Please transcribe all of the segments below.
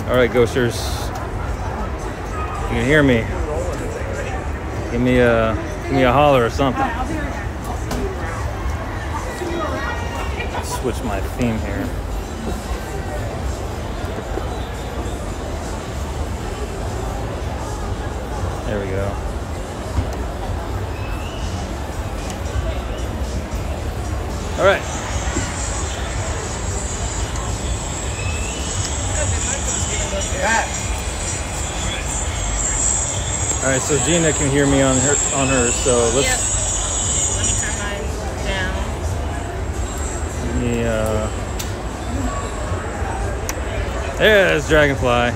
All right, ghosters. You can hear me. Give me a holler or something. Switch my theme here. There we go. All right. All right, so Gina can hear me on her, so let's. Yep. Let me turn mine down. Yeah, there's Dragonfly.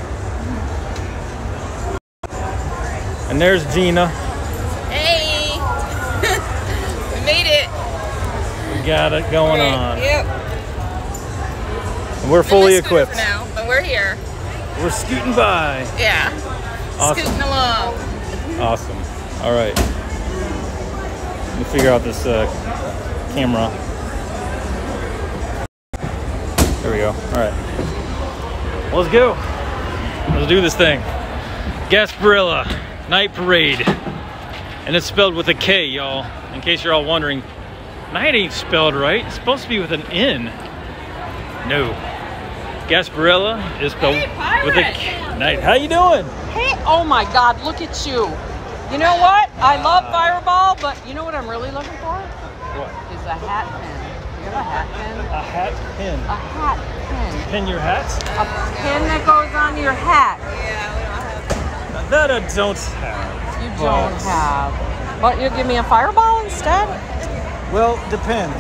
And there's Gina. Hey! We made it. We got it going on. Yep. And we're fully equipped. For now, but we're here. We're scooting by. Yeah. Awesome. Scooting along. Awesome. All right. Let me figure out this camera. There we go. All right. Well, let's go. Let's do this thing. Gasparilla Night Parade. And it's spelled with a K, y'all. In case you're all wondering. Night ain't spelled right. It's supposed to be with an N. No. Gasparilla is spelled with a K. Night. How you doing? Hey, oh my God, look at you. You know what? I love Fireball, but you know what I'm really looking for? What? Is a hat pin. You have a hat pin? A hat pin. A hat pin. Pin your hat? A pin that goes on your hat. Yeah, we don't have That I don't have. You don't have. But you give me a Fireball instead? Well, depends.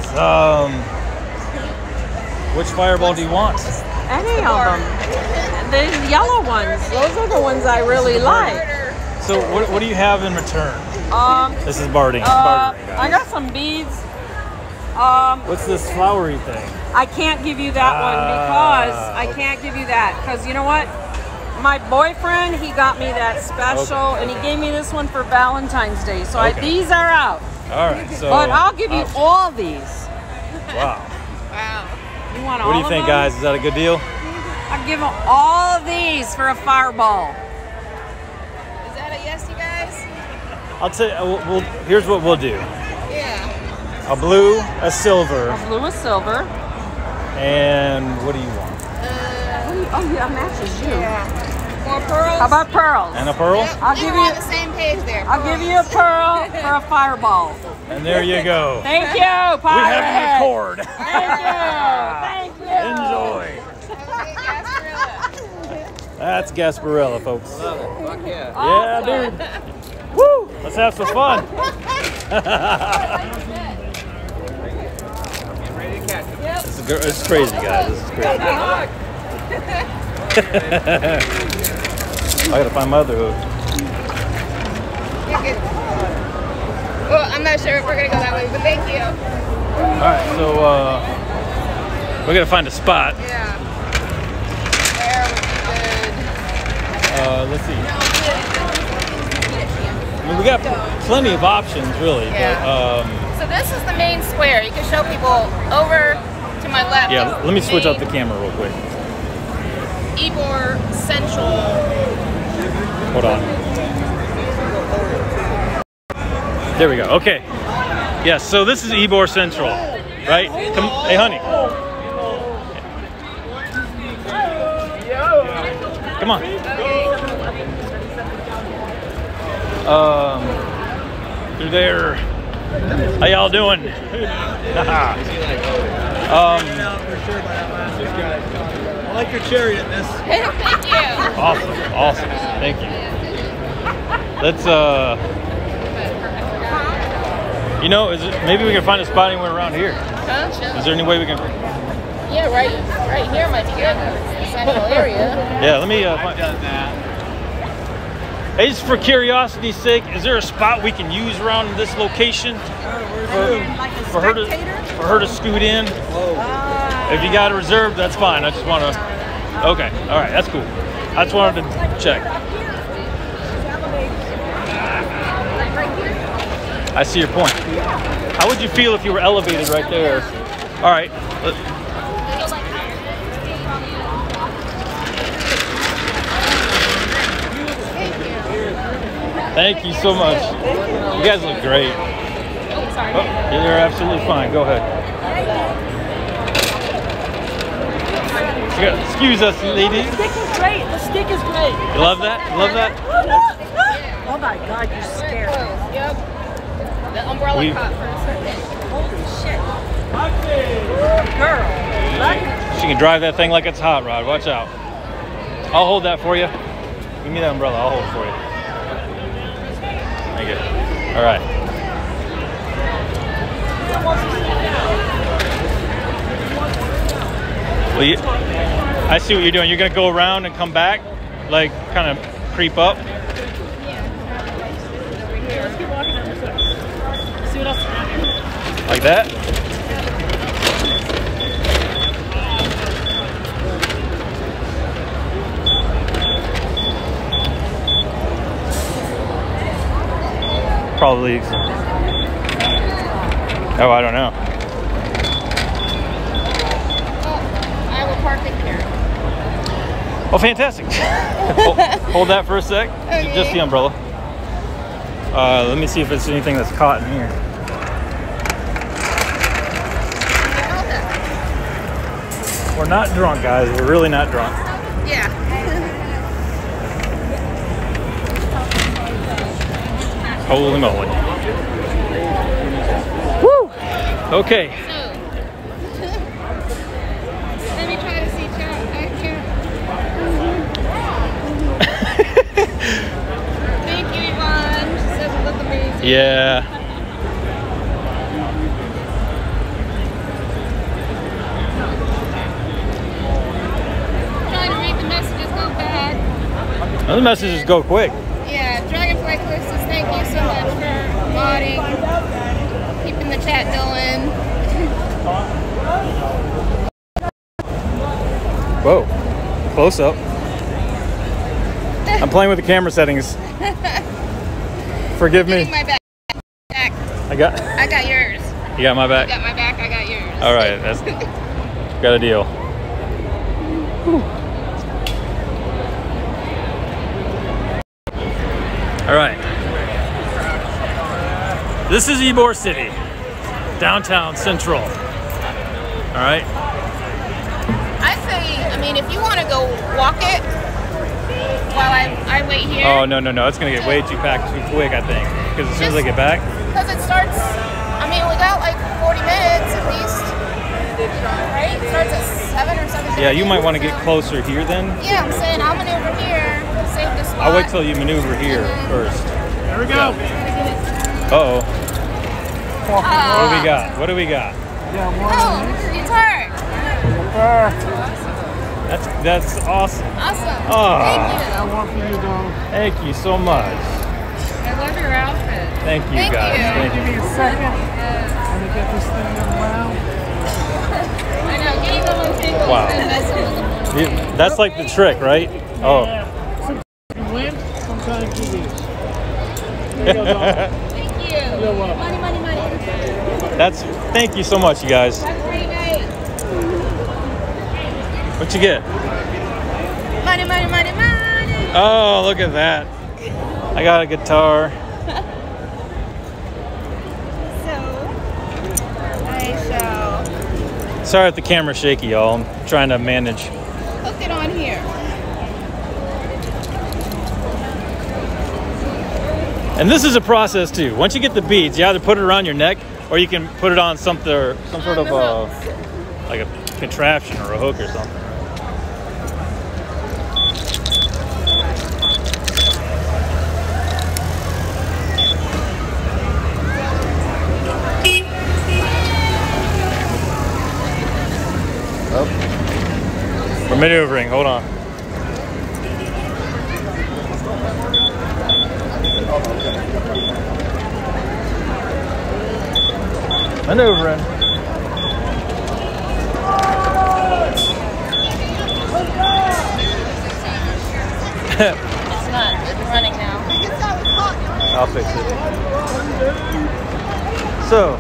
Which Fireball do you want? Any of them. The yellow ones. Those are the ones I really like. So what do you have in return? This is Barding. I got some beads. What's this flowery thing? I can't give you that one because I can't give you that because you know what? My boyfriend, he got me that special and he gave me this one for Valentine's Day. So these are out. All right. So. But I'll give you all these. Wow. Wow. You want all? What do you think, guys? Is that a good deal? I'll give them all of these for a Fireball. Is that a yes, you guys? I'll tell you. Here's what we'll do. Yeah. A blue, a silver. A blue, a silver. And what do you want? Oh, yeah, matches you. Yeah. More pearls? How about pearls? And a pearl? Yep. I'll give you on the same page there. I'll give you a pearl for a Fireball. And there you go. Thank you, Pirate. We have an accord. Thank you. Thank you. Enjoy. That's Gasparilla, folks. Love it. Fuck yeah. Yeah, dude. Woo! Let's have some fun. Get ready to catch them. It's crazy, guys. This is crazy. I gotta find my other hook. You're good. Well, I'm not sure if we're gonna go that way, but thank you. Alright, so we're gonna find a spot. Yeah. Where would be good? Let's see. I mean, we got plenty of options, really. Yeah. But, So this is the main square. You can show people over to my left. yeah, let me switch out the camera real quick. Ybor Central. Hold on. There we go. Okay. Yes, so this is Ybor Central, right? Come, hey, honey. Come on. Through there. How y'all doing? For sure by that last guy. I like your chariotness. Thank you. Awesome. Thank you. Let's you know, maybe we can find a spot anywhere around here. Huh? Is there any way we can? Yeah, right here might be good. The central area. Yeah, let me I've find. done that. Hey, just for curiosity's sake, is there a spot we can use around this location for her to scoot in? If you got it reserved, that's fine. I just want to. Okay, all right, that's cool. I just wanted to check. I see your point. How would you feel if you were elevated right there? All right. Thank you so much. You guys look great. Oh, sorry. Oh, you're absolutely fine. Go ahead. Excuse us, ladies. The stick is great. The stick is great. You love that? You love that? Oh my God, you're scared. Yep. The umbrella We- caught for a second. Holy shit. Girl. She can drive that thing like it's hot rod. Watch out. I'll hold that for you. Give me that umbrella. I'll hold it for you. Thank you. All right. Well, I see what you're doing. You're going to go around and come back, like kind of creep up. Yeah. Over here. Let's keep walking down this way. See what else is around here. Like that. Probably. Oh, I don't know. I will park it here. Oh, fantastic. Hold that for a sec. Okay. Just the umbrella. Let me see if there's anything that's caught in here. We're not drunk, guys. We're really not drunk. Yeah. Holy moly. Woo! Okay. So, let me try to see chat. I can't. Thank you, Yvonne. She says it looked amazing. Yeah. Trying to read the messages, go bad. Those messages go quick. Yeah, Dragonfly Cliff says thank you so much for modding, keeping the chat going. Whoa. Close up. I'm playing with the camera settings. Forgive me. Getting my back. I got yours. You got my You back? got my back, I got yours. All right. That's got a deal. All right. This is Ybor City, downtown Central. All right. I say, I mean, if you want to go walk it while I wait here. Oh, no. It's going to get way too packed too quick, I think. Because as soon as I get back. Because it starts, I mean, we got like 40 minutes at least. Right? It starts at 7 or 7:30. Yeah, you might want to get closer here then. Yeah, I'm saying I'll maneuver here, save the spot. I'll wait till you maneuver here first. There we go. Uh-oh. What do we got? What do we got? Oh, guitar. That's awesome. Awesome. Oh. Thank One for you, dog. Thank you so much. you. I love your outfit. Thank you, Thank guys. you. Thank Give you. me a second. Let me get this thing around. I know, getting them untangled Wow. and messing with them. That's like the trick, right? Oh. Sometimes you win, sometimes you lose. There you go, dog. Thank you. You're welcome. Money. Thank you so much, you guys. Have a great night. What you get? Money. Oh, look at that. I got a guitar. So, I shall Sorry if the camera's shaky, y'all. I'm trying to manage. hook it on here. And this is a process too. Once you get the beads, you either put it around your neck or you can put it on some sort of like a contraption or a hook or something. Oh. We're maneuvering. Hold on. Maneuvering. It's not running now. I'll fix it. So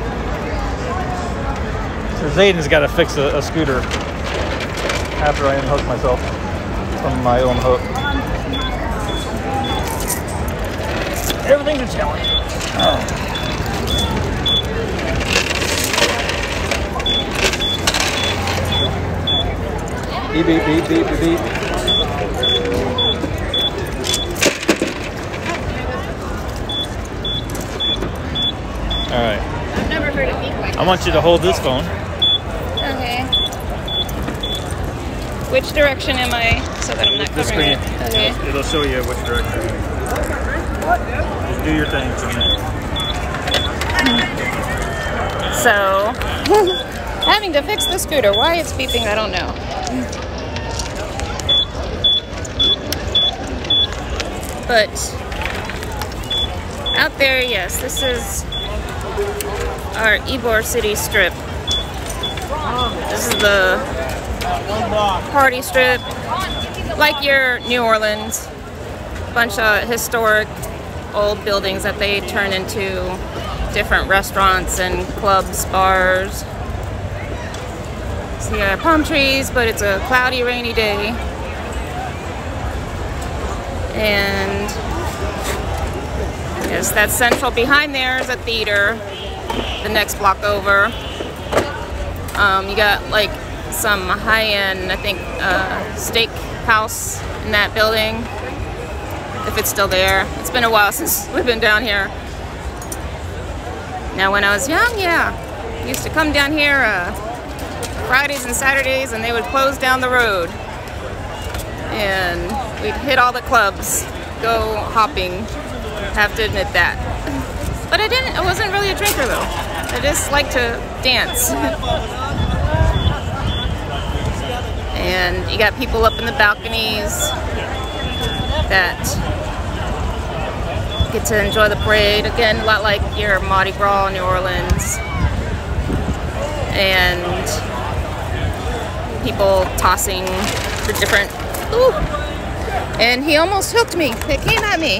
Zayden's got to fix a scooter after I unhook myself from my own hook. Everything's a challenge. Oh. Beep, beep, beep, beep, beep, beep. All right. I've never heard it beep like that. I want you to hold this phone. Okay. Which direction am I so that I'm not This covering screen. it? Okay. It'll show you which direction. Just do your thing for a minute. So, having to fix the scooter. Why it's beeping, I don't know. But out there, yes, this is our Ybor City strip. This is the party strip, like your New Orleans. Bunch of historic old buildings that they turn into different restaurants and clubs, bars. So you got palm trees, but it's a cloudy, rainy day. And yes, that's central. Behind there is a theater, the next block over. You got like some high-end, I think, steak house in that building, if it's still there. It's been a while since we've been down here. Now, when I was young, yeah, I used to come down here Fridays and Saturdays, and they would close down the road. And we'd hit all the clubs, go hopping. Have to admit that. But I wasn't really a drinker though. I just like to dance. And you got people up in the balconies that get to enjoy the parade. Again, a lot like your Mardi Gras, New Orleans. And people tossing the different... Ooh. And he almost hooked me. It came at me.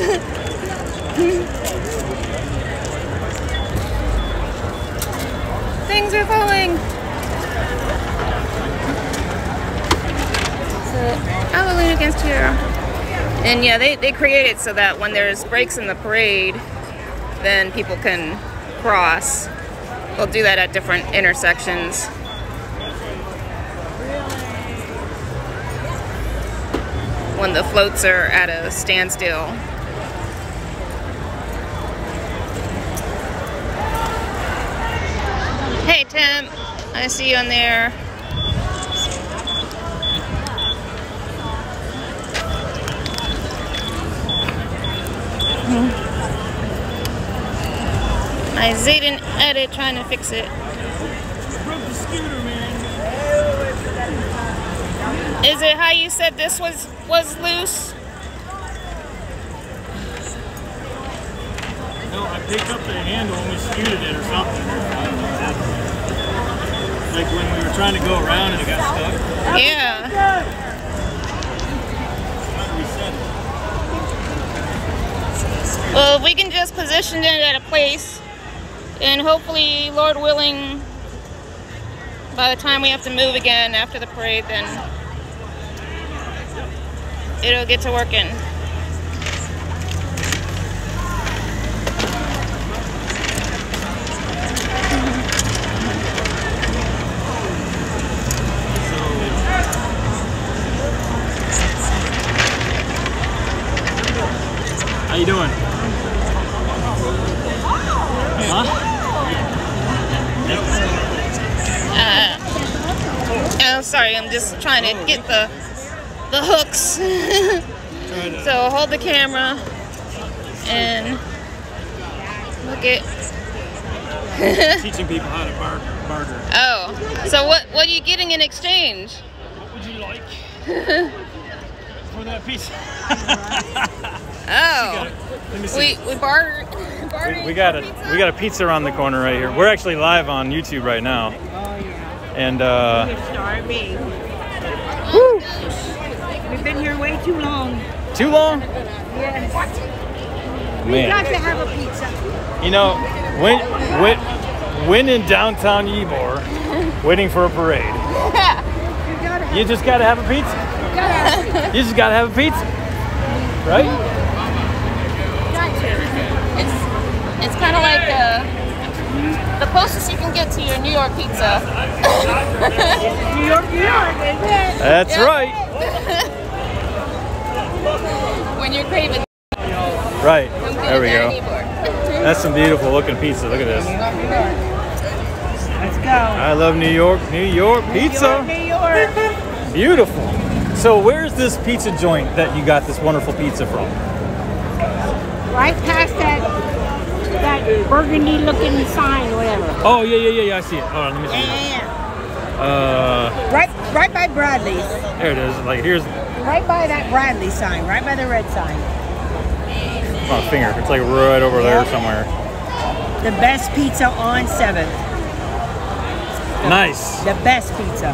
Things are falling. So, I'll lean against here. And yeah, they create it so that when there's breaks in the parade, then people can cross. They'll do that at different intersections. When the floats are at a standstill. Hey Tim, I see you in there. My Zayden edit trying to fix it. Broke the scooter, man. Is it how you said this was loose? No, I picked up the handle and we scooted it or something. Like when we were trying to go around and it got stuck. Yeah. Well, if we can just position it at a place, and hopefully, Lord willing, by the time we have to move again after the parade, then it'll get to working. How you doing? Huh? Oh, sorry, I'm just trying to get the hooks. So hold the camera and look at. Teaching people how to barter. Oh, so what are you getting in exchange? What would you like for that piece? Oh, Let me see. we bartered. We got a pizza around the corner right here. We're actually live on YouTube right now. And Starving. Woo. We've been here way too long. too long? Yes. Man. Got to have a pizza. You know, when in downtown Ybor, waiting for a parade, you just gotta have a pizza. You just gotta have a pizza, right? Got to. kind of like the closest you can get to your New York pizza. New York, isn't it? That's Yep. right. When you're craving. Right. There we go. Ybor. That's some beautiful looking pizza. Look at this. Let's go. I love New York. New York pizza. New York. Beautiful. So where's this pizza joint that you got this wonderful pizza from? Right past that burgundy looking sign, whatever. Oh, yeah. I see it. Hold on, let me see. Yeah. Right by Bradley's. There it is. Like, here's Right by that Bradley sign, right by the red sign. my finger. It's like right over there somewhere. The best pizza on 7th. Nice. The best pizza.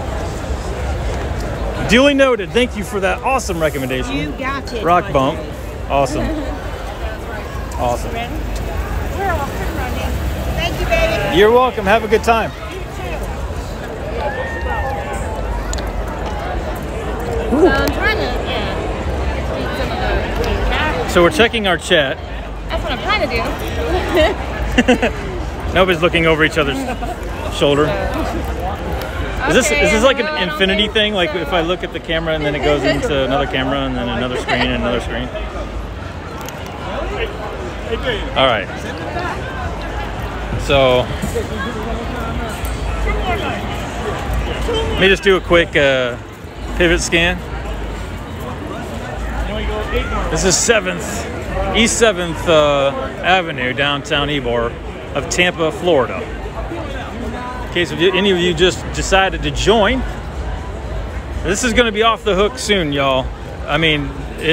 Duly noted. Thank you for that awesome recommendation. You got it. Rock my bump. baby. Awesome. Awesome. Ready? We're off and running. Thank you, baby. You're welcome. Have a good time. So I'm trying to, eat some of the chat. So we're checking our chat. That's what I'm trying to do. Nobody's looking over each other's shoulder. Is this like an infinity thing? Like if I look at the camera and then it goes into another camera and then another screen and another screen? All right. So let me just do a quick pivot scan. This is 7th, East 7th Avenue, downtown Ybor of Tampa, Florida. In case any of you just decided to join, this is going to be off the hook soon, y'all. I mean,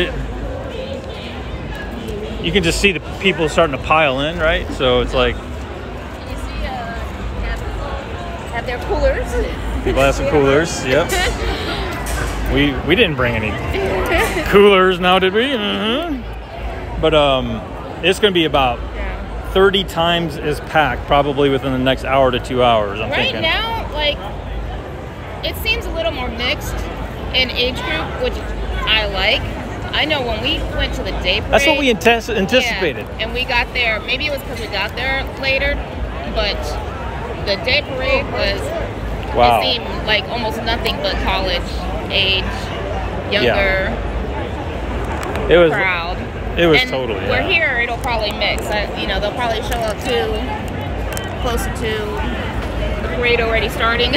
you can just see the people starting to pile in, right? So it's like You see, have their coolers. people have some coolers. Yep. We didn't bring any coolers now, did we? But it's going to be about 30 times as packed probably within the next hour to 2 hours, I'm Right thinking. now, like, it seems a little more mixed in age group, which I like. I know when we went to the day parade. That's what we anticipated. Yeah, and we got there, maybe it was because we got there later, but the day parade was, Wow. it seemed like almost nothing but college age, younger It was crowd. It was And totally. We're Yeah. here, it'll probably mix. They'll probably show up too, closer to the parade already starting.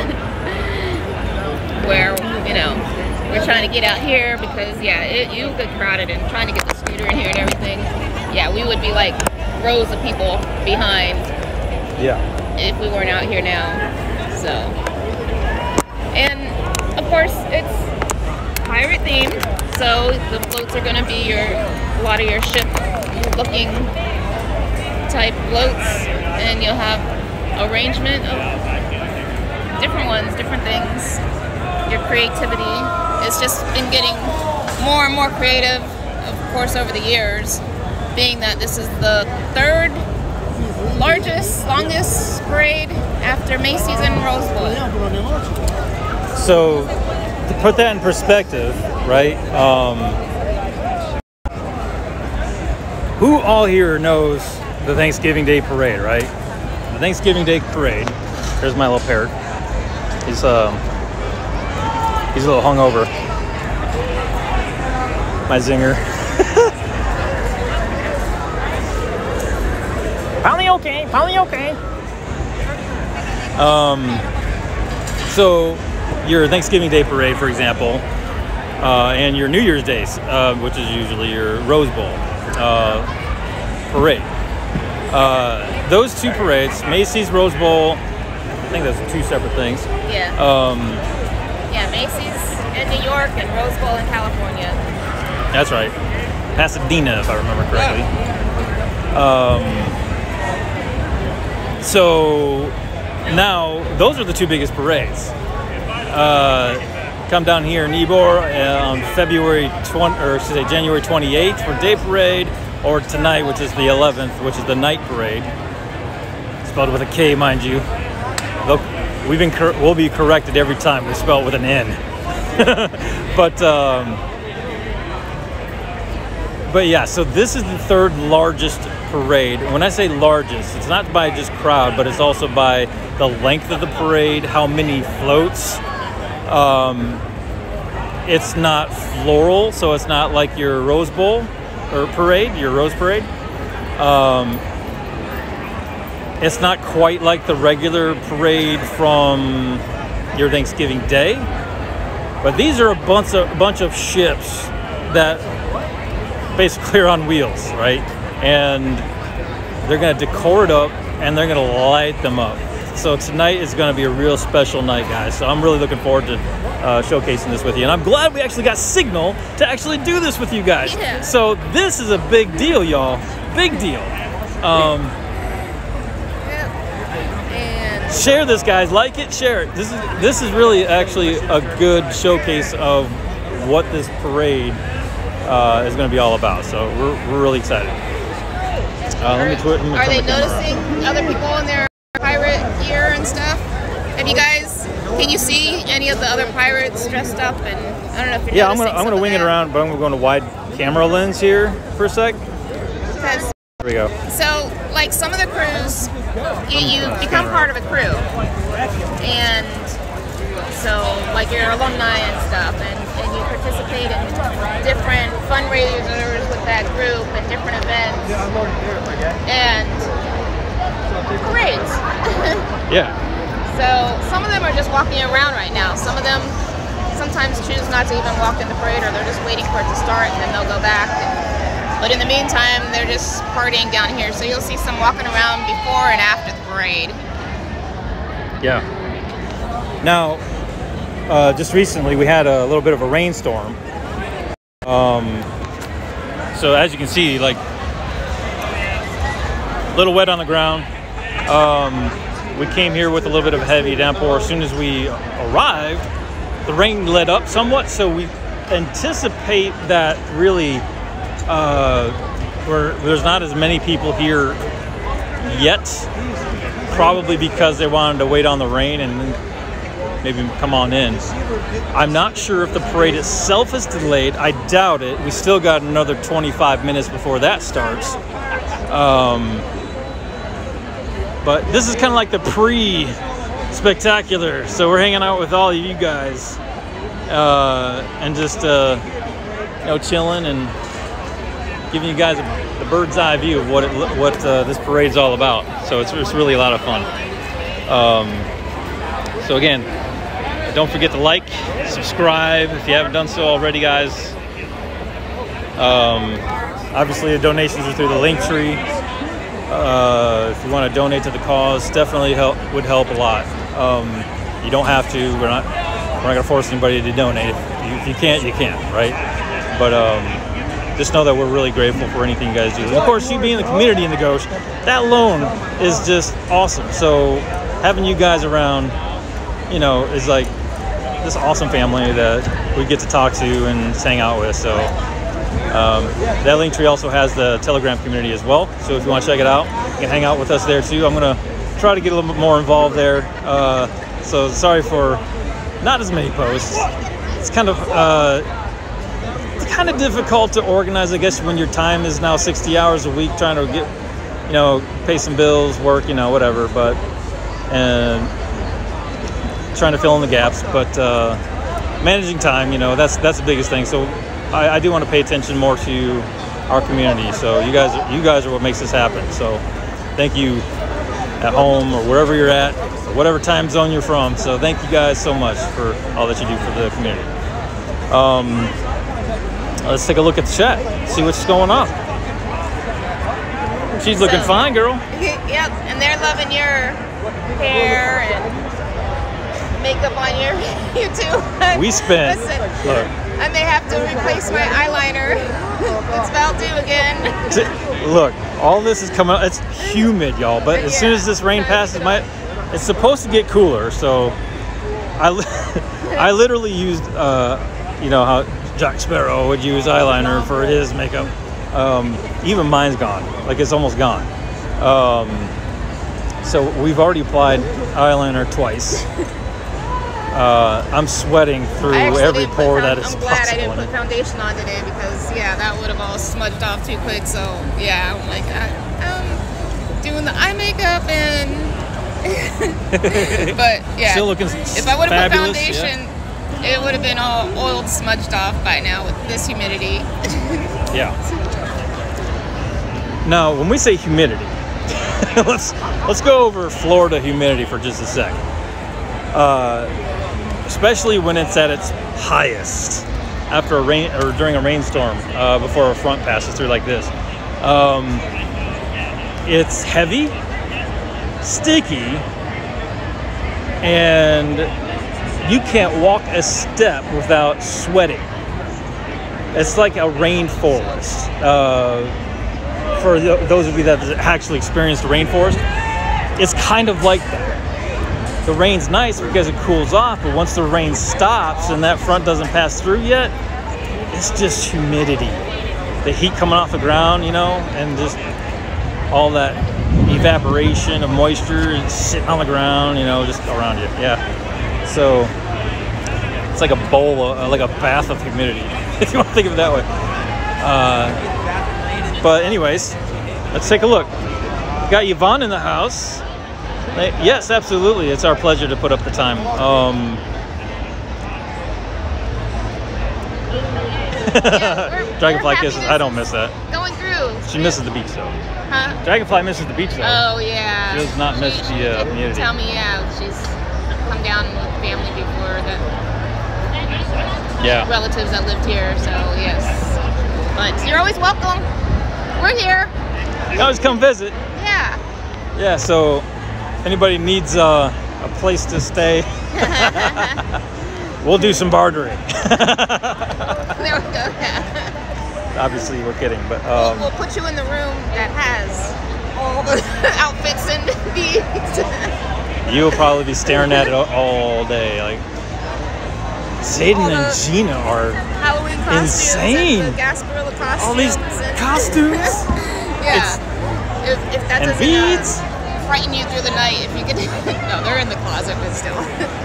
Where, we're trying to get out here because, you get crowded and trying to get the scooter in here and everything. Yeah, we would be like rows of people behind Yeah. if we weren't out here now. So, and of course, it's pirate themed. So the floats are going to be a lot of your ship-looking type floats, and you'll have arrangement of different ones, different things. Your creativity, it's just been getting more and more creative, of course, over the years. Being that this is the third longest parade after Macy's and Rose Bowl. So to put that in perspective, right? Who all here knows the Thanksgiving Day Parade, right? The Thanksgiving Day Parade. Here's my little parrot. He's a little hungover. My zinger. Probably okay. So your Thanksgiving Day Parade, for example, and your New Year's Days, which is usually your Rose Bowl parade. Those two parades, Macy's, Rose Bowl, I think those are two separate things. Yeah. Macy's in New York and Rose Bowl in California. That's right. Pasadena, if I remember correctly. So now those are the two biggest parades. Come down here in Ybor on January 28th for day parade, or tonight, which is the 11th, which is the night parade. Spelled with a K, mind you. We'll be corrected every time we spell it with an N. But yeah, so this is the third largest parade. When I say largest, it's not by just crowd, but it's also by the length of the parade, how many floats. It's not floral, so it's not like your Rose Bowl or parade, your Rose Parade. It's not quite like the regular parade from your Thanksgiving Day, but these are a bunch of ships that basically are on wheels, right? And they're gonna decor it up and they're gonna light them up. So tonight is gonna be a real special night, guys. So I'm really looking forward to showcasing this with you. And I'm glad we actually got signal to actually do this with you guys. Yeah. So this is a big deal, y'all. Big deal. And Share this, guys. Like it, share it. This is really actually a good showcase of what this parade is going to be all about. So we're really excited. Let me are turn they the camera noticing around. other people in their pirate gear and stuff? Have you guys? Can you see any of the other pirates dressed up? And I don't know if you're Yeah, I'm noticing gonna some wing of it that. around, but I'm gonna go into wide camera lens here for a sec. Because There we go. so, like some of the crews, you become part of a crew, and so like your alumni and stuff, and you participate in different fundraisers with that group and different events and parades. Yeah. So some of them are just walking around right now. Some of them sometimes choose not to even walk in the parade, or they're just waiting for it to start and then they'll go back. But in the meantime, they're just partying down here. So you'll see some walking around before and after the parade. Yeah. Now, just recently we had a little bit of a rainstorm. So as you can see, like a little wet on the ground. We came here with a little bit of a heavy downpour. As soon as we arrived, the rain let up somewhat. So we anticipate that really there's not as many people here yet, probably because they wanted to wait on the rain and maybe come on in. I'm not sure if the parade itself is delayed. I doubt it. We still got another 25 minutes before that starts. But this is kind of like the pre-spectacular. So we're hanging out with all of you guys and just chilling and giving you guys the bird's eye view of what this parade's all about. So it's really a lot of fun. So again, don't forget to like, subscribe if you haven't done so already, guys. Obviously the donations are through the Linktree. If you want to donate to the cause, definitely would help a lot. You don't have to. We're not gonna force anybody to donate. If you can't, you can't, right? But just know that we're really grateful for anything you guys do. And of course, you being the community in the Gauche, that alone is just awesome. So having you guys around, is like this awesome family that we get to talk to and just hang out with. So that Linktree also has the Telegram community as well. So if you want to check it out, you can hang out with us there too. I'm gonna try to get a little bit more involved there. So sorry for not as many posts. It's kind of difficult to organize, I guess, when your time is now 60 hours a week trying to get, pay some bills, work, whatever, and trying to fill in the gaps. But managing time, that's the biggest thing. So I do want to pay attention more to our community. So you guys are what makes this happen. So thank you at home or wherever you're at, or whatever time zone you're from. So thank you guys so much for all that you do for the community. Let's take a look at the chat, see what's going on. She's looking fine, girl. Yep, and they're loving your hair and makeup on you too. We spent. Listen, Look, I may have to replace my eyeliner. It's about due again. Look, all this is coming out. It's humid, y'all. But as soon as this rain passes, it's supposed to get cooler. So I literally used, how Jack Sparrow would use eyeliner for his makeup. Even mine's gone. Like, it's almost gone. So we've already applied eyeliner twice. I'm sweating through every pore that is I'm glad I possible. didn't put foundation on today because, yeah, that would have all smudged off too quick. So, yeah, I'm like, I'm doing the eye makeup and... But, yeah, Still looking if I would have put fabulous, foundation, it would have been all oiled, smudged off by now with this humidity. Yeah. Now, when we say humidity, let's go over Florida humidity for just a sec. Especially when it's at its highest after a rain or during a rainstorm, before a front passes through like this. It's heavy, sticky, and you can't walk a step without sweating. It's like a rainforest. For those of you that have actually experienced a rainforest, it's kind of like that. The rain's nice because it cools off, but once the rain stops and that front doesn't pass through yet, it's just humidity. The heat coming off the ground, you know, and just all that evaporation of moisture and sitting on the ground, you know, just around you. Yeah. So it's like a bowl, like a bath of humidity, if you want to think of it that way. But anyways, let's take a look. Got Yvonne in the house. Yes, absolutely. It's our pleasure to put up the time. Dragonfly kisses. I don't miss that. Going through. She misses the beach though. Huh? Dragonfly misses the beach though. Oh, yeah. She does not miss the community. Tell me, yeah, she's come down with family before that. Yeah. Relatives that lived here, so yes. But you're always welcome. We're here. You always come visit. Yeah. Yeah, so if anybody needs a place to stay, we'll do some bartering. There we go. Yeah. Obviously, we're kidding, but We'll put you in the room that has all the outfits and beads. you'll probably be staring at it all day. Like Zayden and Gina are Halloween costumes, insane. And the Gasparilla costumes. All these and costumes. Yeah. If that And doesn't beads. Frighten you through the night, if you could. No, they're in the closet, but still.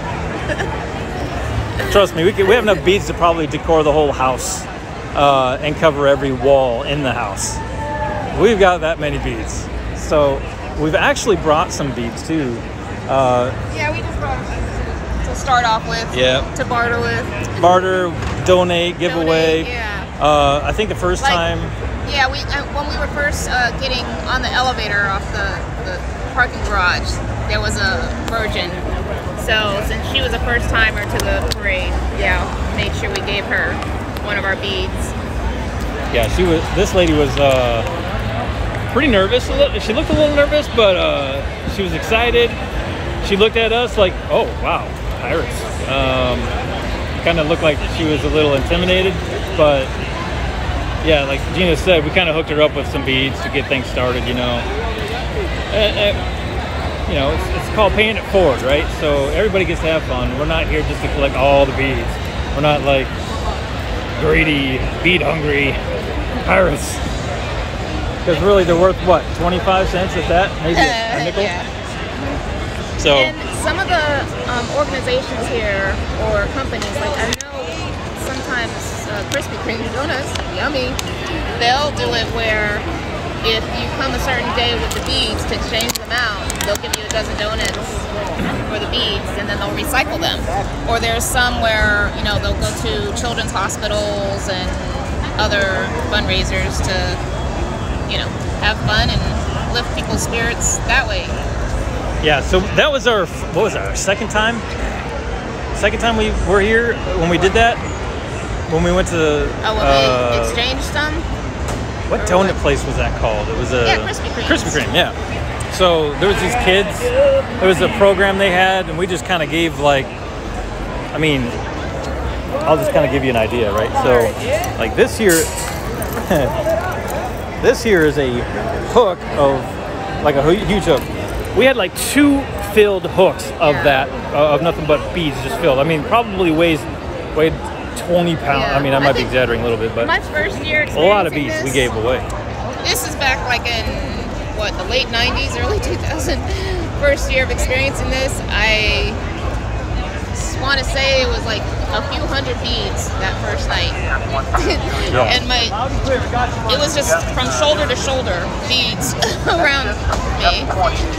Trust me, we have enough beads to probably decor the whole house and cover every wall in the house. We've got that many beads. So we've actually brought some beads too. Yeah, we just brought to start off with. Yeah. To barter with. Barter, donate, give away. Yeah. I think the first time. Yeah, when we were first getting on the elevator off the parking garage, there was a virgin. So since she was a first timer to the parade, yeah, made sure we gave her one of our beads. Yeah, this lady was pretty nervous. She looked a little nervous, but she was excited. She looked at us like, oh wow, pirates. Kind of looked like she was a little intimidated, but yeah, like Gina said, we kind of hooked her up with some beads to get things started, you know. You know, it's called paying it forward, right? So everybody gets to have fun. We're not here just to collect all the beads. We're not like greedy, bead hungry pirates. Because really they're worth what, 25 cents at that? Maybe a nickel? Yeah. So. And some of the organizations here or companies, like I know sometimes Krispy Kreme donuts, yummy, they'll do it where if you come a certain day with the beads to exchange them out, they'll give you a dozen donuts for the beads and then they'll recycle them. Or there's some where, you know, they'll go to children's hospitals and other fundraisers to, you know, have fun and lift people's spirits that way. Yeah, so that was our, what was our second time? Second time we were here when we did that? When we went to we exchanged some? What donut place was that called? It was a Krispy Kreme. Krispy Kreme, yeah. So there was these kids. There was a program they had, and we just kind of gave like, I mean, I'll just kind of give you an idea, right? So, like this here, this here is a hook of, like a huge hook. We had like 2 filled hooks of that, of nothing but beads just filled. I mean, probably weighed 20 pounds. Yeah. I mean, I might be exaggerating a little bit, but my first year a lot of experiencing beads we gave away. This is back like in, what, the late 90s, early 2000. First year of experiencing this, I want to say it was like a few hundred beads that first night. And it was just from shoulder to shoulder beads around me.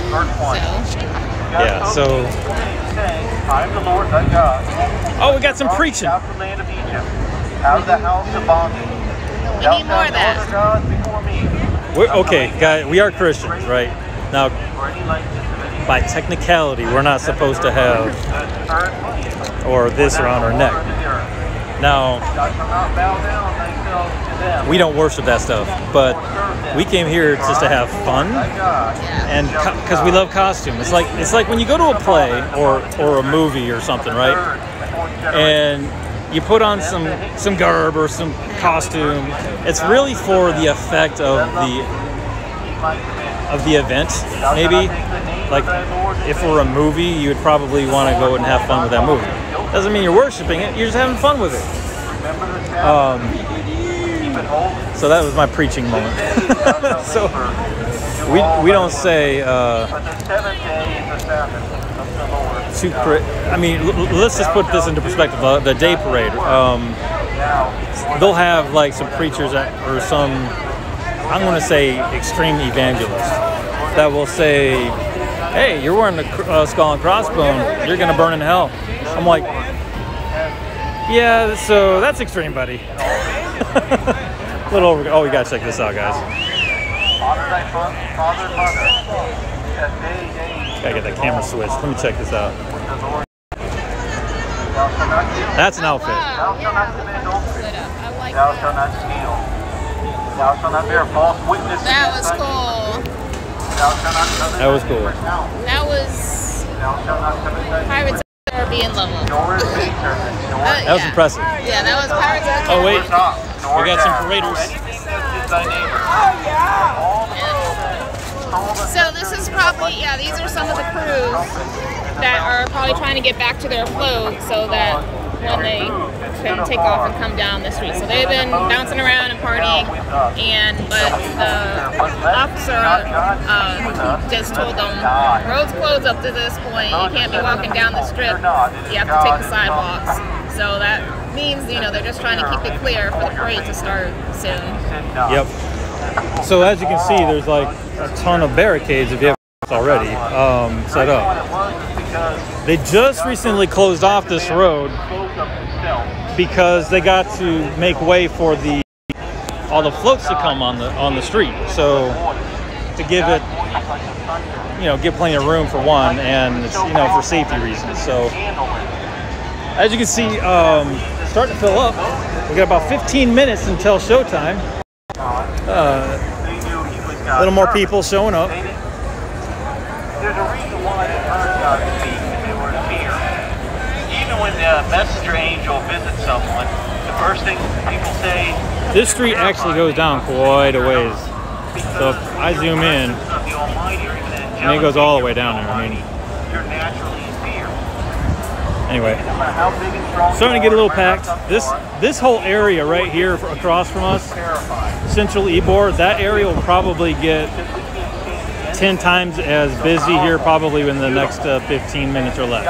Yeah, so. I'm the Lord thy God. Oh, we got some preaching. Out the land of Egypt, out of the house of bondage. We need more of that. Okay, guys, we are Christians, right? Now, by technicality, we're not supposed to have or this around our neck. Now, we don't worship that stuff, but we came here just to have fun, and because we love costume. It's like when you go to a play or a movie or something, right? And you put on some garb or some costume. It's really for the effect of the event, maybe. Like if it were a movie, you would probably want to go and have fun with that movie. Doesn't mean you're worshiping it, you're just having fun with it. So that was my preaching moment. So we don't say I mean, let's just put this into perspective. The day parade, they'll have like some preachers or some, I'm going to say, extreme evangelists that will say, hey, you're wearing a skull and crossbone, you're going to burn in hell. I'm like, yeah, so that's extreme, buddy. A little over. Oh, we got to check this out, guys. Gotta get that camera switched. Let me check this out. That's an outfit. Thou shalt not commit adultery. Thou shalt not steal. Thou shalt not bear false witness. That was cool. Thou shalt not covet. That was cool. That was Thou shalt not covet thy Pirates of the Caribbean level. nor is maidservant, nor That was impressive. Yeah, that was Pirates of the Oh wait, nor we got some thou, paraders. nor anything that is thy neighbor. So this is probably, yeah, these are some of the crews that are probably trying to get back to their float so that when they can take off and come down the street. So they've been bouncing around and partying, but the officer just told them, roads closed up to this point, you can't be walking down the strip, you have to take the sidewalks. So that means, you know, they're just trying to keep it clear for the parade to start soon. Yep. So as you can see, there's like a ton of barricades, if you haven't already, set up. They just recently closed off this road because they got to make way for all the floats to come on the street. So to give it, give plenty of room for one, and it's, for safety reasons. So as you can see, starting to fill up. We got about 15 minutes until showtime. A little more people showing up. There's a reason why the earth God speaks, and they were in fear. Even when the messenger angel visits someone, the first thing people say, this street actually goes down quite a ways. So if I zoom in, and it goes all the way down there. I mean, you're naturally in fear. Anyway, starting to get a little packed. This whole area right here across from us, Central Ybor, that area will probably get 10 times as busy here probably in the next 15 minutes or less.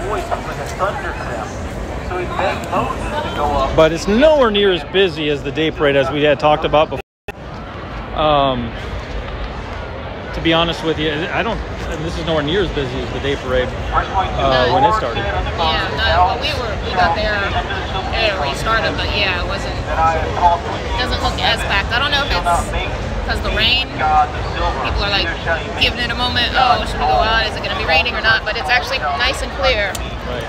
But it's nowhere near as busy as the day parade as we had talked about before. To be honest with you, this is nowhere near as busy as the day parade when it started. Yeah, we got there when we started, but yeah, it doesn't look as packed. I don't know if it's because the rain, people are like giving it a moment, oh, should we go out, is it going to be raining or not, but it's actually nice and clear. Right.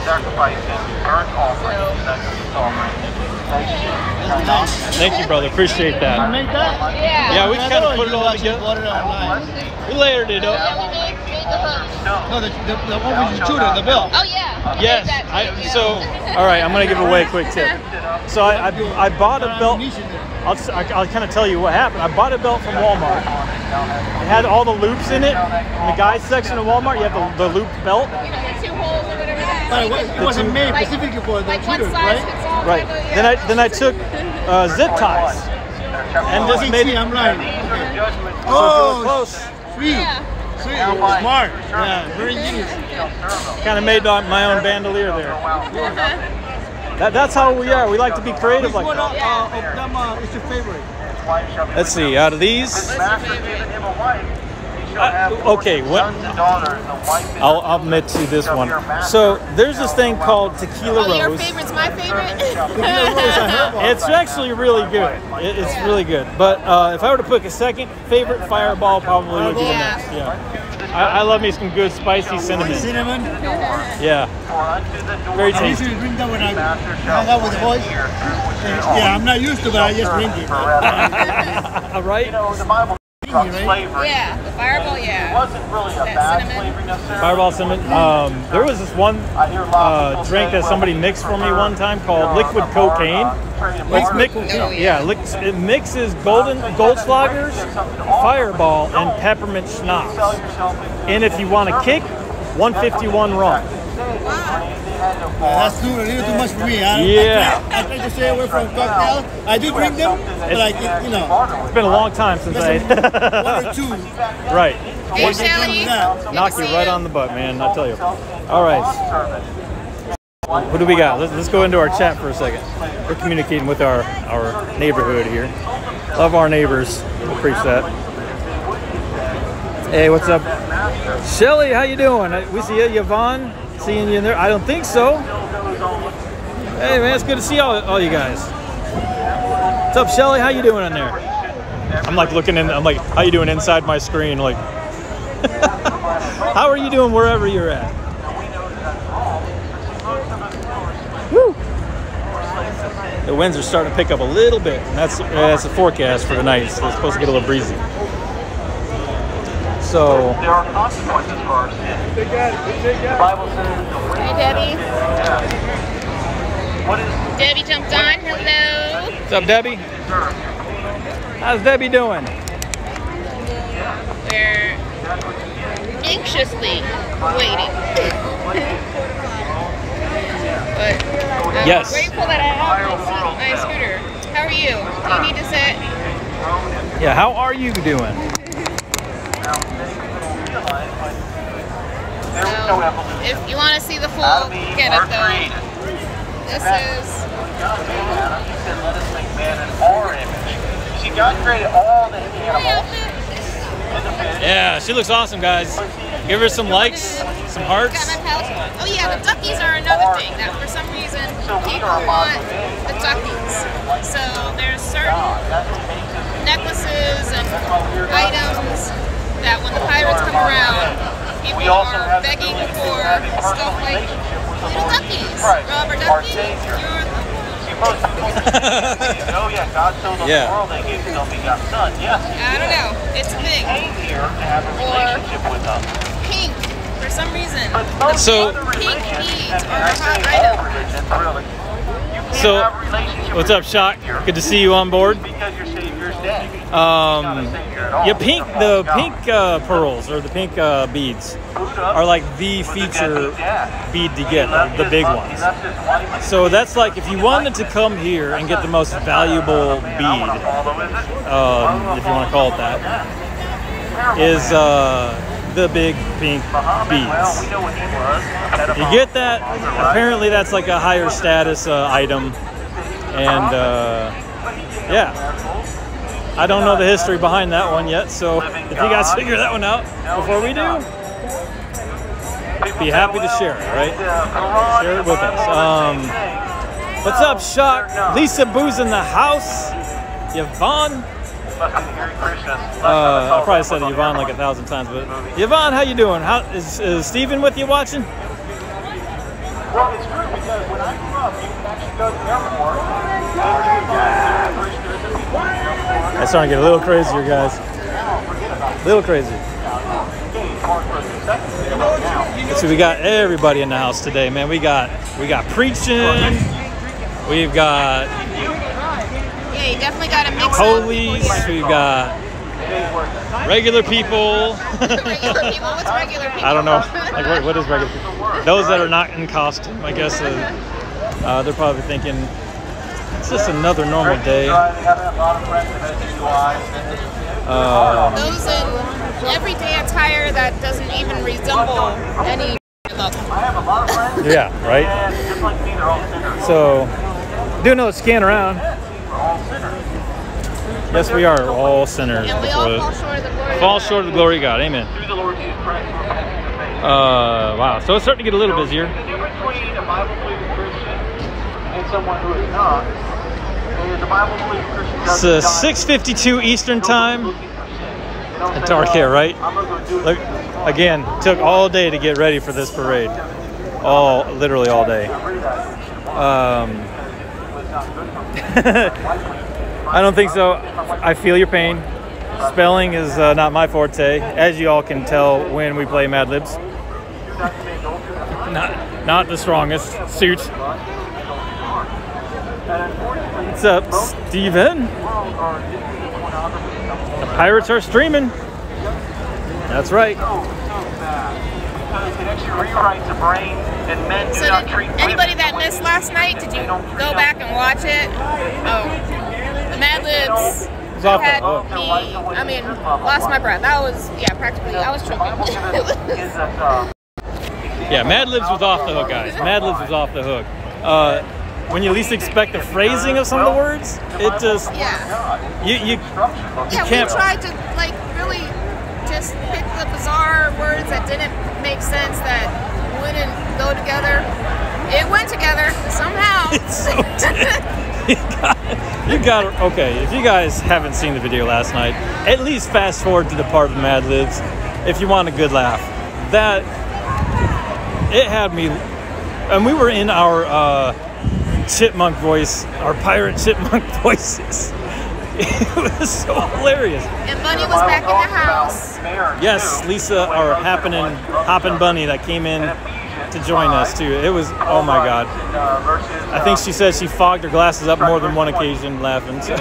Thank you, brother, appreciate that. Yeah, we kind of put it all together. We layered it up. Yeah, we made the hook. No, the one with the shooter, the bill. Oh yeah. Yes, all right, I'm going to give away a quick tip. So I bought a belt. I'll kind of tell you what happened. I bought a belt from Walmart. It had all the loops in it. In the guys section of Walmart, you have the looped belt. The 2 holes or whatever. It wasn't made specifically for the shooter, right? Right. Then I took zip ties and just made it. I'm right. Oh, close. Sweet. Yeah. Sweet. Smart. Yeah, very genius. Kind of made my own bandolier there. That's how we are. We like to be creative like that. Of them is your favorite? Let's see, out of these, okay, what? I'll admit to this one. So there's this thing called Tequila Oh, your Rose. favorite's my favorite? It's actually really good. It's really good. But if I were to pick a second favorite, Fireball probably would be the next. Yeah. I love me some good spicy cinnamon. Cinnamon? Yeah. Very I tasty. usually drink that when I hang out with the boys. Yeah, I'm not used to it, but I just drink it. Right? Yeah, the Fireball, yeah. It wasn't really a That bad cinnamon. flavor necessarily. Fireball cinnamon. There was this one drink that somebody mixed for me one time called liquid cocaine. It's it mixes Goldschlager's, Fireball, and peppermint schnapps. And if you want to kick, 151 rum. That's a little too much for me. I try to stay away from cocktails. I do drink them, but like, you know. It's been a long time since I one or two. Right. Hey, Shelly. Knock you right on the butt, man, I tell you. All right. What do we got? Let's go into our chat for a second. We're communicating with our neighborhood here. Love our neighbors. We'll preach that. Hey, what's up? Shelly, how you doing? We see you, Yvonne. Seeing you in there. I don't think so. Hey, man, it's good to see all you guys. What's up, Shelly? How you doing in there? I'm like looking in. I'm like, how you doing inside my screen? Like, how are you doing wherever you're at? Woo! The winds are starting to pick up a little bit, and that's the forecast for tonight. It's supposed to get a little breezy. So There are consequences for our sin. The Bible says. Hey, Debbie. What is Debbie jumped on. Hello. what's up, Debbie? How's Debbie doing? We're anxiously waiting. But I'm Yes. grateful that I have my scooter. How are you? Do you need to sit? Yeah, how are you doing? If you want to see the full get up though, this is. God made Adam. He said, let us make man in our image. See, God created all the animals and the fish. Yeah, she looks awesome, guys. Give her some likes, some hearts. Got my pouch. Oh yeah, the duckies are another thing that for some reason people want the duckies. So there's certain necklaces and items that when the pirates come around, people are begging for stuff like little duckies. Rubber duckies, you're the Most people oh yeah, God told the world they gave his only begotten son. Yes. I don't know. It's a thing. He came here to have a relationship with us. Pink, for some reason. So, Pink beads are a hot item. So, what's up, Shock? Good to see you on board. Because your Savior's dead. Yeah, the pink pearls or the pink beads are like the feature bead to get, like the big ones. So that's like if you wanted to come here and get the most valuable bead, if you want to call it that, is the big pink beads. You get that. Apparently, that's like a higher status item, and yeah. I don't know the history behind that one yet, so if you guys figure that one out before we do, be happy to share it, right? Share it with us. What's up, Shock? Lisa Boo's in the house. Yvonne. I probably said Yvonne like 1,000 times, but Yvonne, how you doing? How is Steven with you watching? Well, it's true because when I grew up, you could actually go to the airport. It's starting to get a little crazier, guys. A little crazy. So we got everybody in the house today, man. We got preaching. We've got Yeah, you definitely got to mix holies. We've got regular people. regular people. What's regular people? I don't know. Like what is regular people? Those that are not in costume, I guess. They're probably thinking it's just another normal day. Those in everyday attire that doesn't even resemble any Yeah, right? And just like me, they're all sinners. So, do another scan around. We're all sinners. Yes, we are all sinners. And we all fall short of the glory of Fall God. short of the glory of God. Amen. Through the Lord Jesus Christ, we're repentance of faith. Wow. So it's starting to get a little busier. The difference between a Bible-believing Christian and someone who is not is the Bible-believing Christian It's doesn't die 6:52 Eastern time. looking for sin. They don't At say, dark here, right? I'm gonna go do it. Look, again, took all day to get ready for this parade. Literally all day. I don't think so. I feel your pain. Spelling is not my forte, as you all can tell when we play Mad Libs. Not the strongest suit. What's up, Steven? The pirates are streaming. That's right. It actually rewrites the brain, and men do So not did treat anybody women that missed last night, did you go back and watch it? Oh, the Mad Libs It's off the had hook. me, I mean, lost my breath. That was, yeah, practically, I was choking. is that Yeah, Mad Libs was off the hook, guys. Mad Libs was off the hook. When you least expect the phrasing of some of the words, it just Yeah. you Yeah, we can't. tried to, like, really just pick the bizarre words that didn't make sense, that wouldn't go together. It went together somehow. You got okay. If you guys haven't seen the video last night, at least fast forward to the part of Mad Libs if you want a good laugh. That it had me, and we were in our chipmunk voice, our pirate chipmunk voices. It was so hilarious. And Bunny was back in the house. Yes, Lisa, our Hoppin' Bunny that came in to join us too. It was, oh my God. I think she said she fogged her glasses up more than one occasion laughing. So.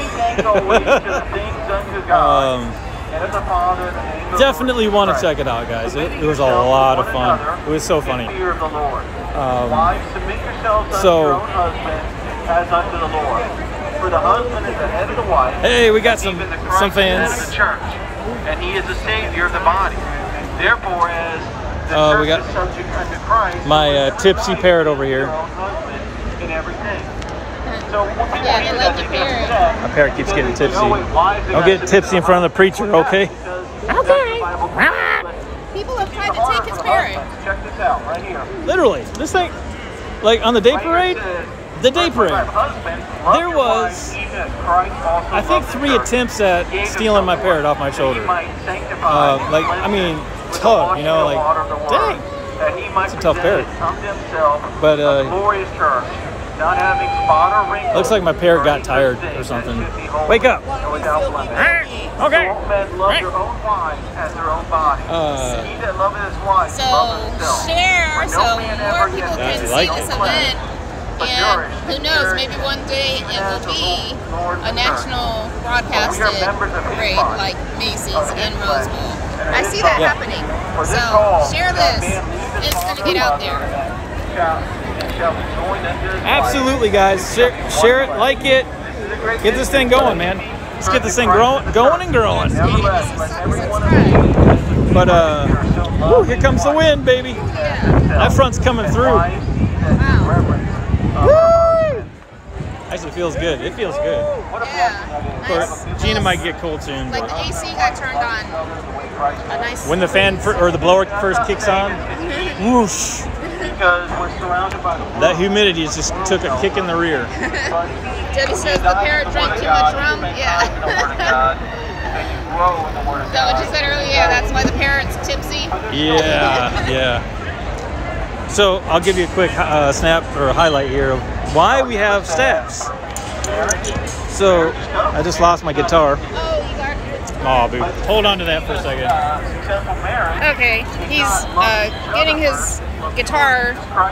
Definitely want to check it out, guys. It was a lot of fun. It was so funny. So, For the husband is the head of the wife. hey, we got some fans. Of the church, and he is the savior of the body. Therefore, as the church we got is subject unto Christ, my tipsy parrot over here. their own husband in everything. So when people Yeah, they hear love that, the they parrot. get upset. My parrot keeps getting They say, tipsy. "Oh, wait, why is it Don't got get to tipsy in front of the preacher, okay? Okay. People have tried to take his parrot. Check this out, right here. Literally, this thing, like on the day parade, the day parade, there was, I think, 3 attempts at stealing my parrot off my shoulder. Like, I mean, tough, you know, like, dang. It's a tough parrot. But, looks like my parrot got tired or something. Wake up. Okay. So share so more people can see this event. And who knows, maybe one day it will be a national broadcasted parade like Macy's and Rose Bowl. I see that happening. So share this. It's going to get out there. Absolutely, guys. Share it, like it. Get this thing going, man. Let's get this thing going and growing. But, woo, here comes the wind, baby. That front's coming through. Wow. Woo! Actually, feels good. It feels good. Yeah. Of course, Gina might get cold soon. Like But the AC got turned on. A nice. when the fan or the blower first kicks on, whoosh! Because we're surrounded by the world. That humidity just took a kick in the rear. Debbie says the parrot drank too much rum. Yeah. Is that what you said earlier? Yeah, that's why the parrot's tipsy. Yeah, yeah. So I'll give you a quick snap or highlight here of why we have staffs. So I just lost my guitar. Oh, you got it. Oh, boo. Hold on to that for a second. Okay, he's getting his guitar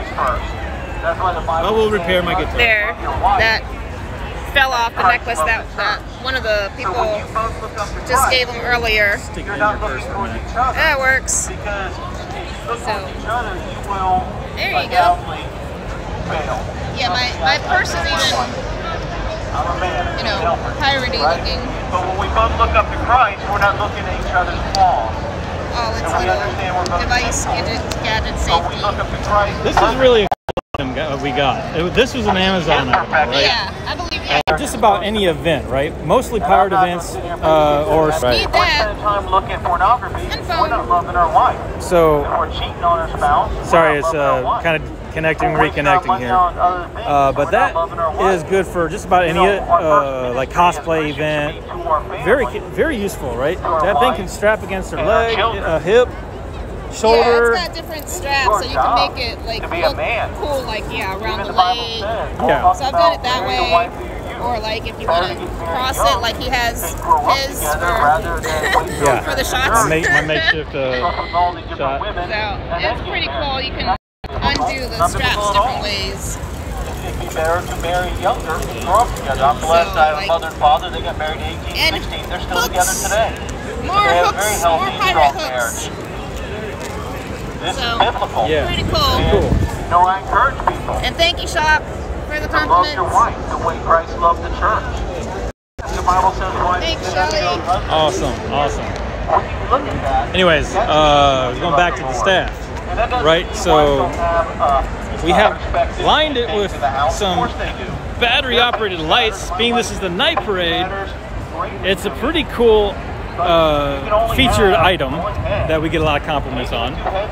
I will repair my guitar. there that fell off the necklace that one of the people just gave him earlier. Stick it in your purse for a minute. That works. So there you go. Yeah, my purse is even, you know, piratey looking. But when we both look up to Christ, we're not looking at each other's flaws. All its little device gadget So when we safety. look up to Christ, This is really we got. This was an Amazon item, right? Yeah, I believe you. Just about any event, right? Mostly pirate events or... Need Right. that. Time looking at pornography, And we're not phone. loving our wife. So, We're cheating on our spouse. sorry, it's kind of connecting, reconnecting here. But that is good for just about any like cosplay event. Very useful, right? That thing can strap against her leg, hip, shoulder. Yeah, it's got different straps, so you can make it like To be a look man. cool, like around the Bible leg. says, Yeah. So I've done it that way, or like if you want to cross it, like he has his Yeah. for the shots. My makeshift shot. So it's pretty cool. You can undo the straps different ways. It'd be better to marry younger and grow up together. I'm blessed. So, I have a like- mother and father. They got married at 18, And 16. They're still hooks. together today. More They have a hooks, very more healthy, pirate strong hooks. marriage. This So- is biblical. Yeah. Pretty cool. Cool. You know, I encourage people And thank you, Shop, for the to love your compliments. wife the way Christ loved the church. The Bible says, "Wives, Thanks, submit to your own Shelley. husbands." Awesome. When you look at that, Anyways, going back to the staff. and that doesn't right, mean so wives don't have, we have respect lined it and with to the house. some Of course they do. battery-operated lights. Being this is the night parade, Great. it's a pretty cool featured item that we get a lot of compliments on.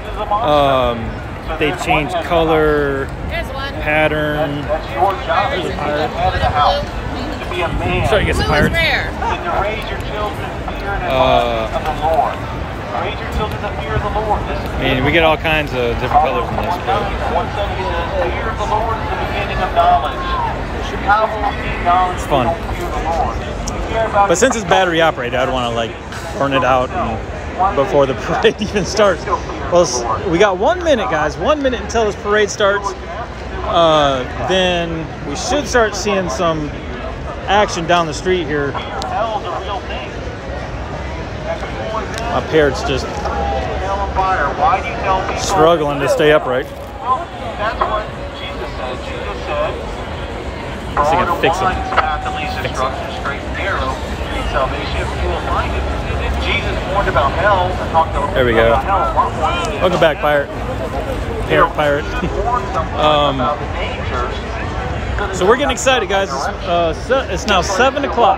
They change color, There's one. pattern. That's your job. There's a To be pirate. the head of the house. To be a man. Sorry, I guess the Blue is pirates. rare. To raise your children in fear and admonition of the Lord. Raise your children in fear of the Lord. This is I mean, we get all kinds of different colors in this, but 170 says, fear of the Lord is the beginning of knowledge. How will we need knowledge if we fun. don't fear the Lord? We care about but since it's battery operated, I'd want to like burn it out and before the parade even starts. Well, we got 1 minute, guys. 1 minute until this parade starts. Then we should start seeing some action down the street here. hell is a real thing. My parrot's just Hell and fire. Why do you tell people? struggling to stay upright. Well, that's what Jesus said. Jesus said, See if I can "Broad fix and him. wide is the path that leads to destruction, straight and narrow leads salvation, if you will find it." Jesus warned about hell and talked about There we go. hell. A lot more than Welcome back, pirate. Parrot, pirate. he warned someone about the dangers. So we're getting excited, guys. It's now 7 o'clock.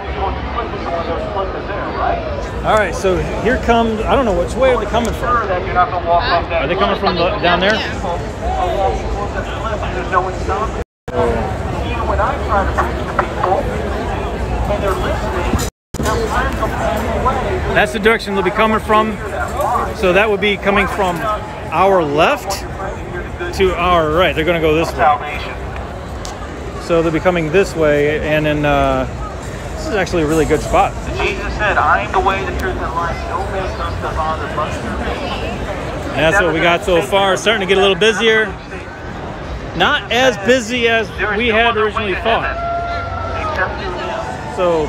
All right, so here comes, I don't know which way are they coming from. Are they coming from down there? Yeah. There's no one stopping. Even when I try to preach to people and they're listening, they're trying to pull away. That's the direction they'll be coming from. So that would be coming from our left to our right. They're going to go this way. Salvation. So they'll be coming this way, and then this is actually a really good spot. Jesus said, "I am the way, the truth, and life. No man comes to the Father but through me." And that's what we got so far. It's starting to get a little busier. Not as busy as There is we no had other way originally to thought. heaven except through Him. So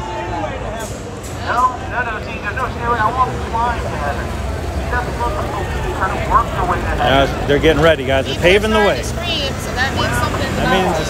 No, see, there's no stairway. I want to climb to heaven. See, that's what people trying to work their way to heaven. they're getting ready, guys. They're People paving the are way. starting to scream, so that means something's That about means to it's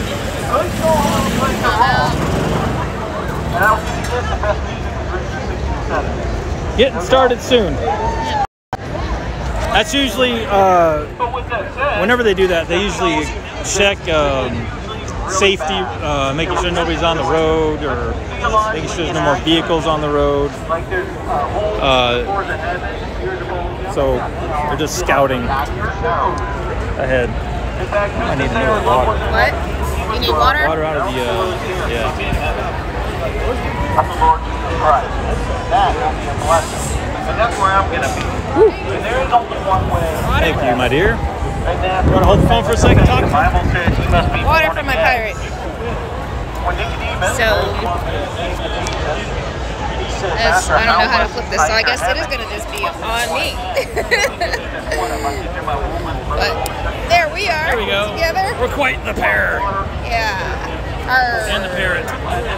come out. And I'll give you this, the best music is written in 67. getting started soon. That's usually, But with that said, whenever they do that, they usually check safety, making sure nobody's on the road, or making sure there's no more vehicles on the road. like there's holes doors in heaven, years of old. So they're just scouting ahead. In fact, I need a new water. What? You need water? Water out of the, yeah. Of the Lord Jesus Christ. That will be a blessing. And that's where I'm going to be. And there is only one way. Thank you, my dear. And that's You want to hold the phone for a second, talk? the Bible says he must be Water born for my again. pirate. When Nicodemus So, he said, As, "Master, I don't know how to much flip this, so I enter guess it is heaven?" going to just be on me. Into my woman, But there we are. There we go. Together. We're quite the pair. Yeah. Arr. And the parrot.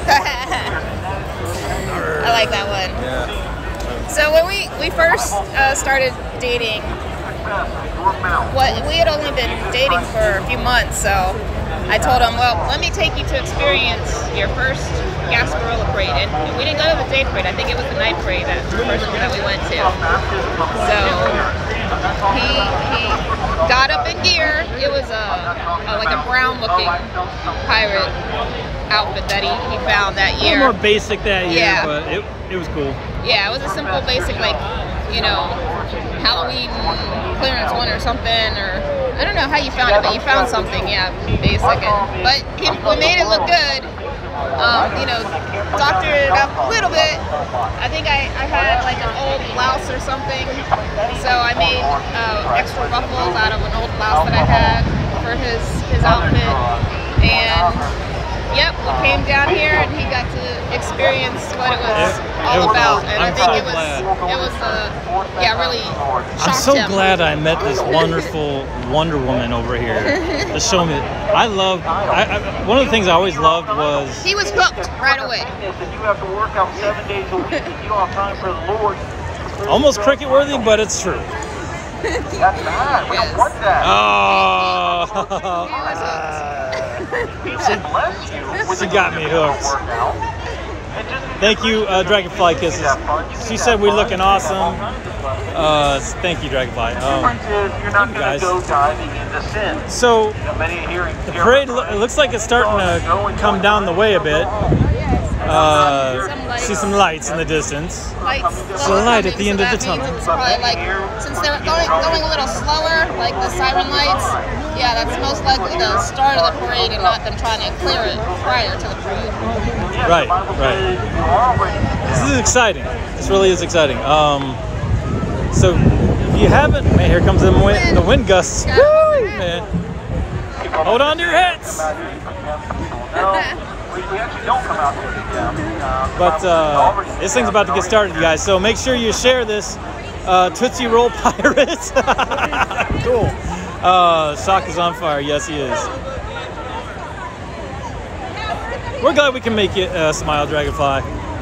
I like that one. Yeah. So when we first started dating, your mouth. we had only been dating for a few months, so I told him, well, let me take you to experience your first Gasparilla Parade. And we didn't go to the day parade. I think it was the night parade, the first one that we went to. So he got up in gear. It was like a brown-looking pirate outfit that he found that year. A little more basic that year, Yeah. but it was cool. Yeah, it was a simple, basic, like, you know, Halloween clearance one or something, or I don't know how you found it, but you found something, yeah, basic. But we made it look good. You know, doctored it up a little bit. I think I had like an old blouse or something, so I made extra ruffles out of an old blouse that I had for his outfit. And yep, we came down here and he got to experience what it was all about. And I think it was yeah, really shocked him. I'm so glad I met this wonderful Wonder Woman over here to show me. I love. One of the things I always loved was he was hooked right away. You have to work out 7 days a week. You don't have time for the Lord. almost cricket worthy, but it's true. That's bad. We don't want that. She got me hooked. Thank you, Dragonfly Kisses. She said we're looking awesome. Thank you, Dragonfly. You're not going to go diving into sin. So the parade looks like it's starting to come down the way a bit. See some lights in the distance. It's a light at the end of the tunnel. It's probably like, since they're going a little slower, like the siren lights, yeah, that's most likely the start of the parade and not them trying to clear it prior to the parade. Right, right. This is exciting. This really is exciting. So if you haven't, man, here comes the wind gusts. Woo, man. Hold on to your hats. But this thing's about to get started, you guys. So make sure you share this Tootsie Roll Pirates. Cool. Shock is on fire. Yes, he is. We're glad we can make you smile, Dragonfly.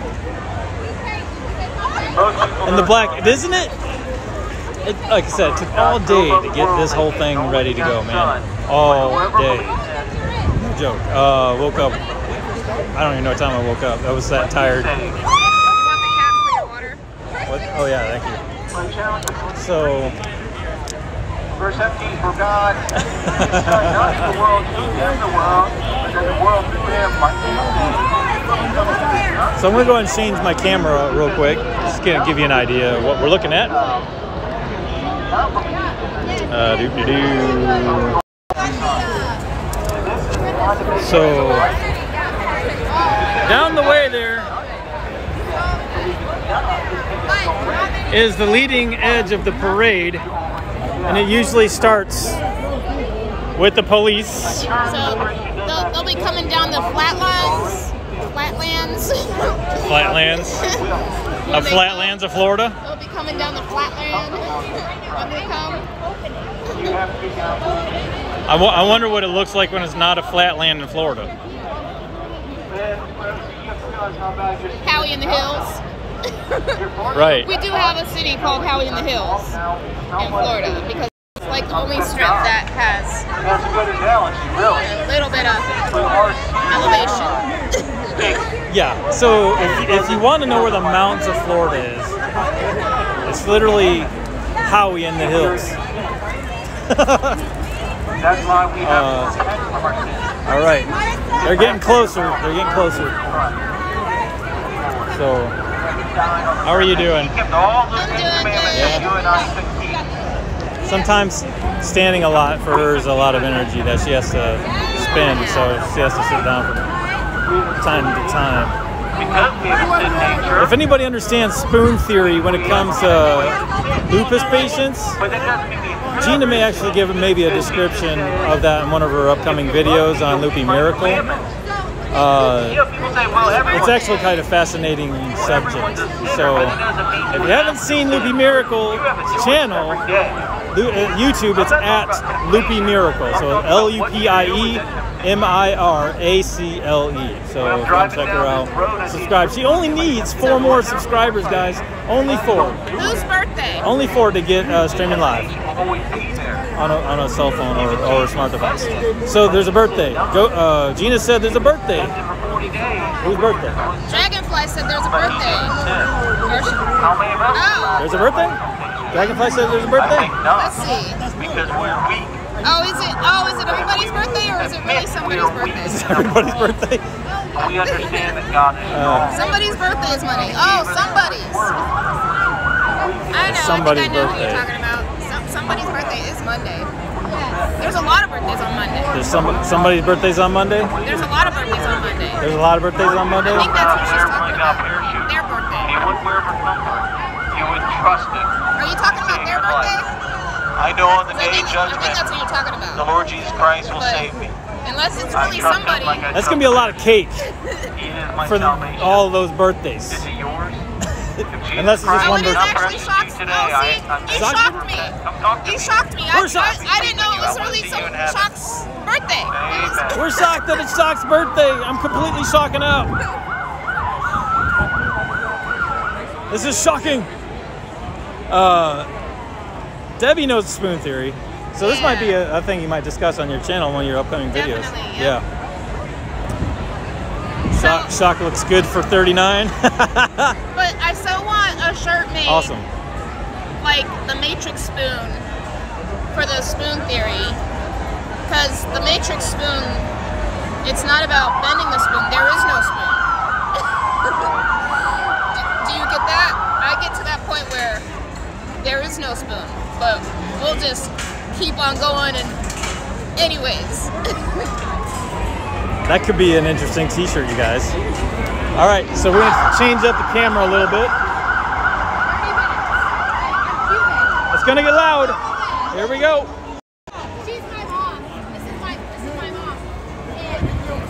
And the black, isn't it? Like I said, it took all day to get this whole thing ready to go, man. All day. No joke. Woke up. I don't even know what time I woke up. I was that tired. You want the cap for your water? What? Oh yeah, thank you. So. Verse 17, for God, not in the world, He is the world, but then the world through Him might be saved. So I'm going to go ahead and change my camera real quick. Just going to give you an idea of what we're looking at. So, down the way there is the leading edge of the parade. And it usually starts with the police. So they'll be coming down the flatlands. Flatlands of Florida. They'll be coming down the flatland when they come. I wonder what it looks like when it's not a flatland in Florida. Howie in the Hills. Right. We do have a city called Howie in the Hills in Florida because it's like the only strip that has a little bit of elevation. Yeah, so if you want to know where the mountains of Florida is, it's literally Howie in the Hills. That's why we have all right, they're getting closer. They're getting closer. So, how are you doing? I'm doing good. Yeah. Sometimes standing a lot for her is a lot of energy that she has to spend, so she has to sit down from time to time. If anybody understands spoon theory when it comes to lupus patients, Gina may actually give maybe a description of that in one of her upcoming videos on Loopy Miracle. It's actually kind of fascinating subject. So if you haven't seen Loopy Miracle's channel, YouTube, it's at Loopy Miracle. So LUPIEMIRACLE. So go and check her out. Subscribe. She only needs 4 more subscribers, guys. Only 4. Whose birthday? Only 4 to get streaming live. on a cell phone or a smart device. So there's a birthday. Gina said there's a birthday. Whose birthday? Dragonfly said there's a birthday. Oh. There's a birthday? Dragonfly said there's a birthday? Let's see. Because we're weak. Oh, is it everybody's birthday or is it really somebody's birthday? Is it everybody's birthday? We understand that God is strong. Somebody's birthday is Monday. Oh, somebody's. I know. Somebody's I think I know birthday. who you're talking about. Somebody's birthday is Monday. There's a lot of birthdays on Monday. There's somebody's birthday's on Monday? There's a lot of birthdays on Monday. There's a lot of birthdays on Monday? I think that's what she's talking Airplane got about. parachute. Their birthday. He wouldn't wear a number. You would trust him. Are you talking about their birthday? I know on the I day think of that's what judgment, you're talking about. the Lord Jesus Christ will But save me. unless it's I really trust him somebody. like I That's trust going to be a lot of cake He is my for salvation. all those birthdays. Is it yours? Unless it's just Oh, one it is birthday. actually shocked. Today, Oh, see, you shocked me. Come talk to You me. shocked me. We're shocked. I didn't know it was really Shock's birthday. Amen. We're shocked that it's Shock's birthday. I'm completely shocking out. This is shocking. Debbie knows the spoon theory. So this might be a thing you might discuss on your channel in one of your upcoming videos. Definitely, Yeah. So- Shock looks good for 39. But I so want a shirt made Awesome. like the Matrix spoon for the spoon theory. Because the Matrix spoon, it's not about bending the spoon. There is no spoon. Do you get that? I get to that point where there is no spoon. But we'll just keep on going and anyways. That could be an interesting t-shirt, you guys. All right, so we're gonna change up the camera a little bit. It's gonna get loud. Here we go. She's my mom. This is my mom. And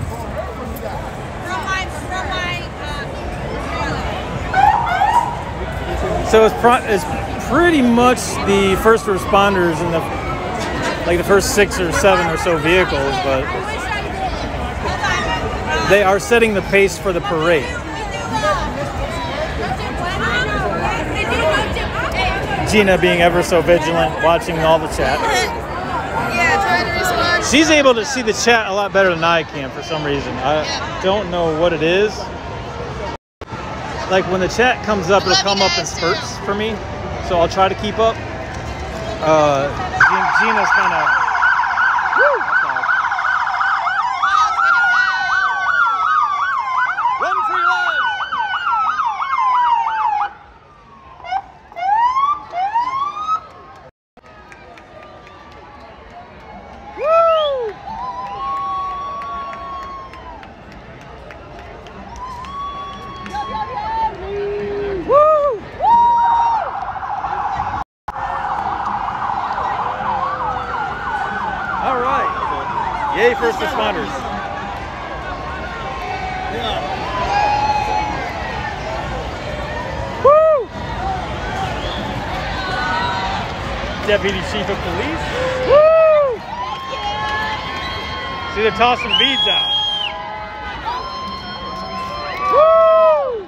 from my So it's pretty much the first responders in the first 6 or 7 or so vehicles, but they are setting the pace for the parade. Gina being ever so vigilant, watching all the chat. Yeah, trying to respond. She's able to see the chat a lot better than I can for some reason. I don't know what it is. Like when the chat comes up, it'll come up in spurts for me. So I'll try to keep up. Gina's kind of... Run for your lives! Woo! Woo! All right. Yay, first responders. Woo! Deputy Chief of Police. Woo! See, they're tossing beads out. Woo!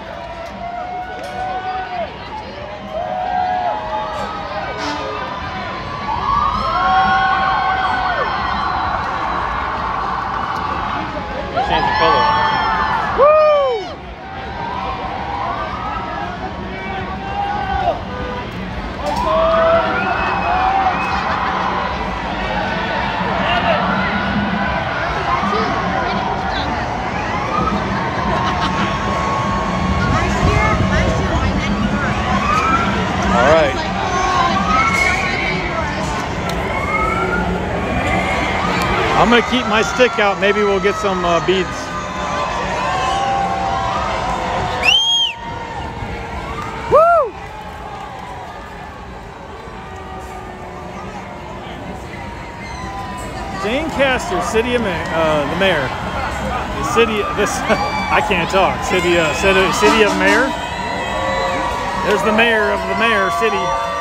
Change the color. Woo! All right. I'm gonna keep my stick out. Maybe we'll get some beads. Woo! Jane Castor, City of the Mayor. The city. This I can't talk. City of Mayor. There's the mayor of the mayor city.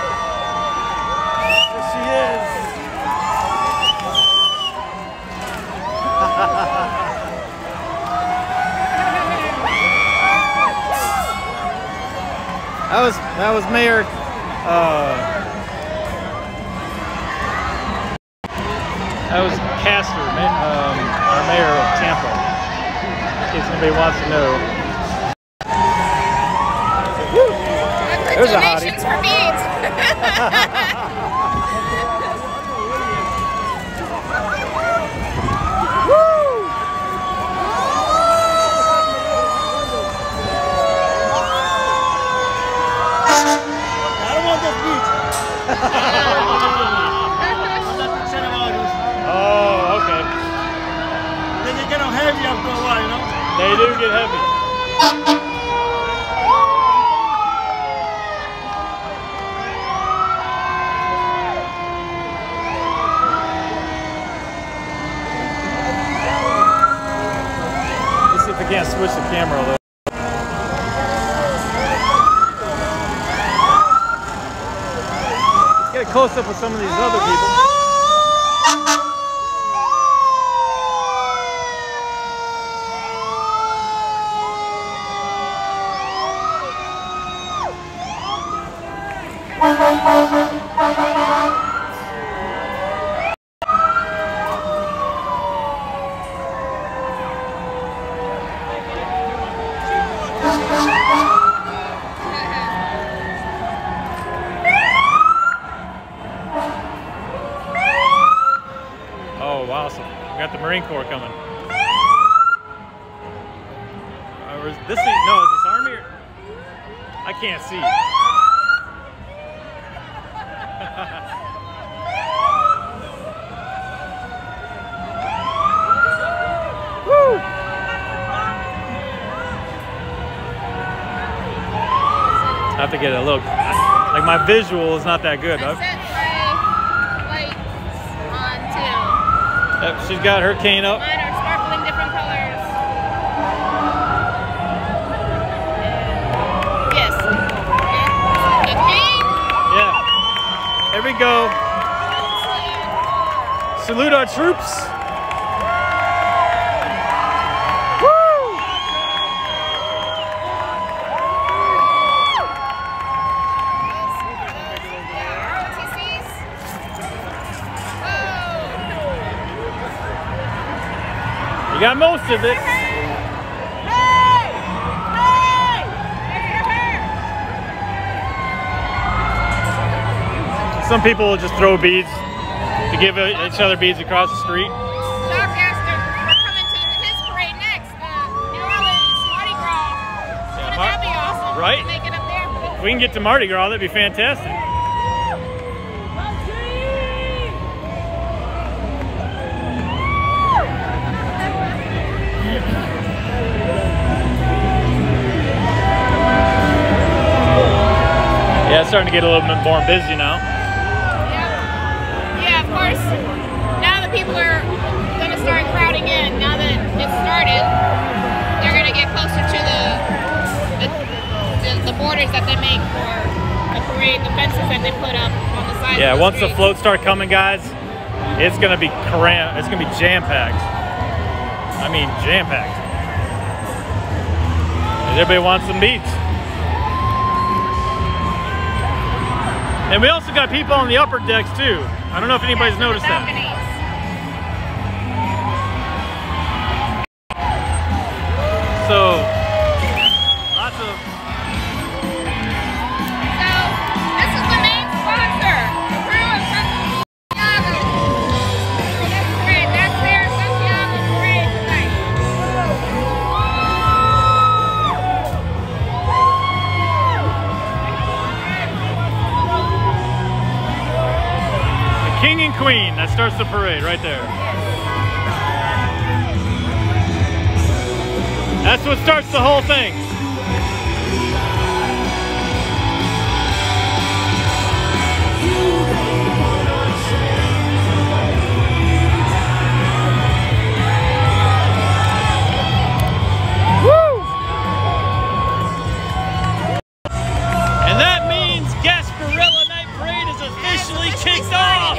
There she is. That was Mayor That was Castor, our mayor of Tampa, in case anybody wants to know. There's donations for beads. I don't want those beats. Oh, okay. They get on heavy after a while, you know? They do get heavy. Let's see if I can't switch the camera a little. Let's get a close up with some of these other people. Oh, awesome. We got the Marine Corps coming. Is this no, is this Army? Or, I can't see. Woo! I have to get a look. Like my visual is not that good. I set my lights on too. Yep, she's got her cane up. Mine are sparkling different colors. Yes. The cane. Yeah. Here we go. Salute our troops. You got most of it. Some people will just throw beads to give each other beads across the street. Doncaster, we're coming to his parade next. New Orleans Mardi Gras. Wouldn't that be awesome? Right? Make it up there. If we can get to Mardi Gras, that'd be fantastic. Yeah, it's starting to get a little bit more busy now. Yeah, of course. Now that people are going to start crowding in, now that it's started, they're going to get closer to the borders that they make for the parade, the fences that they put up on the side. Yeah, of the once the streets. floats start coming, guys, it's going to be it's going to be jam-packed. I mean, jam-packed. Everybody wants some beads. And we also got people on the upper decks too. I don't know if anybody's noticed that. So, lots of... So, this is the main sponsor. The crew of Santiago. For this parade. That's their Santiago parade tonight. King and Queen, that starts the parade right there. That's what starts the whole thing. Woo! And that means Gasparilla Night Parade is officially kicked off.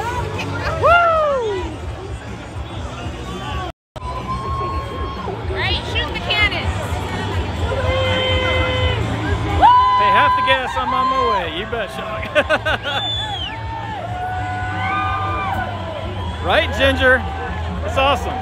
Gas, I'm on my way, you betcha. Right, Ginger? It's awesome.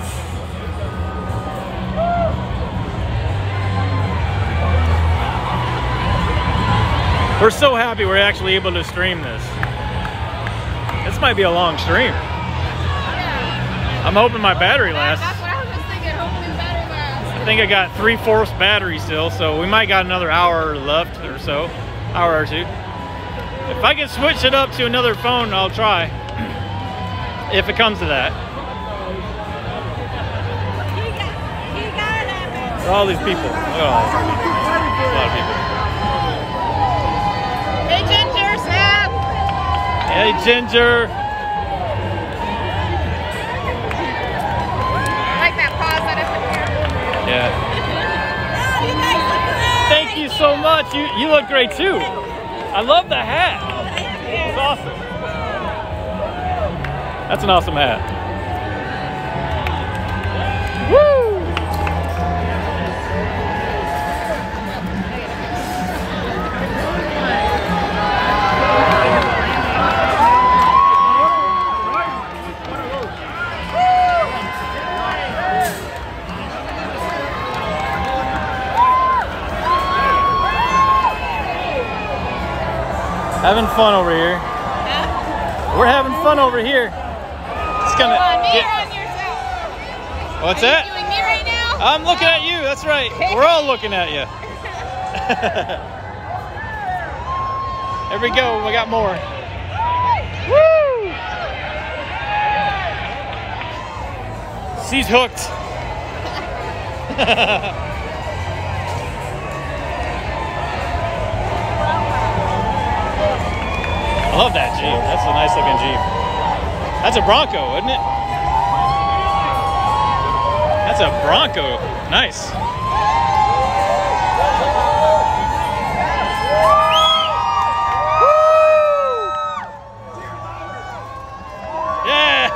We're so happy we're actually able to stream this. This might be a long stream. I'm hoping my battery lasts. That's what I was just thinking, hoping battery lasts. I think I got 3/4 battery still, so we might got another hour left or so. Hour or two. If I can switch it up to another phone, I'll try. If it comes to that. Look at all these people. Look at all these people. There's a lot of people. Hey, Ginger, Sam. Hey, Ginger. I like that pause that is in here. Yeah. Thank you so much. You look great too. I love the hat. It's awesome. That's an awesome hat. Woo! Having fun over here. We're having fun over here. It's gonna On me get... or on yourself? What's Are that? you doing me right now? I'm looking at you. That's right. We're all looking at you. There we go. We got more. Woo! She's hooked. I love that Jeep. That's a nice looking Jeep. That's a Bronco, isn't it? That's a Bronco. Nice. Yeah.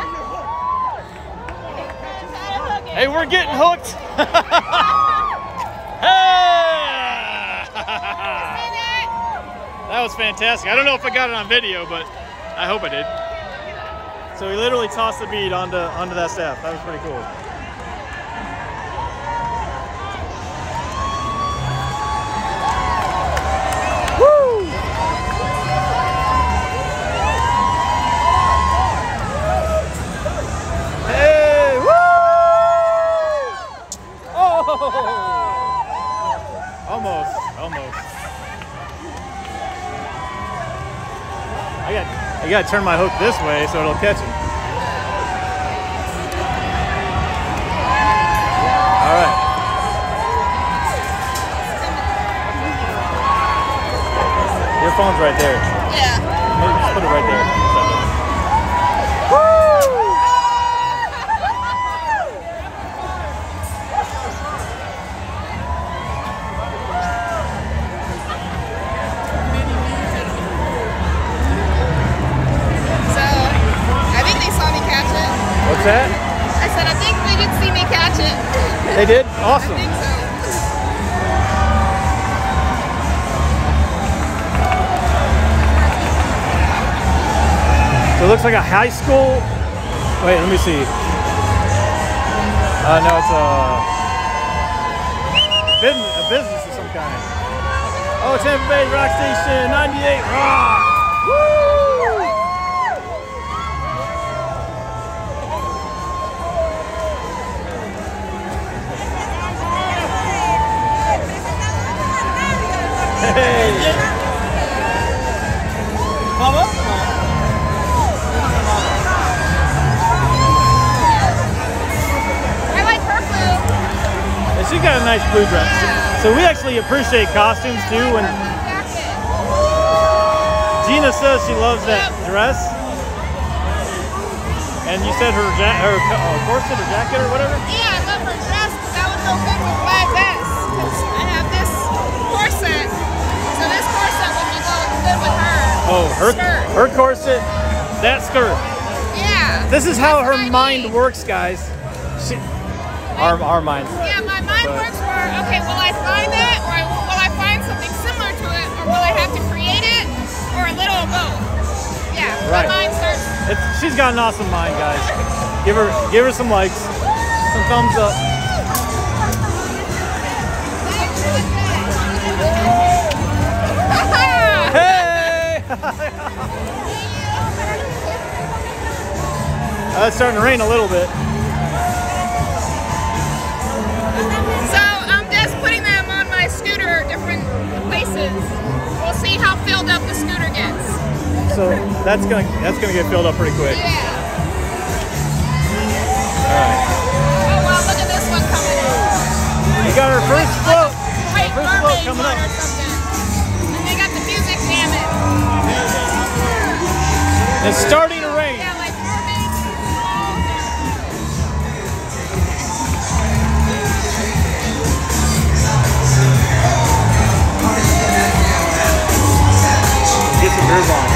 Hey, we're getting hooked. That was fantastic. I don't know if I got it on video, but I hope I did. So he literally tossed the bead onto that staff. That was pretty cool. Woo! Hey! Woo! Oh! Almost. I gotta turn my hook this way so it'll catch him. All right. Your phone's right there. Yeah. Maybe just put it right there. What's that? I said, I think they did see me catch it. They did? Awesome. I think so. So it looks like a high school. Wait, let me see. No, it's a business of some kind. Oh, Tampa Bay Rock Station 98 Rock. Woo! Hey! Mama? I like her blue. And she's got a nice blue dress. So we actually appreciate costumes too. When Gina says she loves that dress, and you said her corset or jacket or whatever? Yeah, I love her dress because that would go good with my vest. Because I have this corset. So this corset would be going good with her. Oh, skirt. her corset, that skirt. Yeah. This is how That's her what I mind need. works, guys. Our minds. Yeah, my mind works for, okay, will I find that? Or will I find something similar to it? Or will I have to create it? Or a little of both? Yeah, Right. my mind starts She's got an awesome mind, guys. Give her some likes, some thumbs up. Hey! It's starting to rain a little bit. So I'm just putting them on my scooter at different places. We'll see how filled up the scooter gets. So that's gonna get filled up pretty quick. Yeah. All right. Oh wow, look at this one coming in. You got our first float. Great First float mermaid coming one up. or something. And they got the music jamming. It's starting to rain. Yeah, like mermaids. Get some groove on.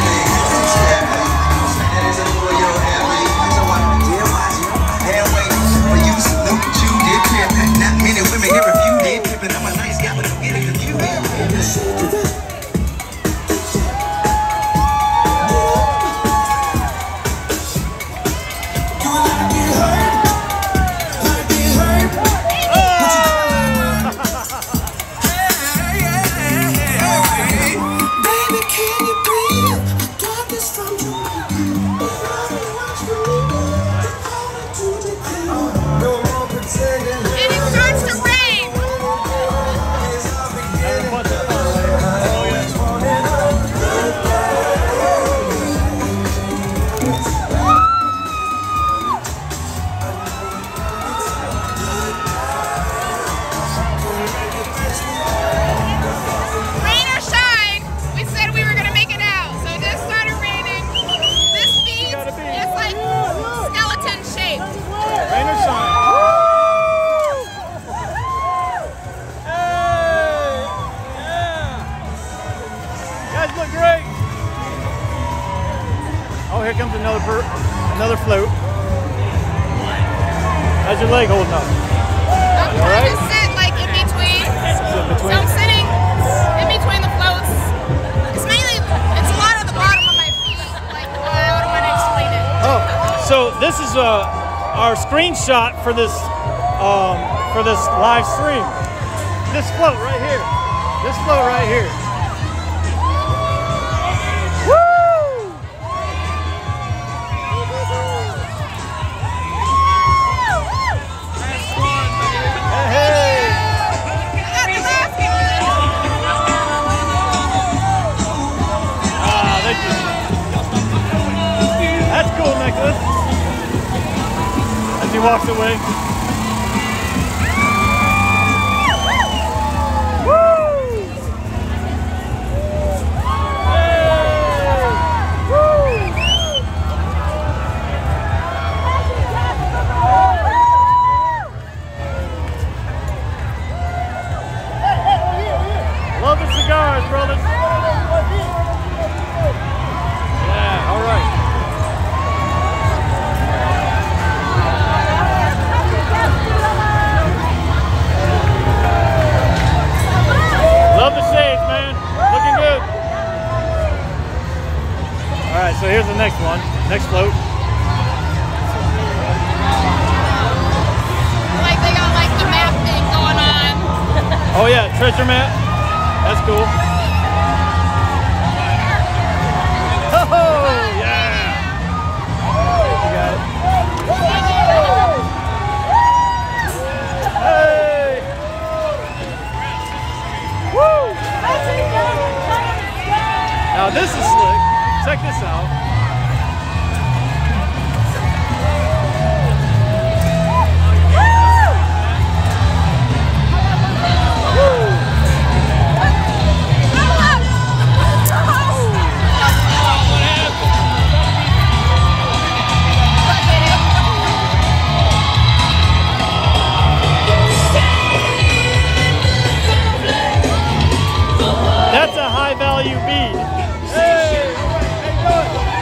And it starts to rain. Rain or shine, we said we were gonna make it out. So it just started raining. This beach is like skeleton shaped. Rain or shine. Hey! Yeah! You guys look great. Oh, here comes another float. How's your leg holding up? I'm You all trying right? to sit like in between. Sit So between. I'm sitting in between the floats. It's a lot at the bottom of my feet. Like, I don't want to explain it. Oh, so this is our screenshot for this live stream. This float right here. This float right here. Woo! Hey! I got the basket. Ah, thank you. That's cool, Nicholas. As he walks away. Woo! Hey! Woo! Love the cigars, brothers. Yeah, all right. Love the shades, man. Looking good. All right, so here's the next one. Next float. Like they got like the map thing going on. Oh yeah, treasure map. That's cool. Oh yeah. You got it. Hey. Woo. Now this is slick. Check this out. That's a high value bead. Hey, how you doing?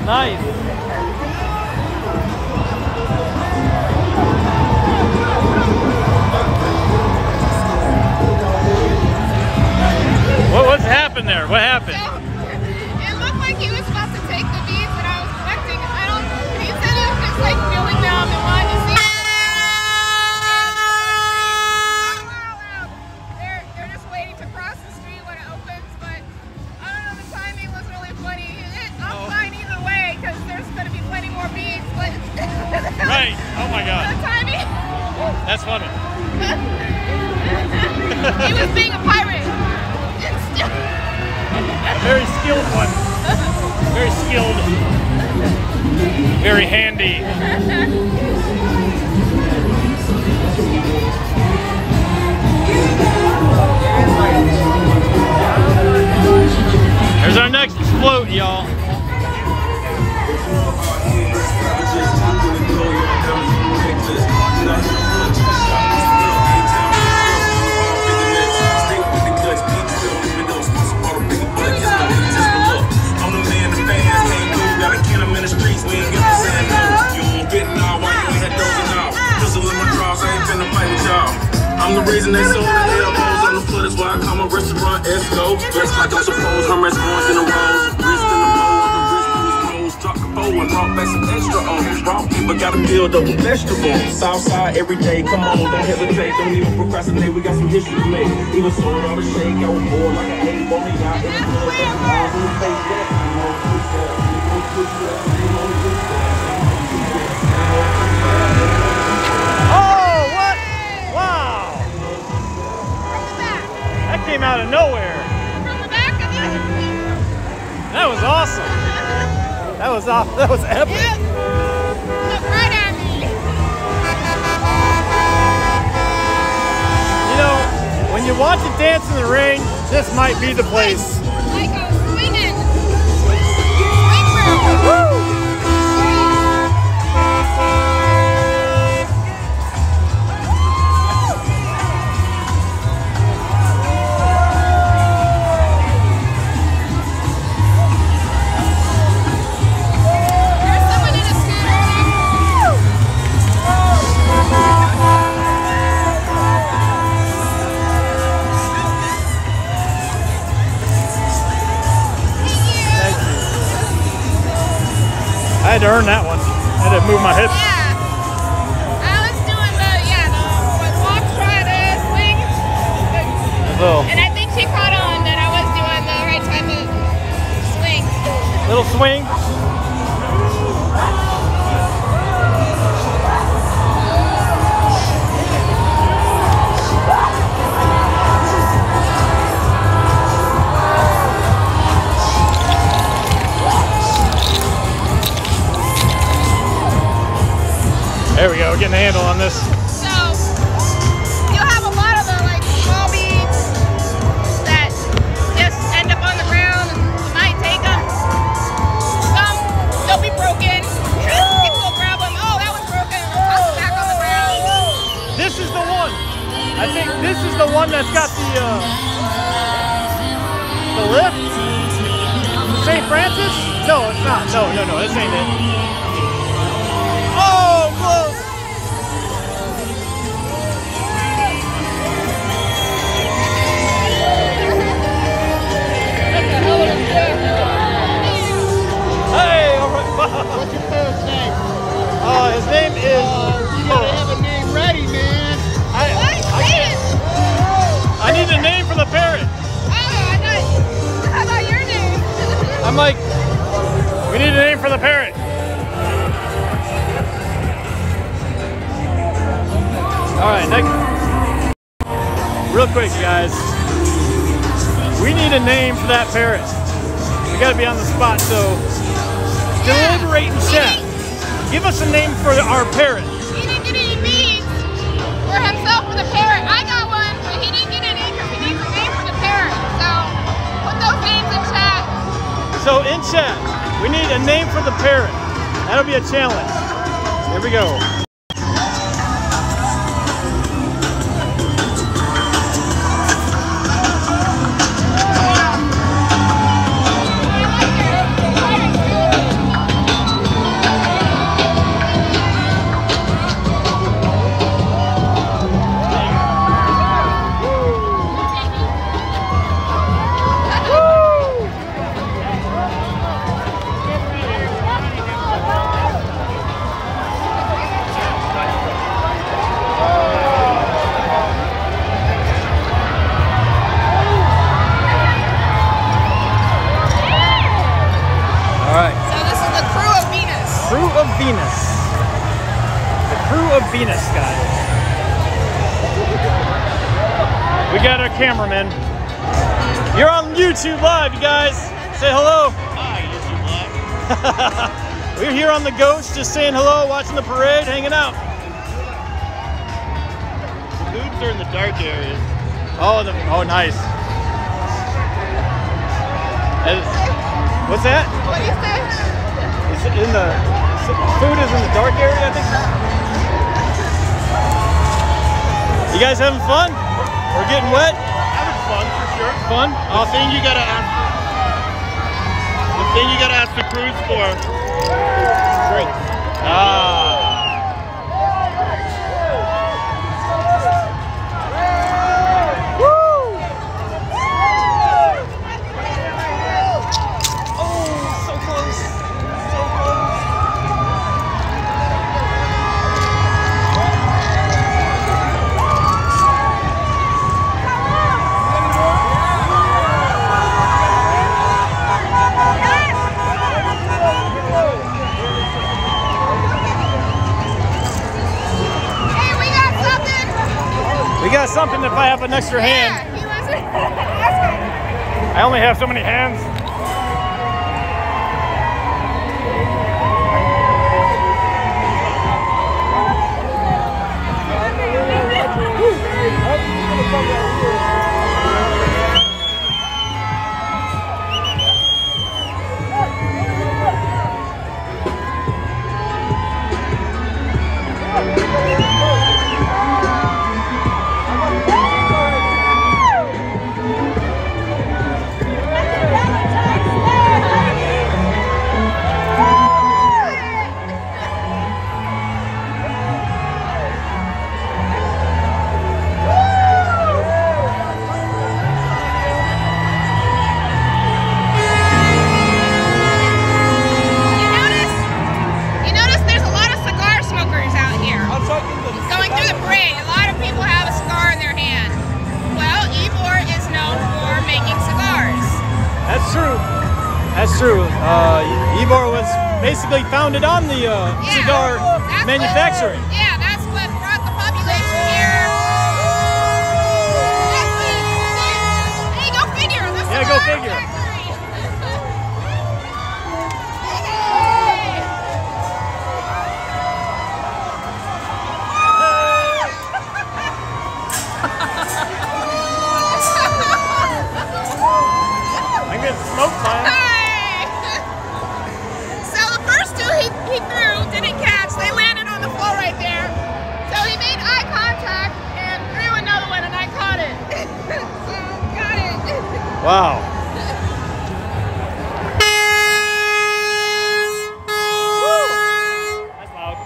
Nice. What's happened there? What happened? So, it looked like he was about to take the beads that I was collecting. He said he was just like feeling them and wanted to see. They're just waiting to cross the street when it opens, but I don't know, the timing was really funny. I'm fine either way because there's going to be plenty more beads, but Right. Oh my God. the timing. That's funny. He was being a pirate. A very skilled one. Very skilled. Very handy. There's our next float, y'all. I'm the reason they sold the elbows on the foot, is why I call my restaurant Esco. Dressed like I'm supposed, Hermes ones in the rose. Wrist in the bowl, on the wrist was rose. Drop the bow and brought back some extra O's. Raw people gotta build up with vegetables. Southside every day, come on, don't hesitate. Don't even procrastinate, we got some history to make. Even sold all the shake, I was bored like an 8 ball. He got in the club, got the balls in the face. Came out of nowhere. From the back of it. That was awesome. That was awesome. That was epic. Yep. Look right at me. You know, when you watch it dance in the rain, this might be the place. Like I was swinging. Swing room. Woo! I had to earn that one. I had to move my hips. Yeah. I was doing the walk, try to swing. And I think she caught on that I was doing the right type of swing. Little swing. There we go, getting a handle on this. So, you'll have a lot of the small beads that just end up on the ground and you might take them. Some, they'll be broken. People will grab them. Oh, that was broken. They'll toss it back on the ground. This is the one. I think this is the one that's got the lift. St. Francis? No, it's not. No, this ain't it. Oh, close. Hey, all right. What's your parents' name? His name is. You gotta have a name ready, man. I need a name for the parrot. How about your name? I'm like, we need a name for the parrot. All right, next. Real quick, guys. We need a name for that parrot. We gotta be on the spot, so deliberate and chat. Give us a name for our parrot. He didn't get any beads for himself for the parrot. I got one, but he didn't get any because he needs a name for the parrot. So put those names in chat. So in chat, we need a name for the parrot. That'll be a challenge. Here we go. Venus. The crew of Venus, guys. We got our cameraman. You're on YouTube Live, you guys. Say hello. Hi, YouTube Live. We're here on the Ghost, just saying hello, watching the parade, hanging out. The boobs are in the dark areas. Oh, nice. What's that? What do you say? Is it in the food is in the dark area, I think. You guys having fun? We're getting wet? Having fun for sure. Fun? The thing you gotta ask the crews for drinks. Ah. We got something if I have an extra hand. Yeah, he wasn't. I only have so many hands. That's true. Ybor was basically founded on the cigar manufacturing. Yeah, that's what brought the population here. Hey, go figure. Yeah, go figure. I'm getting smoked by him. He threw, didn't catch, they landed on the floor right there. So he made eye contact and threw another one and I caught it. So, got it. Wow. That's loud.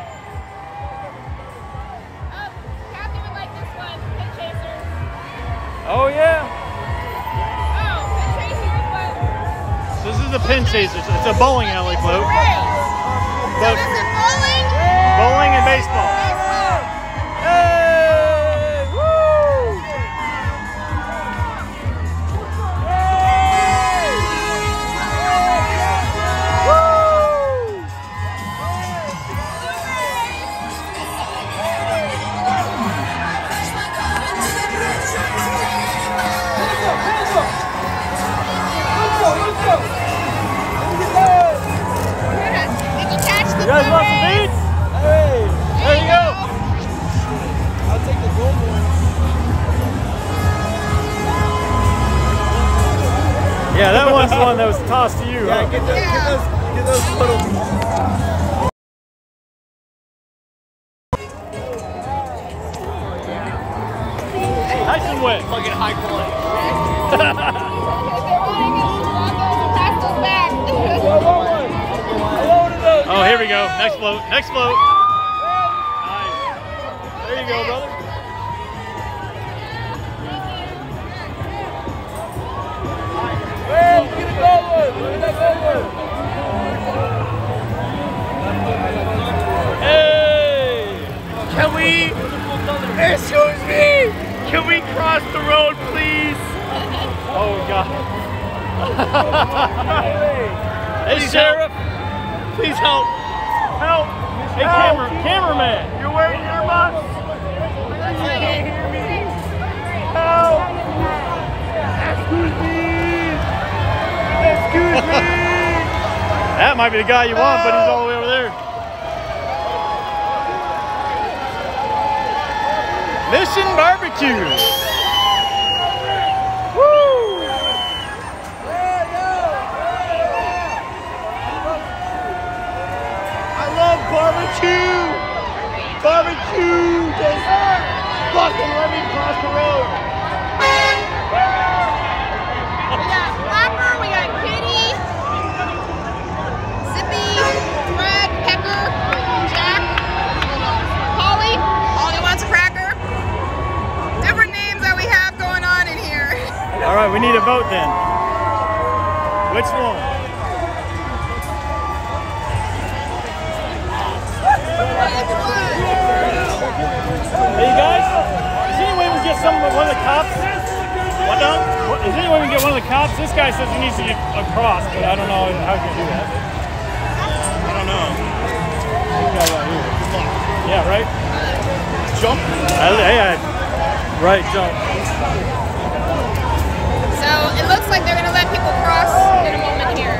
Kathy would like this one, Pin Chasers. Oh yeah. Oh, Pin Chasers, but... This is the Pin Chasers. It's a bowling alley float. So this is bowling? Bowling and baseball. Hey! Woo! You guys want some beats? Hey, there you go. I'll take the gold ones. Yeah, that one's the one that was tossed to you. Yeah, huh? get those little beats. Nice and wet. Fucking high quality. Oh, here we go. Next float. Next float. Nice. There you go, brother. Hey, get a gold one. Look at that gold one. Hey! Can we? Excuse me. Can we cross the road, please? Oh, God. Hey, Hey, Sheriff. please help. Help! Hey, cameraman! You're wearing earbuds? Help! Excuse me! Excuse me! That might be the guy you want, but he's all the way over there. Mission Barbecue. Woo! I love barbecue! Barbecue! Just fucking let me cross the road. We got Flapper, we got Kitty, Zippy, Fred, Pecker, Jack, Polly. Polly wants a cracker. Different names that we have going on in here. All right, we need a vote then. Which one? Hey, you guys, is there any way we can get one of the cops? What now? Is there any way we can get one of the cops? This guy says he needs to get across, but I don't know how he can do that. I don't know. This guy right here. Yeah, right? Jump? Right, jump. So it looks like they're gonna let people cross in a moment here.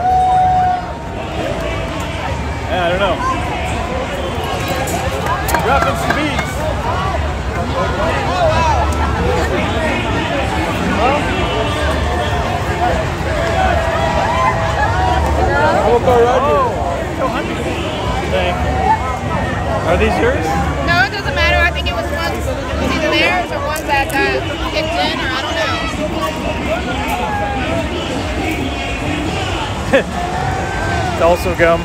Yeah, I don't know. Dropping some beats. Are these yours? No, it doesn't matter. I think it was ones, it was either theirs or ones that got kicked in, or I don't know. It's also gum.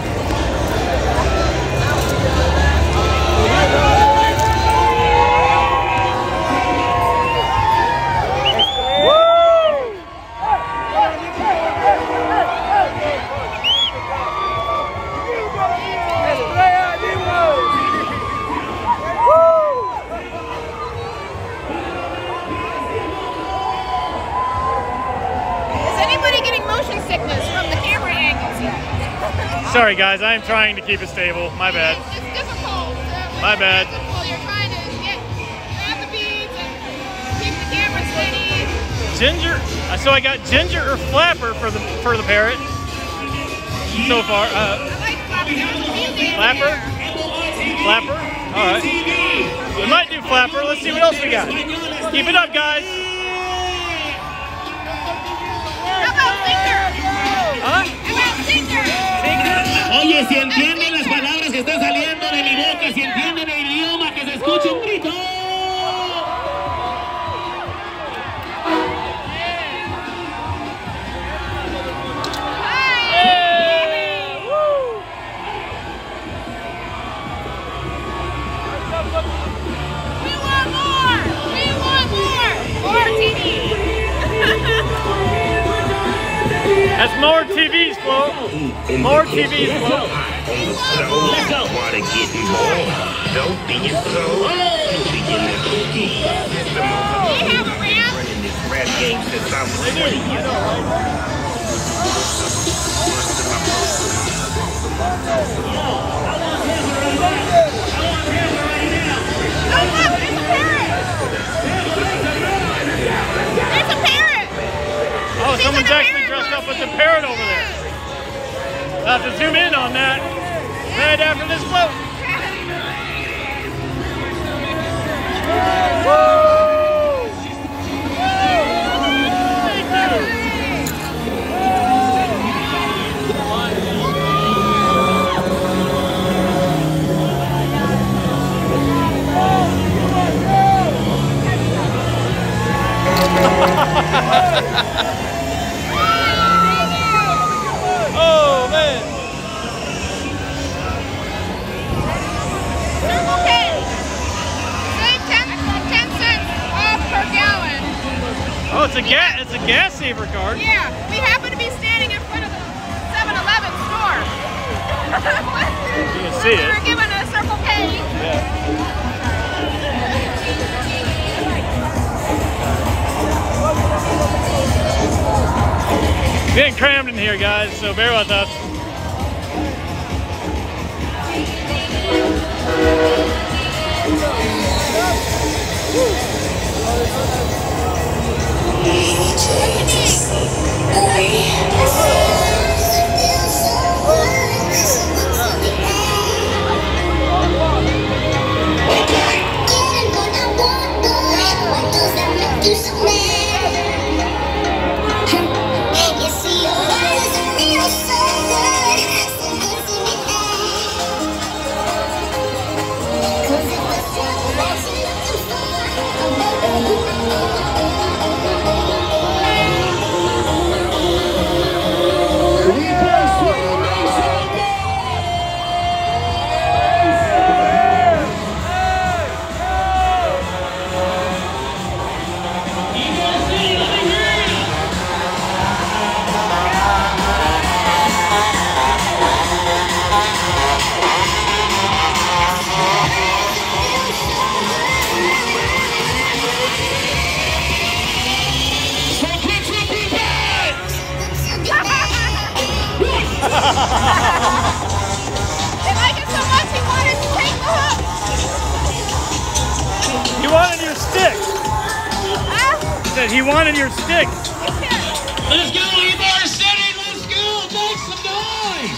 Sorry guys, I am trying to keep it stable. My bad. It's difficult. My bad. You're trying to grab the beads and keep the camera steady. Ginger. So I got Ginger or Flapper for the parrot. So far. I like Flapper. Flapper. All right. We might do Flapper. Let's see what else we got. Keep it up, guys. How about Singer? Huh? How about Singer? Oye, si entienden las palabras que están saliendo de mi boca, si entienden el idioma, que se escuche un grito. We want more! We want more! More TV! That's more TVs, Flo. More TVs, Flo. Wanna get more? Don't be so. They have a ramp. Running this rap game since I was 20 years old. Oh, look, there's a parrot. There's a parrot. Oh, someone's actually dressed up as a parrot over there. I'll have to zoom in on that right after this float. Oh man! Circle K. Save 10 cents off per gallon. Oh, it's a gas saver card. Yeah, we happen to be standing in front of the 7-Eleven store. You can see We were it. given a Circle K. Yeah. Getting crammed in here, guys, so bear with us. They like it so much he wanted to take the hook. He wanted your stick. Huh? He said he wanted your stick. Let's go, Ybor City! Let's go! Make some noise!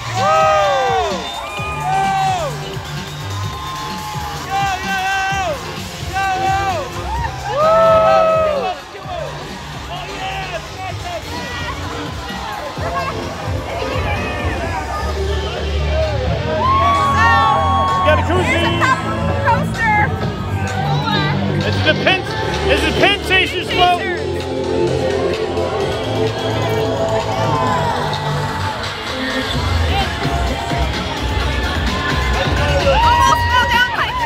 Got a koozie. Here's a cup coaster. This is Penn Station Slope. Almost fell down like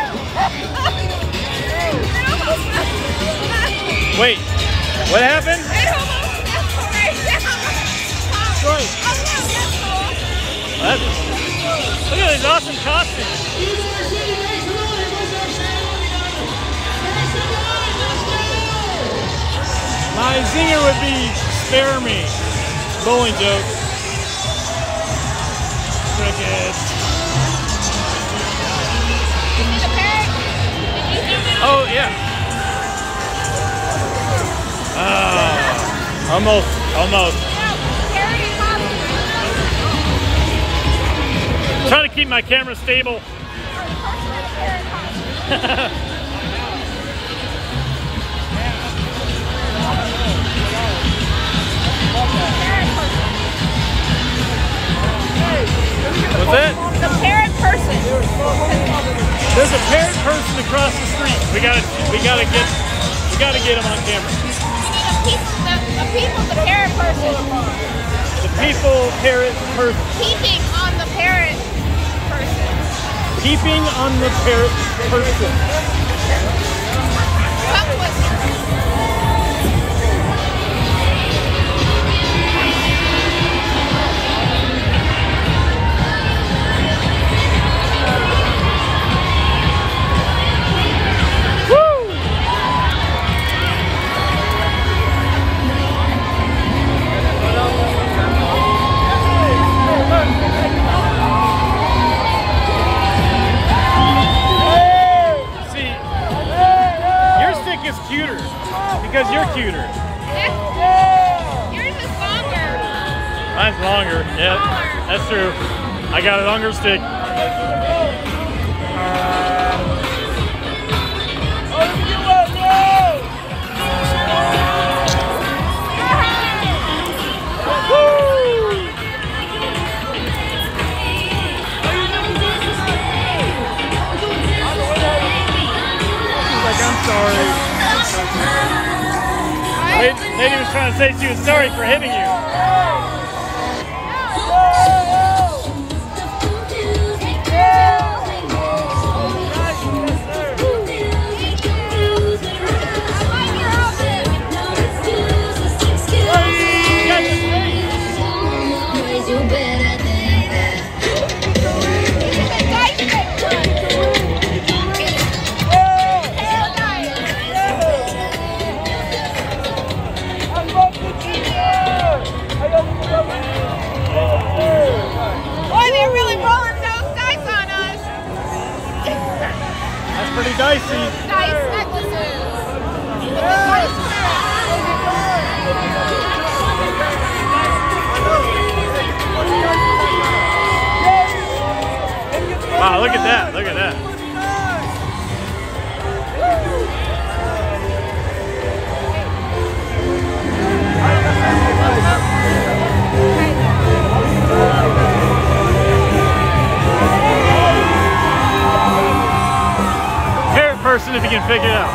Wait, what happened? it almost fell right down. Right. Oh, wow, that's cool. Look at these awesome costumes. My zinger would be spare me. Bowling joke. Crickets. You see the parrot? Did you zoom in on Oh, yeah. Almost. parrot and costume? Trying to keep my camera stable. What's that? The parrot person. There's a parrot person across the street. We gotta get him on camera. The people, the parrot person. The people parrot person. Peeping on the parrot person. Peeping on the parrot person. Tongue twister. Cuter because you're cuter. Yours is longer. Mine's longer. Yeah, that's true. I got a longer stick. He's like, I'm sorry. Lady was trying to say she was sorry for hitting you. Pretty dicey. Nice necklaces. Wow, look at that. Look at that. Person if you can figure it out.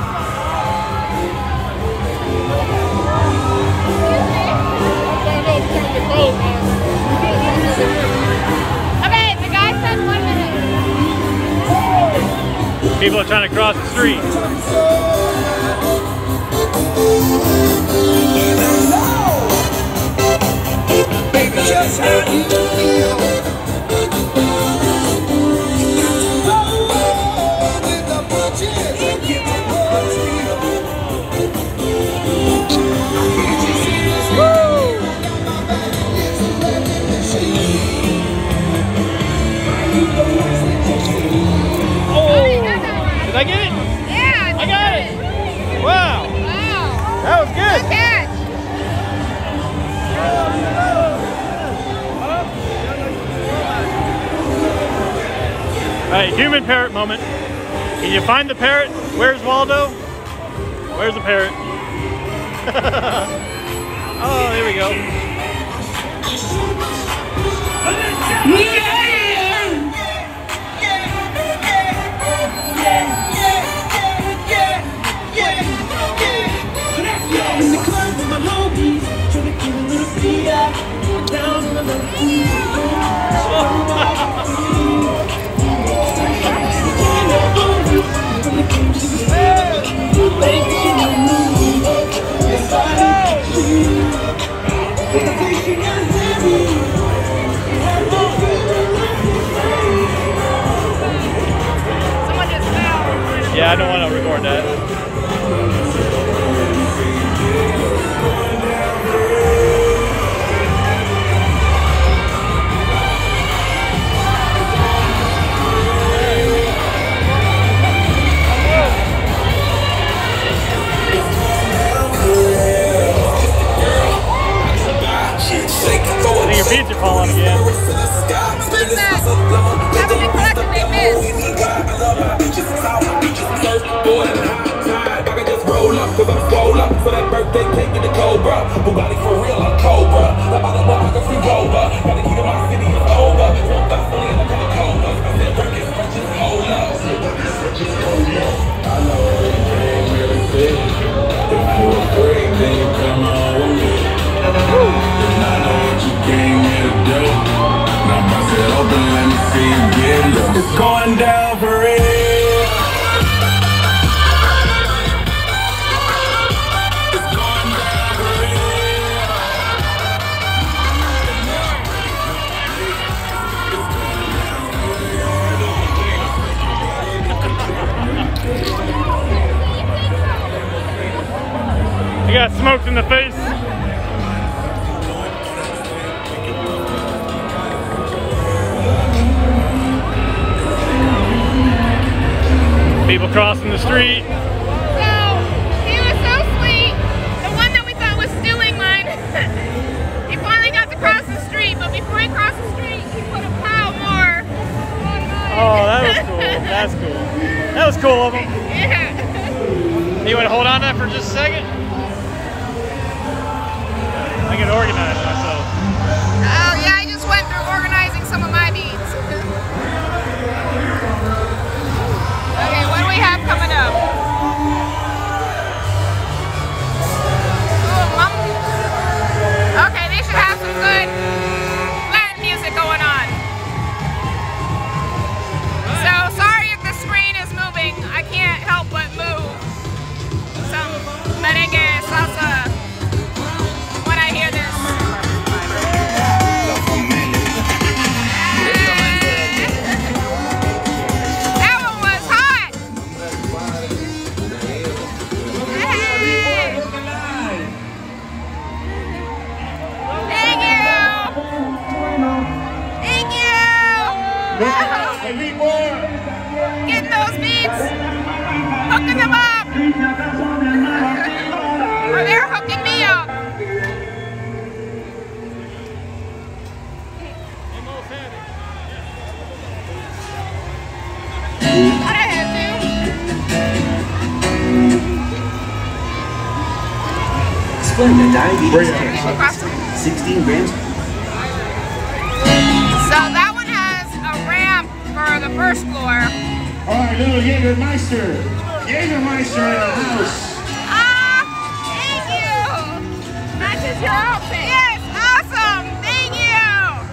Okay, the guy said 1 minute. People are trying to cross the street. Baby, just how you feel. Woo! right, human parrot moment. Can you find the parrot? Where's Waldo? Where's the parrot? Oh, there we go. Yeah, I don't want to record that. I think your feet are falling again. Haven't been collecting, they missed. Cause I'm swole up for that birthday cake in the Cobra. Bugatti for real, I'm Cobra. The bottom of the free rover. Gotta keep in my city is over. Won't stop fully in the Coca-Cola. I said records, just hold up. I know everything really big. If you a great, then you come on with me. And I know what you came here to do. Now bust it open, let me see you get low. It's going down for real. You got smoked in the face. People crossing the street. So, he was so sweet. The one that we thought was stealing mine, he finally got to cross the street, but before he crossed the street, he put a pile more on mine. Oh, that was cool. That's cool. That was cool of him. Yeah. You want to hold on to that for just a second? I can organize myself. Oh yeah, I just went through organizing some of my beads. Okay, what do we have coming up? Ooh, okay, they should have some good Latin music going on. So sorry if the screen is moving. I can't help but move. Some merengue, salsa. Getting those beats, hooking them up, or they're hooking me up. What I had to. Splenda diabetes care. 16 grams. So that one has a ramp for the first floor. All right, little Jägermeister. Jägermeister in the house. Ah, thank you. Matches your outfit. Yes, awesome. Thank you.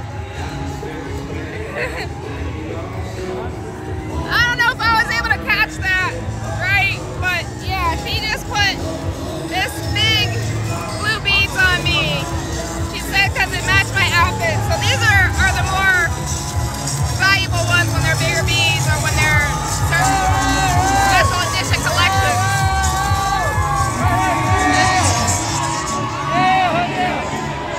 I don't know if I was able to catch that right, but yeah, she just put this big blue beads on me. She said because it matched my outfit. So these are the more valuable ones when they're bigger beads or when they're special edition collections.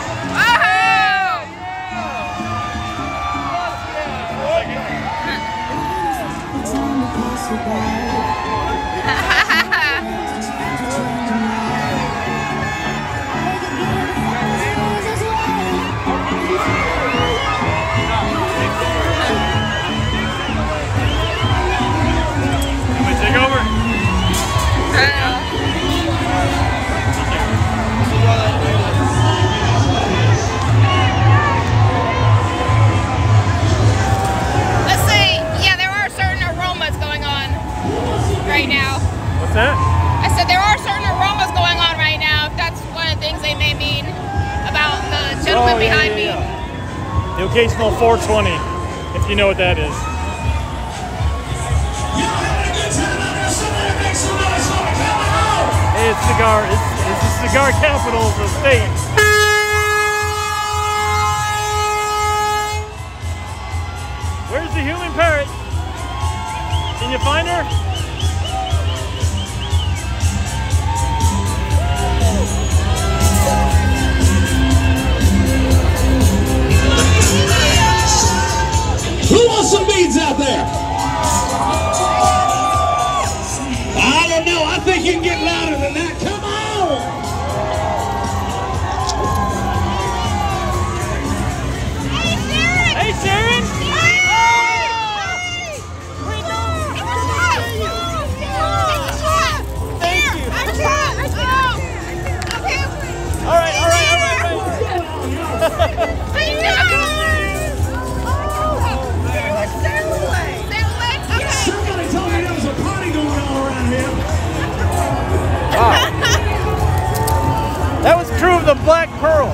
gentleman behind me. The occasional 420, if you know what that is. Hey, it's the cigar capital of the state. Where's the human parrot? Can you find her? Who wants some beads out there? I don't know. I think you can get louder than that. Come on! Hey, Sharon! All right. Somebody told me there was a party going on around here. That was true of the Black Pearl.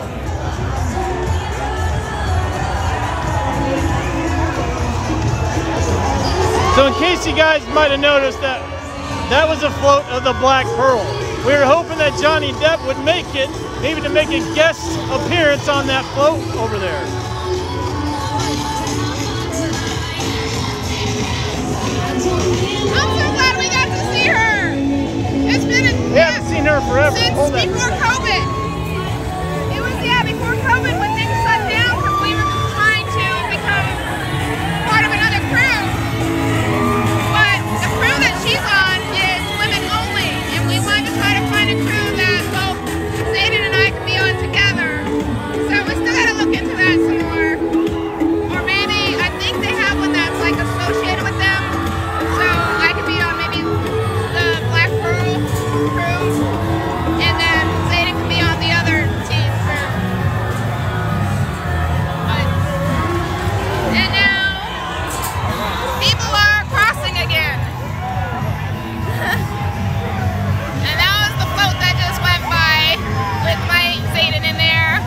So in case you guys might have noticed that was a float of the Black Pearl. We were hoping that Johnny Depp would make it, maybe to make a guest appearance on that float over there. I'm so glad we got to see her. It's been We haven't seen her forever. since before COVID. It was, before COVID when things shut down because we were trying to become part of another crew. But the crew that she's on is women only, and we wanted to try to find a crew that both Zayden and I could be on together. So we still got to look into that some more. Or maybe, I think they have one that's like associated with them. So I could be on maybe the Black Pearl crew, and then Zayden could be on the other team crew. And now, people are crossing again. And that was the float that just went by with my Zayden in there.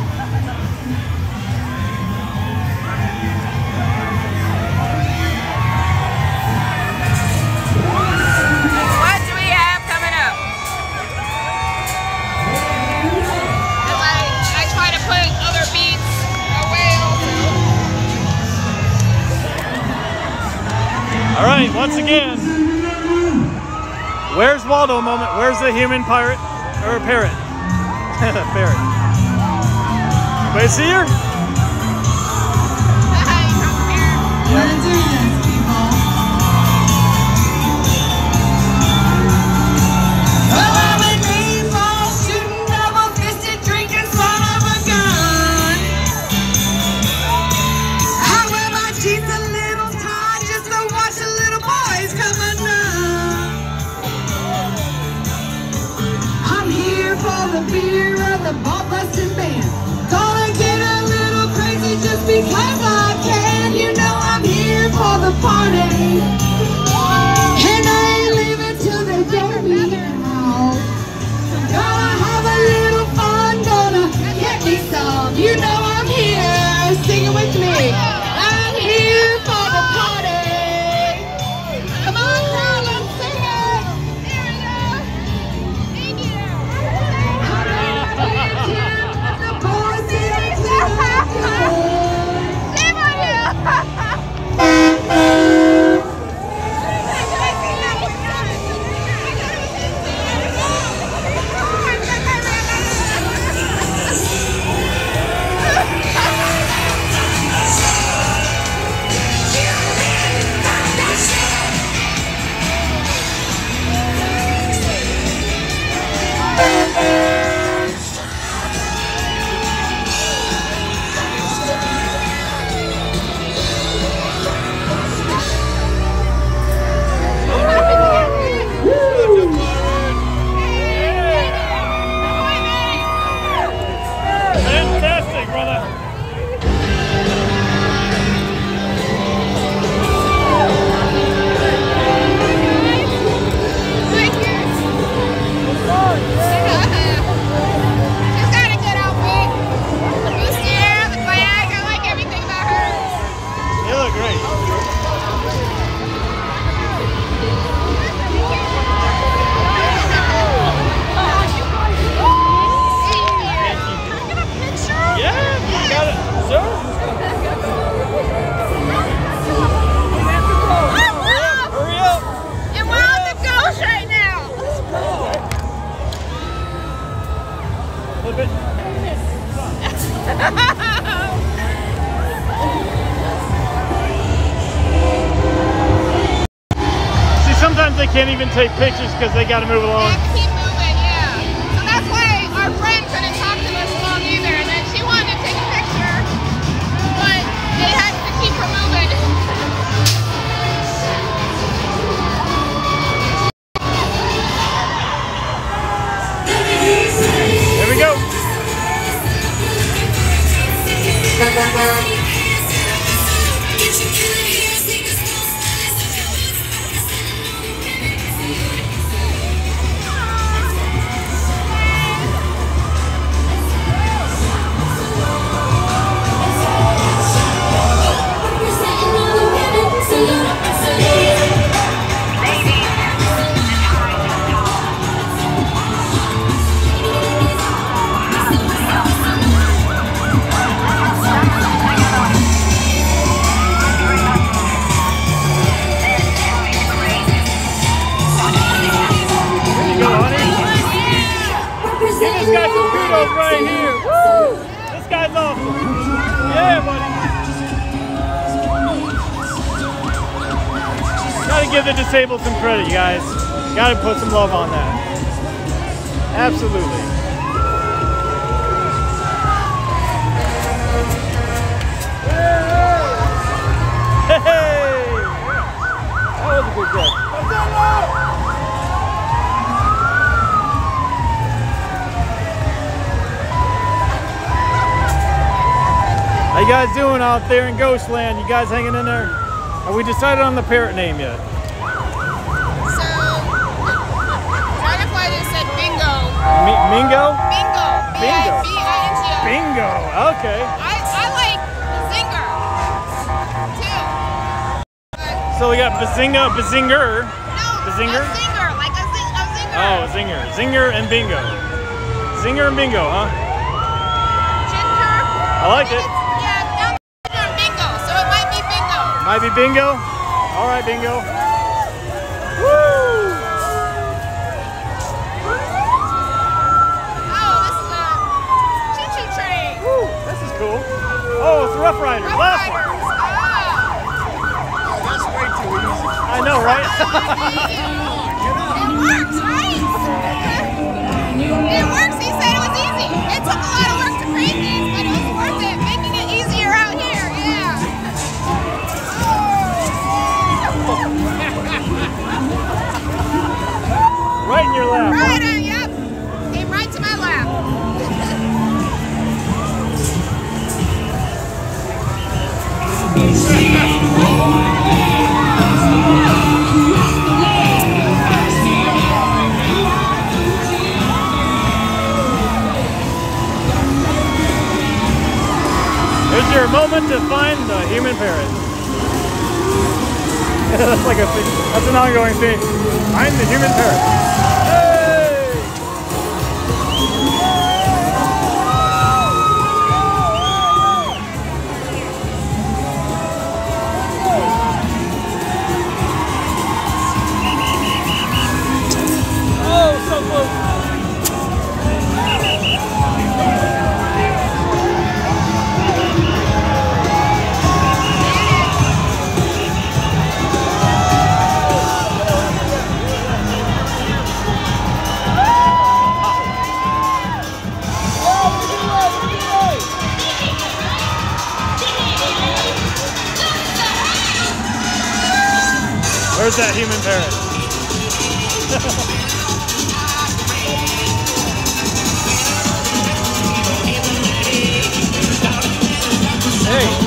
What do we have coming up? As I try to put other beats away also. All right, once again, where's Waldo moment? Where's the human pirate or parrot? Parrot. Anybody see her? Because I can, you know I'm here for the party. And I ain't leaving till they get me out. Gonna have a little fun, gonna get me some. You know I'm here, sing it with me. I'm here for the party. Come on, girl, let's sing it. There we go. Thank you. The boys in the She's got a good outfit. See, sometimes they can't even take pictures because they got to move along. They have to keep moving, yeah. So that's why our friend couldn't talk to us long either. And then she wanted to take a picture, but they had to keep her moving. There we go. This guy's some kudos right here. Woo! This guy's awesome. Yeah, buddy. Gotta give the disabled some credit, you guys. Gotta put some love on that. Absolutely. Hey! That was a good catch. How you guys doing out there in Ghostland? You guys hanging in there? Have we decided on the parrot name yet? So, Dragonfly just said bingo. Mingo? Bingo. Bingo. B-I-B-I-N-G-O. Bingo. Okay. I like Zinger too. So we got Bazinga, Bazinger. No, Bazinger? a zinger, like a zinger. Oh, Zinger. Zinger and Bingo. Zinger and Bingo, huh? Ginger. I like it. Yeah, Ginger and Bingo, so it might be bingo. Might be Bingo? All right, Bingo. Woo! Oh, this is a choo-choo train. Woo! This is cool. Oh, it's Rough Riders. Last one. That's way too easy. I know, right? It works, right? It works. He said it was easy. It took a lot of work to create these, but it was worth it, making it easier out here. Yeah. Right in your lap. Right, yep. Came right to my lap. Here's your moment to find the human parrot. That's like that's an ongoing thing. Find the human parrot. Hey! Oh, so close. Where's that human parrot? Hey.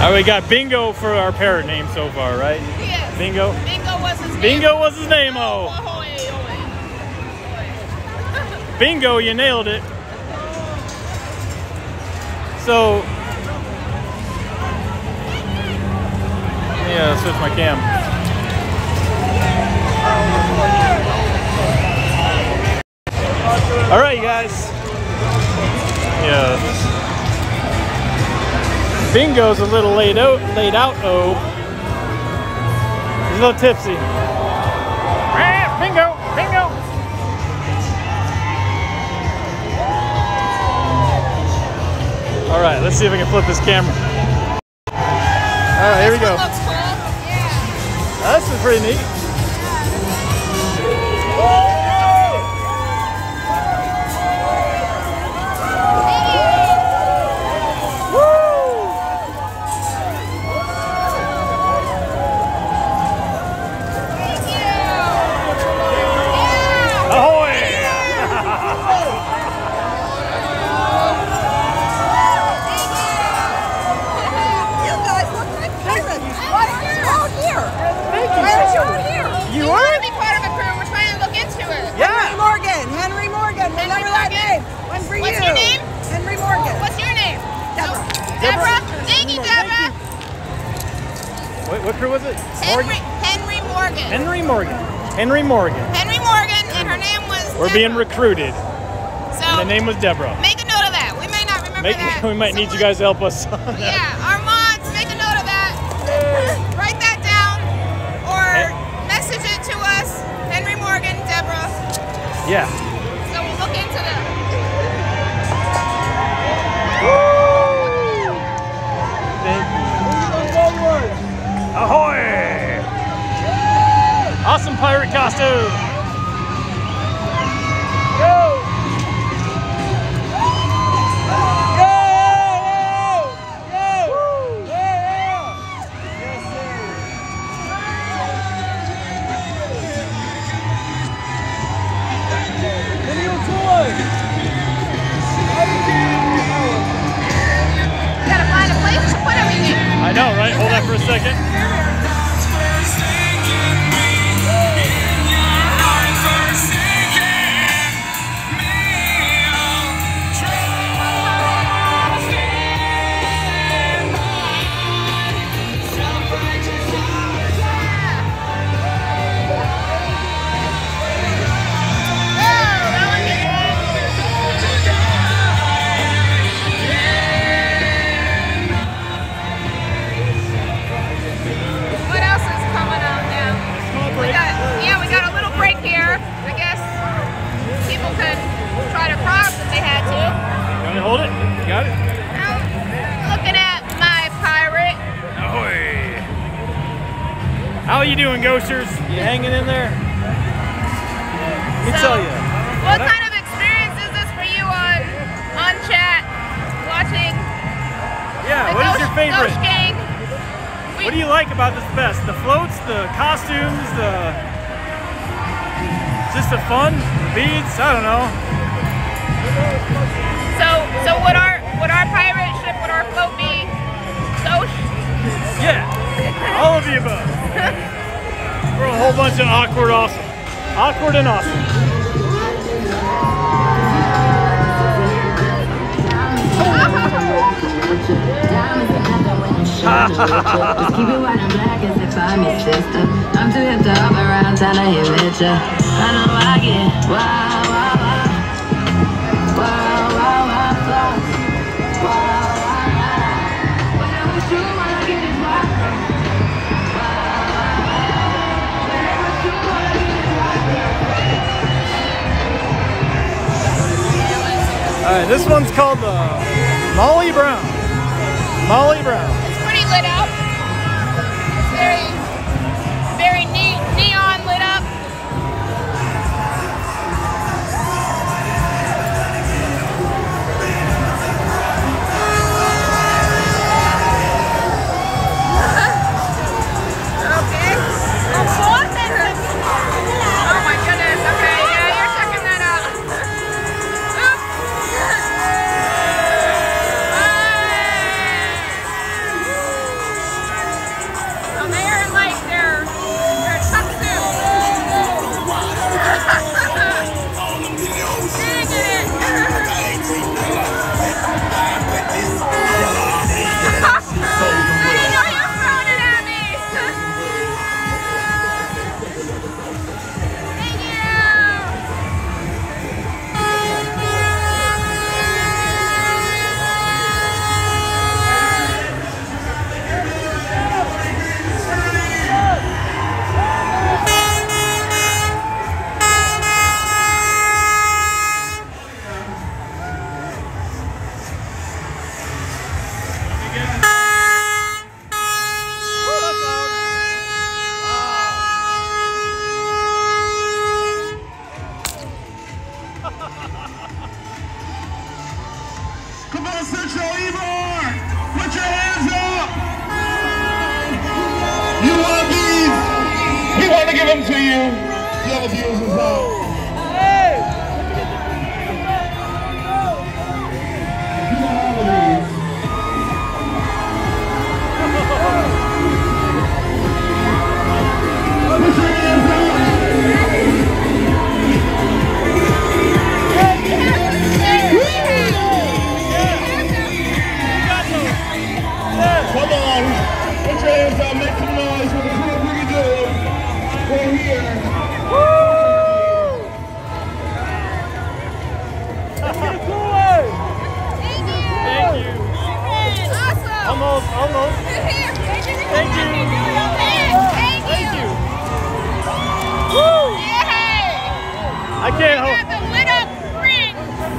All right, we got Bingo for our parrot name so far, right? Yes. Bingo? Bingo was his name. Bingo was his name, oh. Bingo, you nailed it. So, yeah, switch my cam. All right, you guys. Yeah. Bingo's a little laid out. Oh, he's a little tipsy. Bingo, bingo. All right, let's see if I can flip this camera. All right, here we go. Looks cool. Yeah. This is pretty neat. What crew was it? Henry Morgan. Henry Morgan. Henry Morgan. Henry Morgan, and her name was We're Deborah. being recruited. So and the name was Deborah. Make a note of that. We may not remember that. We might need you guys to help us. Yeah, our mods, make a note of that. Write that down or message it to us. Henry Morgan, Deborah. Yeah. So we'll look into that. Ahoy! Awesome pirate costume! Go! Go! Go! Yeah! Yes, sir! Video toy! You gotta find a place to put everything. I know, right? Hold that for a second. Hold it. You got it? Looking at my pirate. Ahoy. How are you doing, Ghosters? You hanging in there? Let me tell you. What kind of experience is this for you on chat, watching? Yeah, what is your favorite? Ghost Gang? What do you like about this best? The floats, the costumes, just the fun, beads, I don't know. So would our pirate ship, would our float be ghost? Yeah, all of the above. We're a whole bunch of awkward awesome. Awkward and awesome. Just keep it white and black as if I'm your sister. I'm too hip to hop around trying to hit with ya. I know I get wow, wow, wow. Wow, wow, wow, wow. Wow, wow, wow. But I wish you wanna get it right. Wow, wow, wow. But I wish you wanna get it right. Alright, this one's called Molly Brown. Molly Brown. It's pretty lit up. It's very neon lit up. Okay. Oh my goodness. Okay, yeah, you're checking that out. Oops. Come on, Central Ybor! Put your hands up! You want these? We want to give them to you. The other viewers as well. Come on, put your hands up, make some noise for the cool boogie dogs. We're here. Woo! Let's get cooler! Thank you! Thank you! Awesome! Almost. Thank you! Thank you! Woo! Yay! I can't hold. The lit up ring!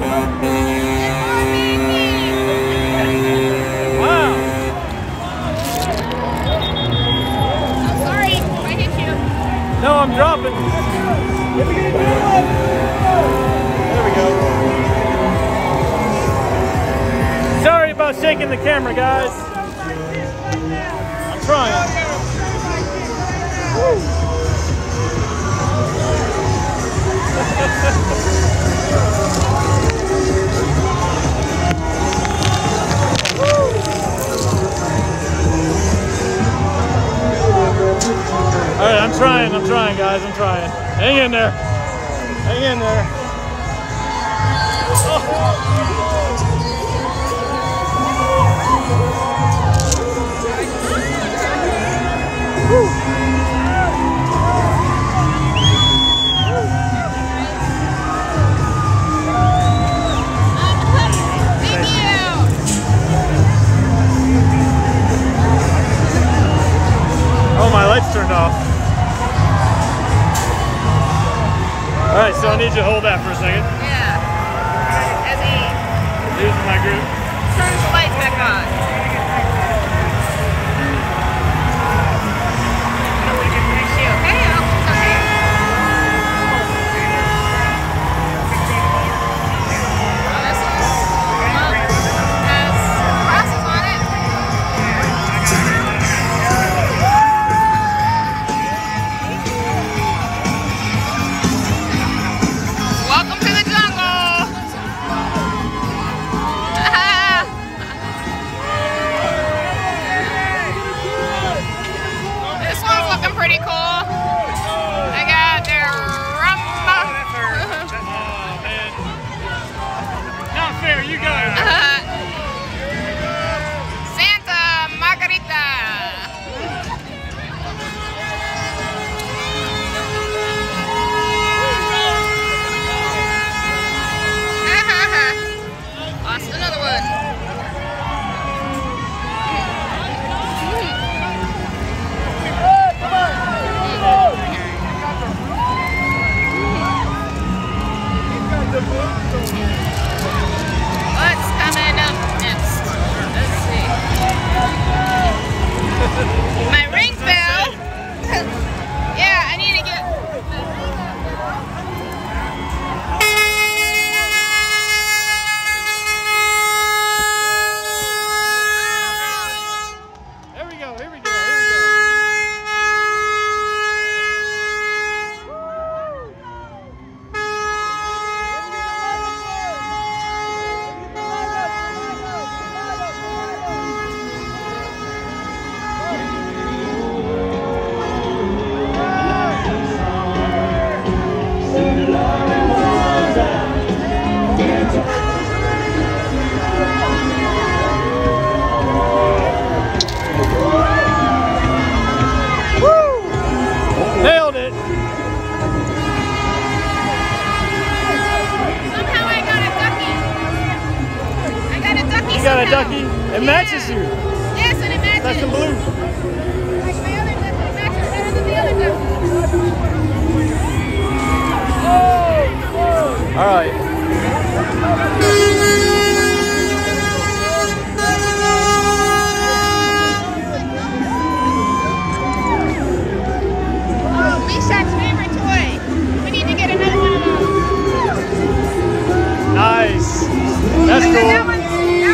Wow! No, I'm dropping. There we go. Sorry about shaking the camera, guys. I'm trying. Woo. All right, I'm trying, guys. I'm trying. Hang in there. Hang in there. Oh. Thank you. Oh, my lights turned off. All right, so I need you to hold that for a second. Yeah. As he Here's my group. turns the lights back on. Is she okay? I hope she's okay. Oh, this is, well, has crosses on it. Welcome to the jungle! This one's looking pretty cool. They got their rumba. Oh, man. Not fair, you guys. Santa Margarita. Lost another one. What's coming up next? Let's see. My ring bell. Yeah, I need to get. Here we go, here we go, here we go. Nailed it. Somehow I got a ducky. I got a ducky. You got a somehow. ducky? It matches you. Yes, and it matches. That's the blue. Like my other ducky matches better than the other ducky. All right. Meshach's favorite toy. We need to get another one of those. Nice. That's That cool. one's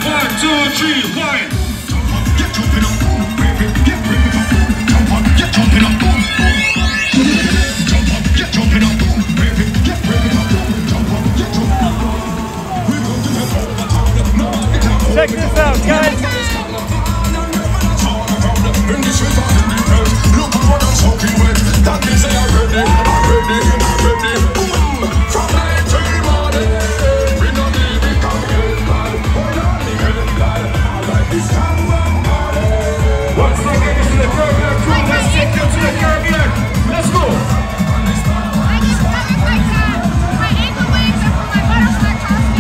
1, 2, 3, 1. Jump up, get jumping up, baby, get jumping up. Jump up, get jumping up, jump up, get jumping up, baby, get jumping up. Jump up, get jumping up. We go to the top. Check this out, guys. Look at what I'm talking with. That means they are ready, ready, ready. From night till morning, we don't need it. Come get live, hold on, get live. I like this time of party. Once they get to the curb, let's take you to the curb here. Let's go. I just love it like that. My ankle wings are for my butterfly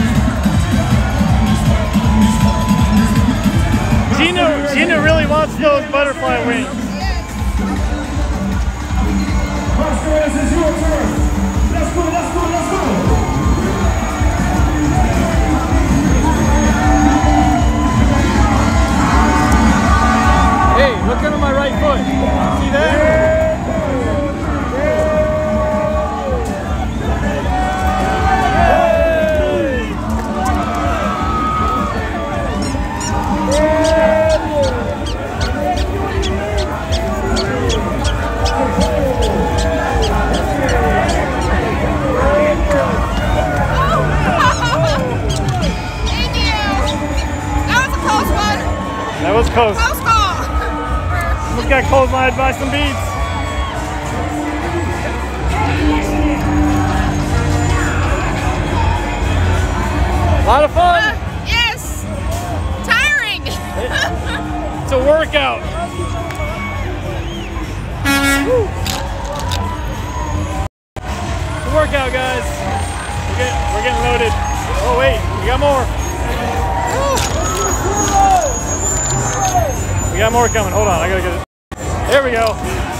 costume. Gina really wants those butterfly wings. This is your turn. Let's go, let's go, let's go. Hey, look under my right foot. See that? That was close. Close call. Almost got clotheslined by some beads. A lot of fun. Yes. Tiring. It's a workout. Woo. It's a workout, guys. We're getting loaded. Oh wait, we got more. We got more coming. Hold on, I gotta get it. There we go.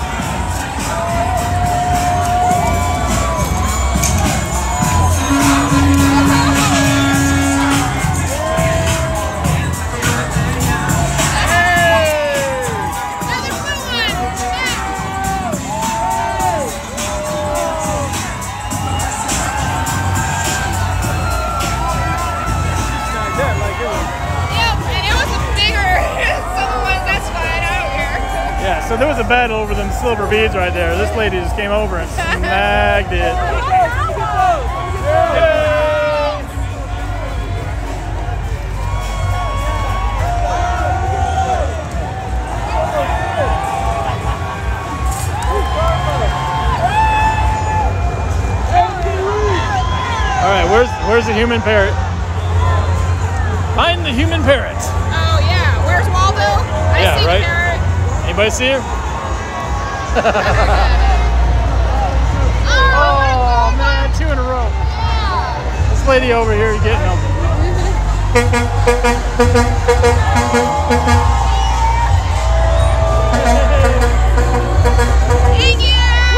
So there was a battle over them silver beads right there. This lady just came over and snagged it. All right, where's the human parrot? Find the human parrot. Oh yeah, where's Waldo? I see right? the parrot. Anybody see her? Oh man, 2 in a row. Yeah. This lady over here is getting them. Thank you.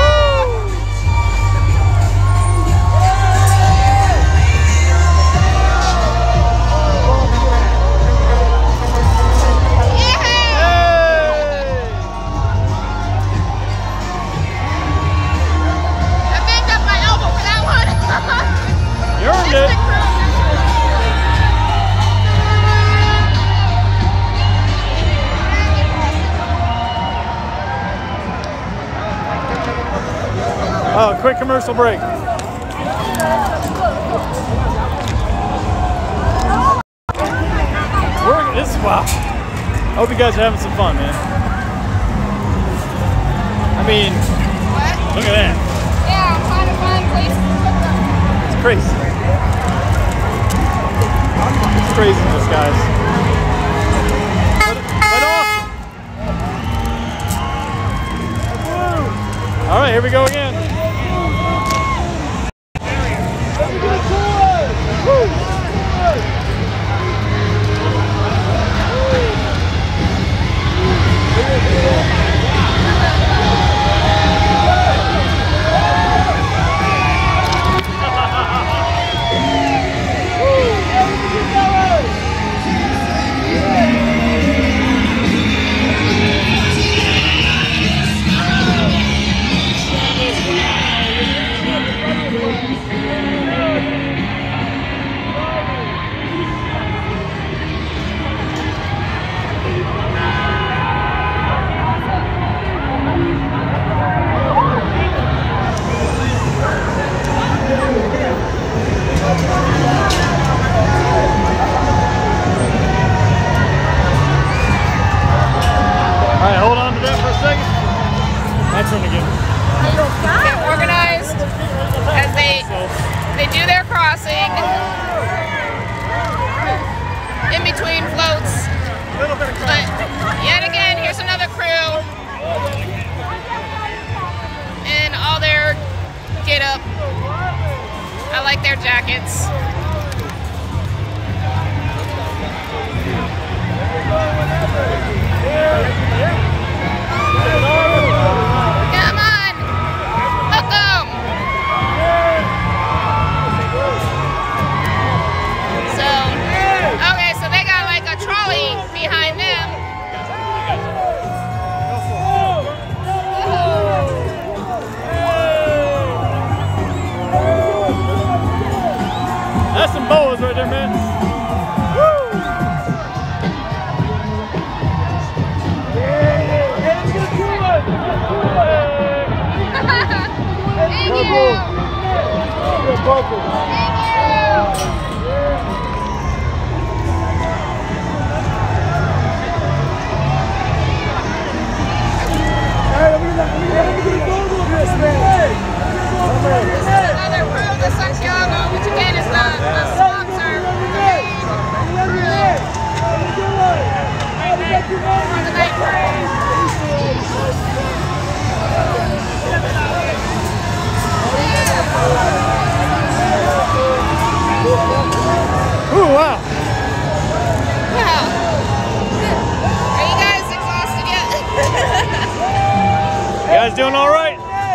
You earned it. Oh, quick commercial break. Wow. I hope you guys are having some fun, man. I mean, look at that. Yeah, I'm trying to find places. It's crazy. It's craziness, guys. But awesome. All right, here we go again. like their jackets. Come on, hook 'em. So, okay, so they got like a trolley behind them. That's some boas right there, man. Another crew of the Santiago, which again is the sponsor for the night parade. Ooh, wow. Wow. Are you guys exhausted yet? You guys doing all right?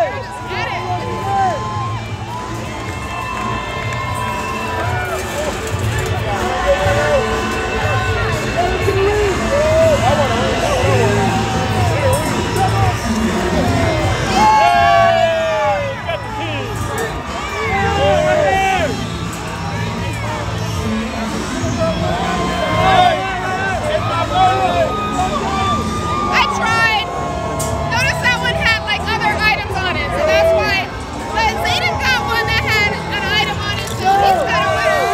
I tried. Notice that one had like other items on it, so that's why. But Zayden got one that had an item on it, so he's got a winner.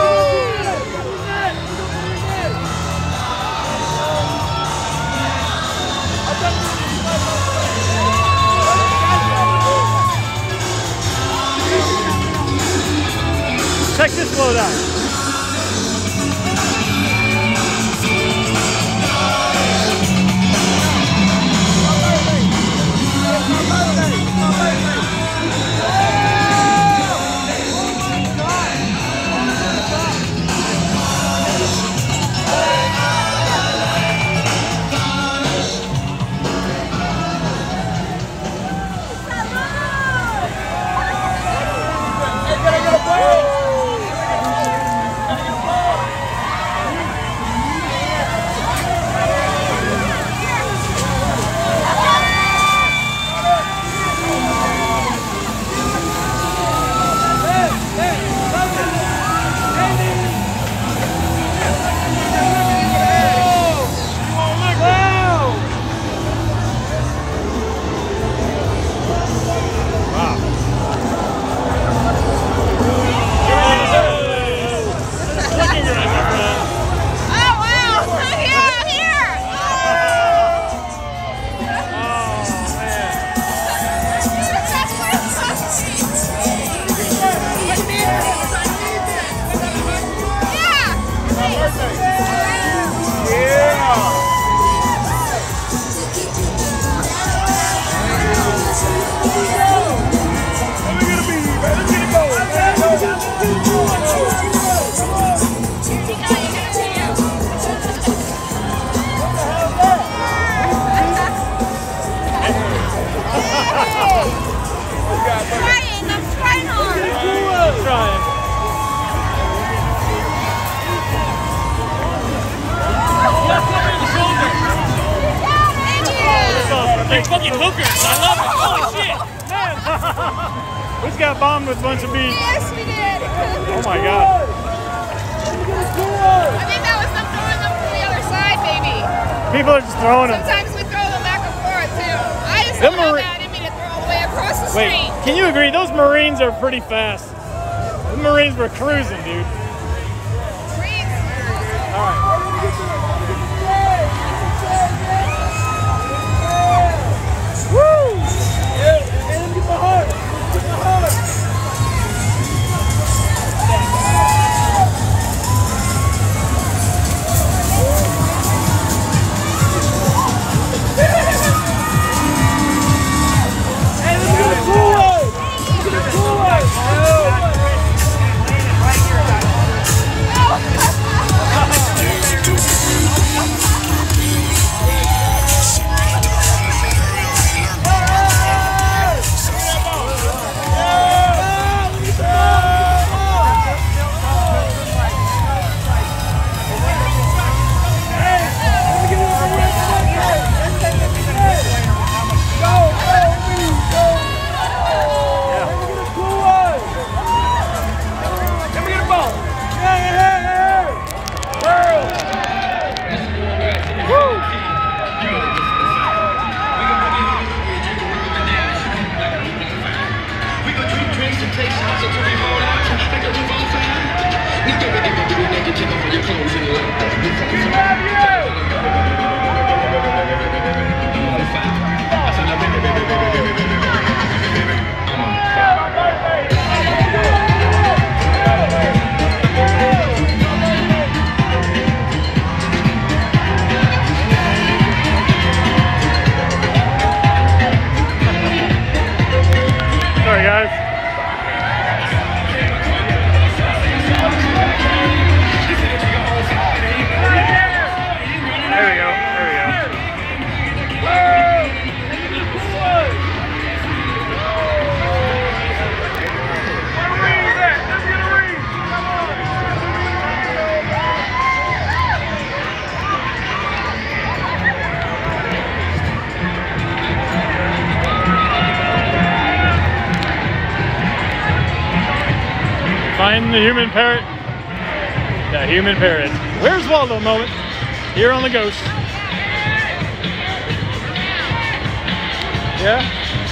Check this load out. They're fucking hookers. I love it. Holy shit. Man. We just got bombed with a bunch of bees. Yes, we did. Oh my god. I think that was them throwing them from the other side, maybe. People are just throwing them. Sometimes we throw them back and forth, too. I just don't know that. I didn't mean to throw all the way across the street. Wait, can you agree? Those Marines are pretty fast. The Marines were cruising, dude. All right. the human parrot. The human parrot. Where's Waldo moment? Here on the Ghost. Yeah?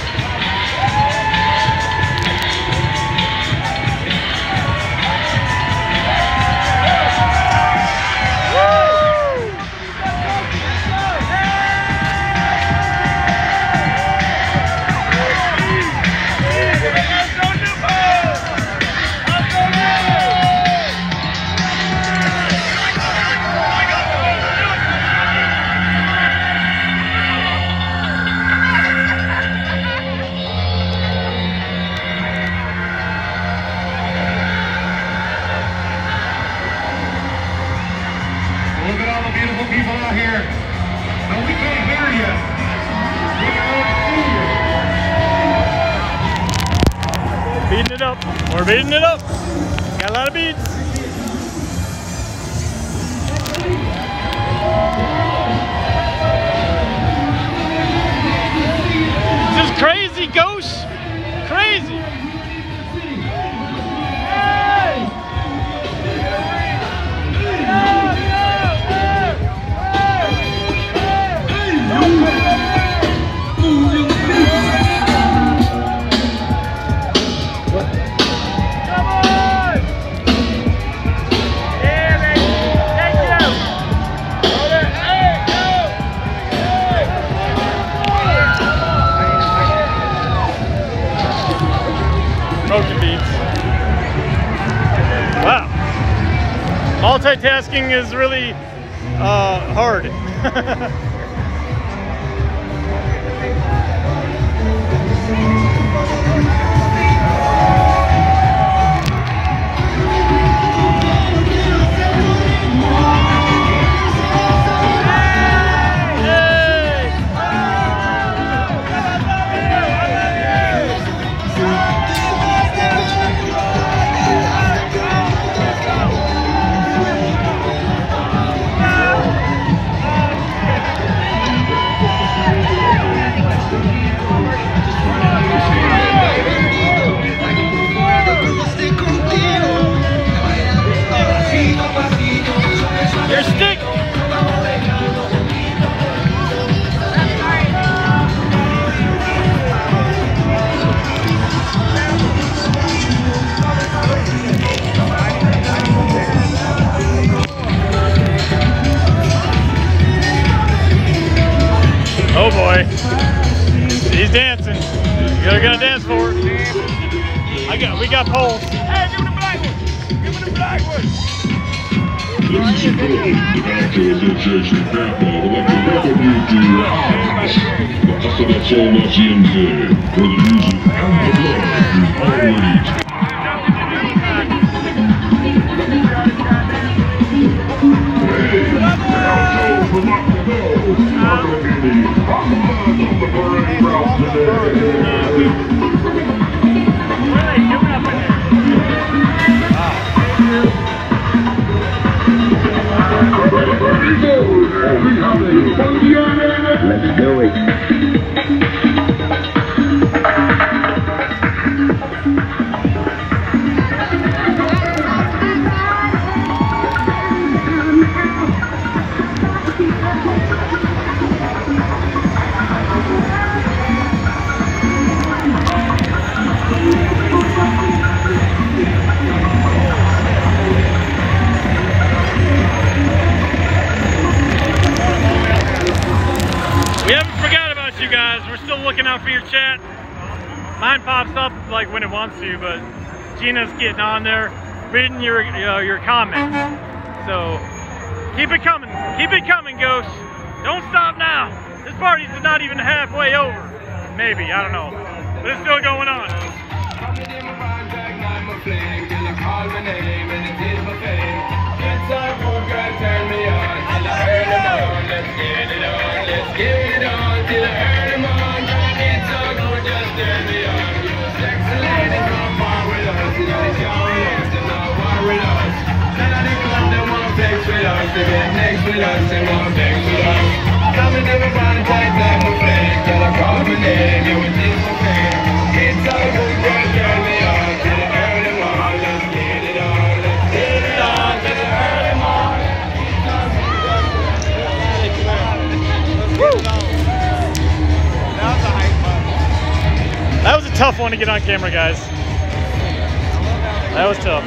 Look at all the beautiful people out here. No, we can't hear you. We can only see you. Beating it up. We're beating it up. Got a lot of beats. This is crazy, Ghost. Crazy. Broken beats. Wow. Multitasking is really hard. Your stick! Oh boy. He's dancing. You're gonna dance for it. We got poles. Hey, give me the black one! Give me the black one! Ladies and gentlemen, the Doctor Association Tampa would like to welcome you to the Casa del Sol Hacienda, where the music and the blood is all rage. Hey, now Joe from Montego, not going to be the Rockabuzz on the parade route today. Let's do it. We haven't forgot about you guys. We're still looking out for your chat. Mine pops up like when it wants to, but Gina's getting on there, reading your comments. So keep it coming, Ghost. Don't stop now. This party's not even halfway over. Maybe, I don't know, but it's still going on. Next with us and one next with us. Come and never find a tight like my flame. Till I call my name, you would think my pain. It's all good, girl, turn me on. Till I earn them all, let's get it on. tough one to get on camera, guys. That was tough.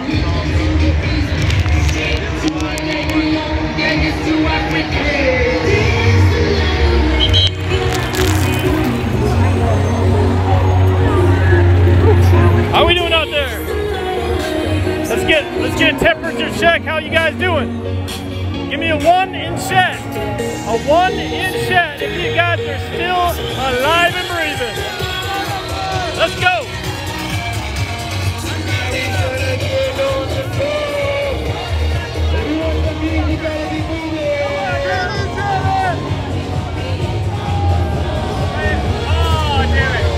How we doing out there? Let's get a temperature check. How you guys doing? Give me a 1 in chat. A 1 in chat if you guys are still alive and breathing. Let's go. Oh, damn it.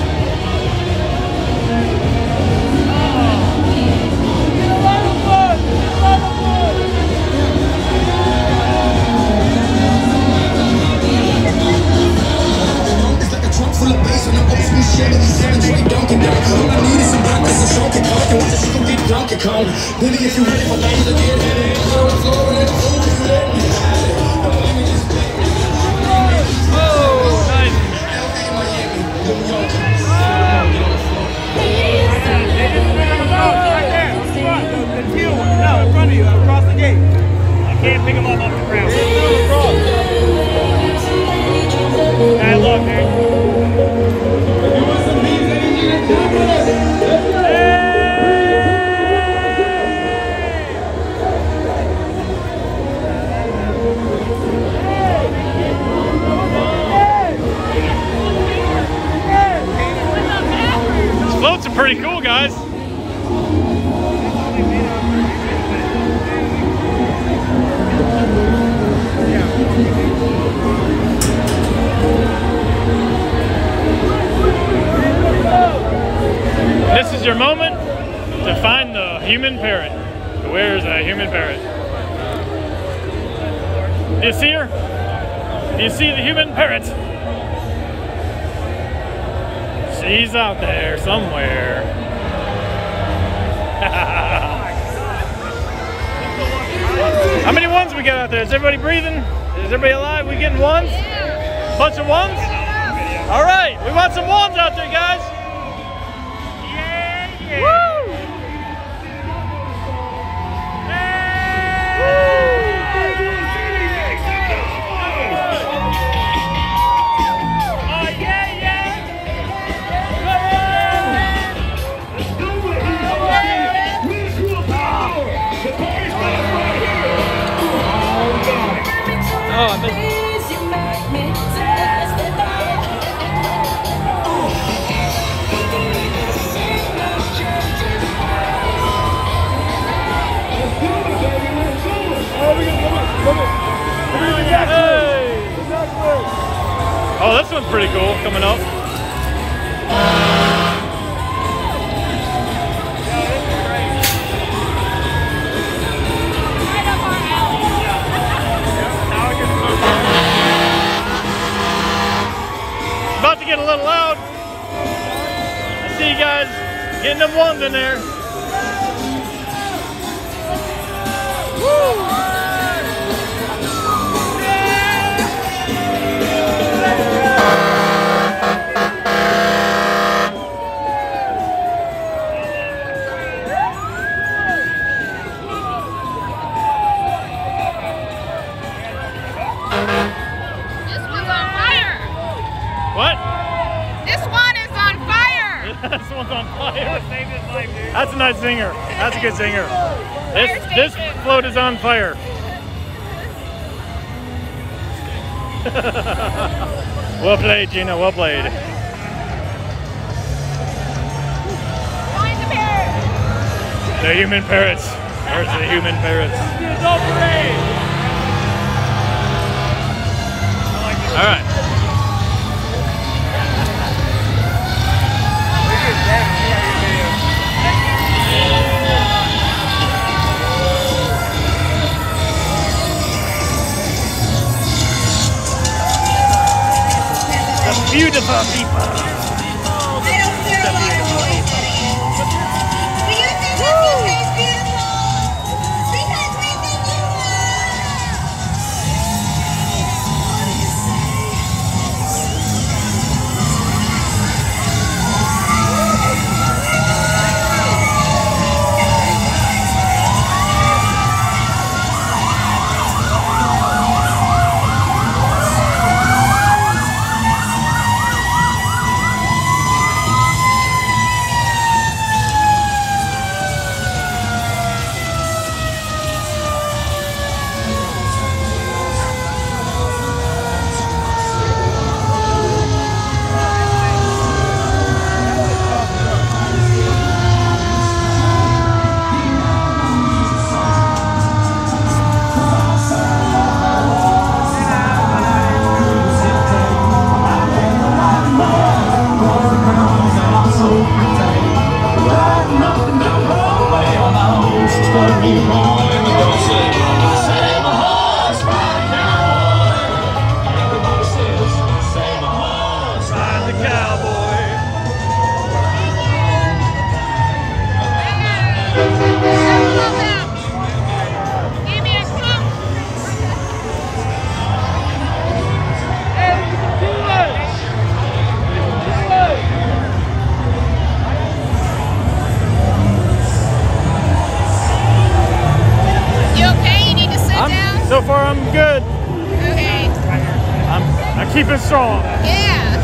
Full of bass on the old school Chevy 7 straight Dunkin' down. All I need is some vodka, some Donkey Kong. And watch she gon' get Donkey Kong. Baby, if you ready for things to get heavy, on the floor and oh, if you let me have it. Oh, nice. Right there. The teal one. No, in front of you, across the gate. I can't pick him up off the ground. Hey, look, dude. These floats are pretty cool, guys. This is your moment to find the human parrot. Where is that human parrot? Do you see her? Do you see the human parrot? She's out there somewhere. How many ones we got out there? Is everybody breathing? Is everybody alive? We getting ones? Bunch of ones? All right, we want some ones out there, guys. Yeah. Woo! Oh, I missed it. Oh, this one's pretty cool coming up. About to get a little loud. I see you guys getting them ones in there. Woo! This one's on fire. That's a nice zinger. That's a good zinger. This float is on fire. Well played, Gina. Well played. The human parrots. There's the human parrots. All right. Beautiful people. So far, I'm good. Okay. I'm keeping strong. Yeah.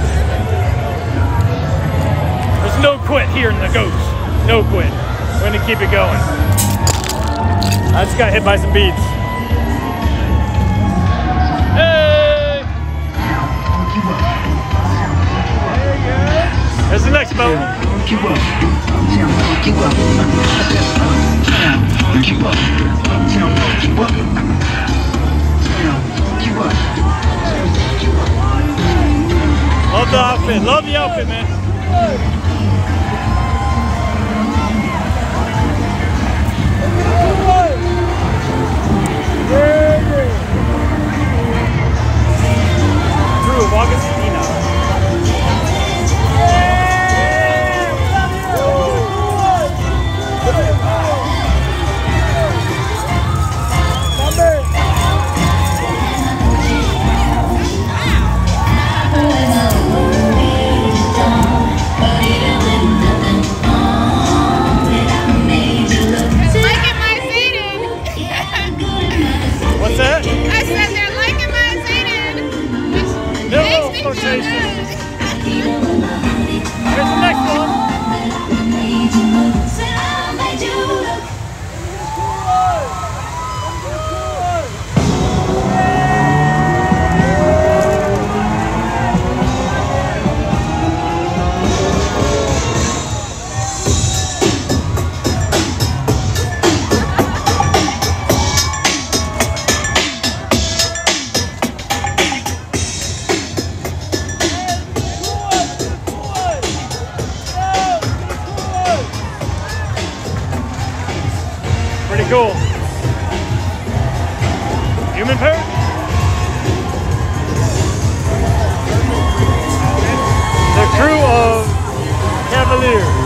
There's no quit here in the Ghost. No quit. We're gonna keep it going. I just got hit by some beads. Hey! There's the next boat. Love the outfit. Love the outfit, man. Crew of Augustina. What's that? I said they're liking my Zayden, which makes me feel good. Here's the next one. Pretty cool. Human parrot? The crew of Cavaliers.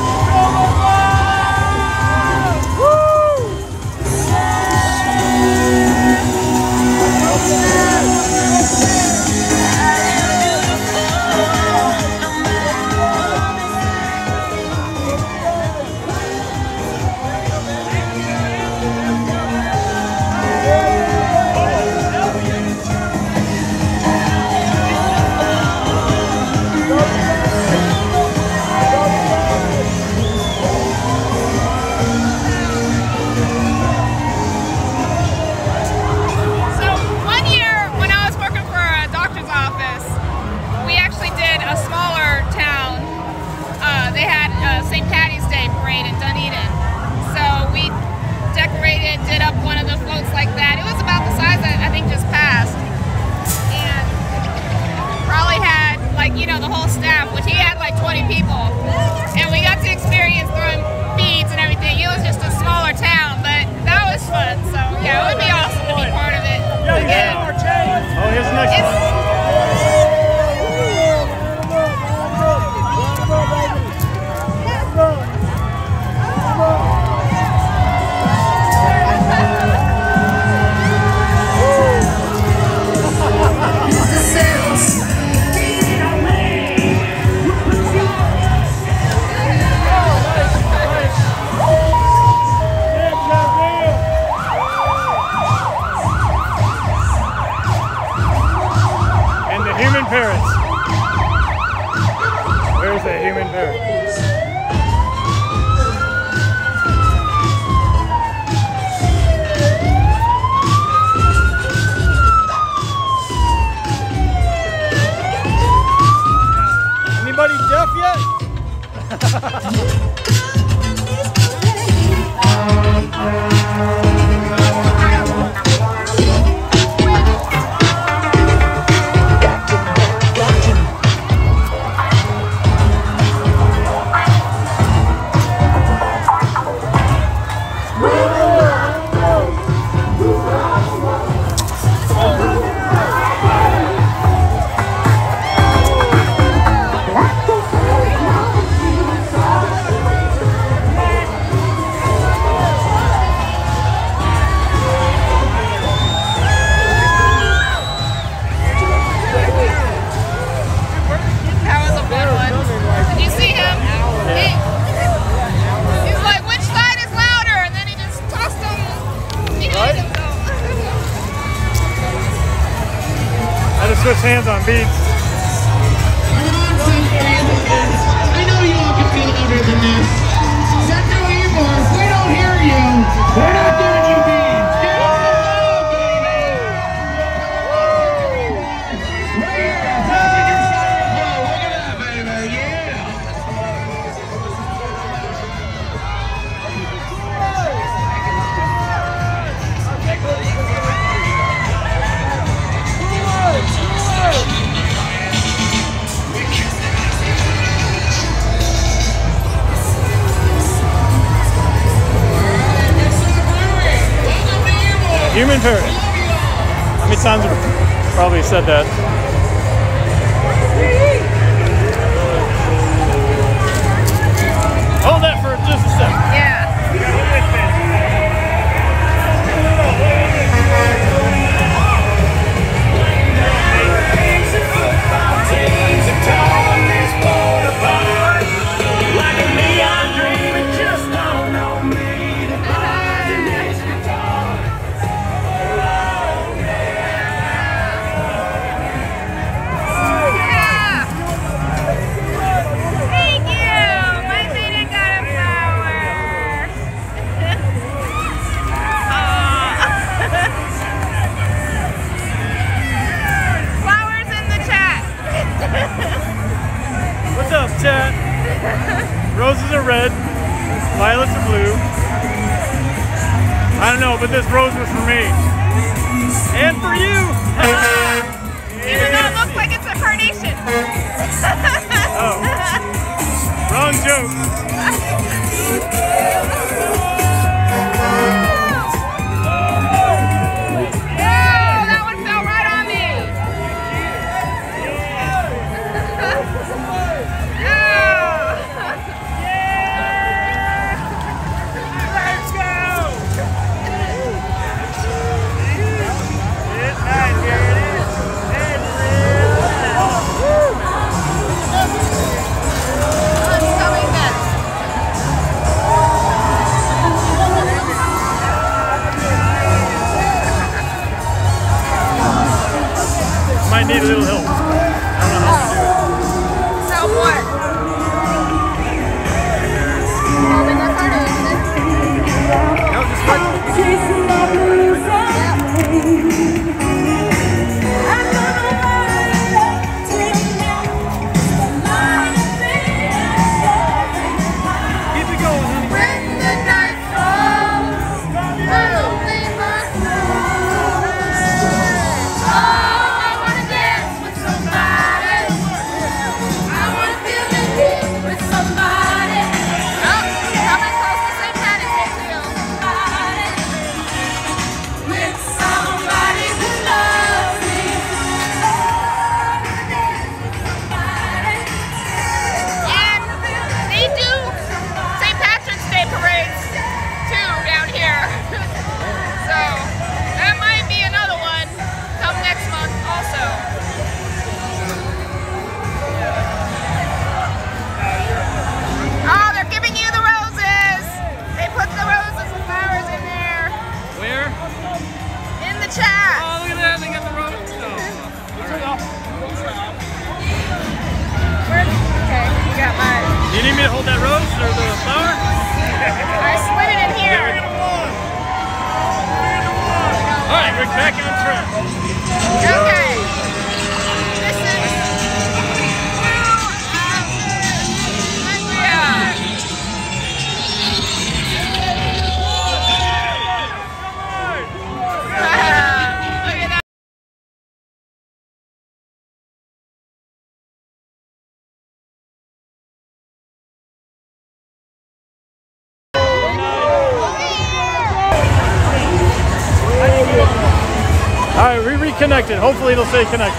Did up one of the floats like that. It was about the size that I think just passed, and probably had, like, you know, the whole staff, which he had like 20 people, and we got to experience throwing beads and everything. It was just a smaller town, but that was fun. So yeah, it would be awesome to be part of it again. Oh, here's the next one. Parrots. Where's the human parrot? Anybody deaf yet? switch hands on beats. I know you all can feel louder than this. Central Ybor, if we don't hear you, we're not doing you beats. Give us a love, baby. Right here, passenger side of the floor. Look at that, baby. Yeah. Human Paradise. How many times have I probably said that? Hold that for just a second. Yeah. What's up, chat? Roses are red, violets are blue. I don't know, but this rose was for me. And for you! Even though it looks like it's a carnation. Oh. Wrong joke. That one fell right on me. Let's go! Might need a little help. I don't know how to do it. So what? Holding the carnation. No, just what? Keep it going, honey. When the night falls, I only must know. Oh, I wanna dance with somebody. I wanna feel the heat with somebody. Oh, coming close to St. Patrick's Day too. With somebody who loves me. And they do St. Patrick's Day parades too down here. So that might be another one come next month also. Oh, they're giving you the roses. They put the roses and flowers in there. Where? In the chat. Oh, look at that. They got the roses. Okay, you got mine. Do you need me to hold that rose or the flower? I slid it in here. All right, we're back on track. Okay. This is look at that. All right, we reconnected. Hopefully it'll stay connected.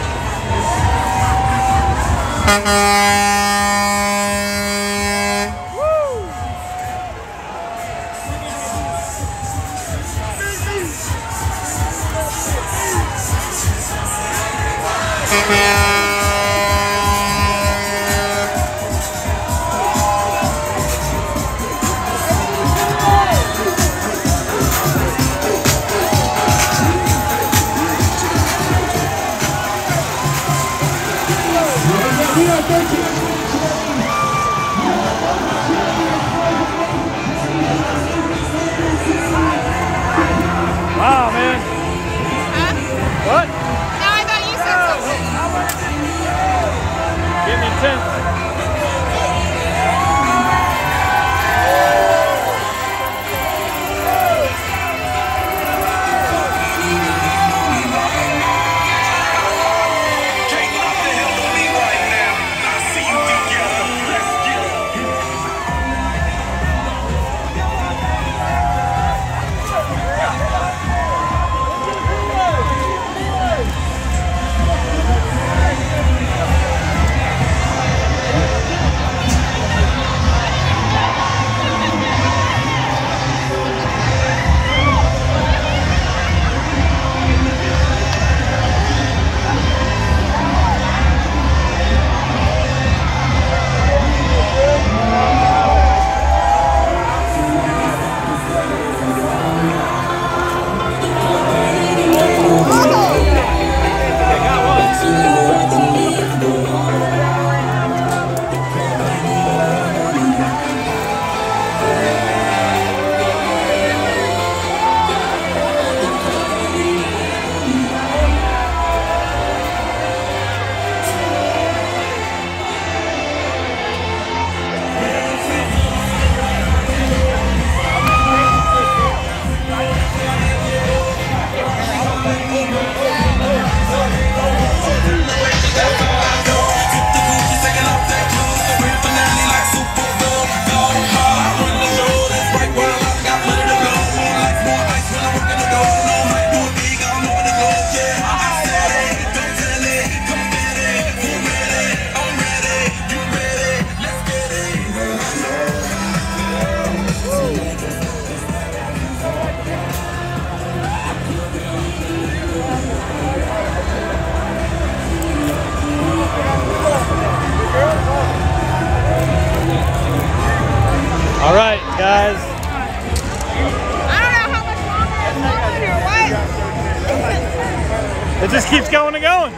It just keeps going and going.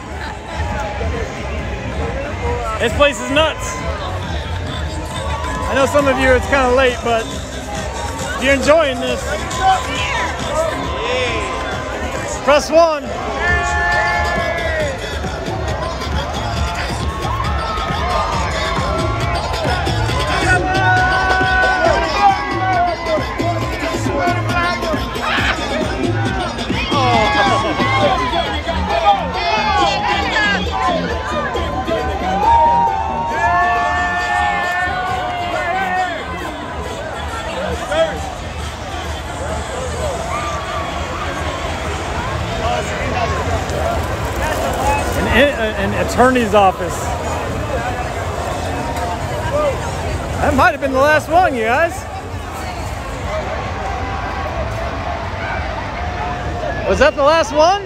This place is nuts. I know some of you it's kind of late, but if you're enjoying this, press 1. An attorney's office. That might have been the last one, you guys. Was that the last one?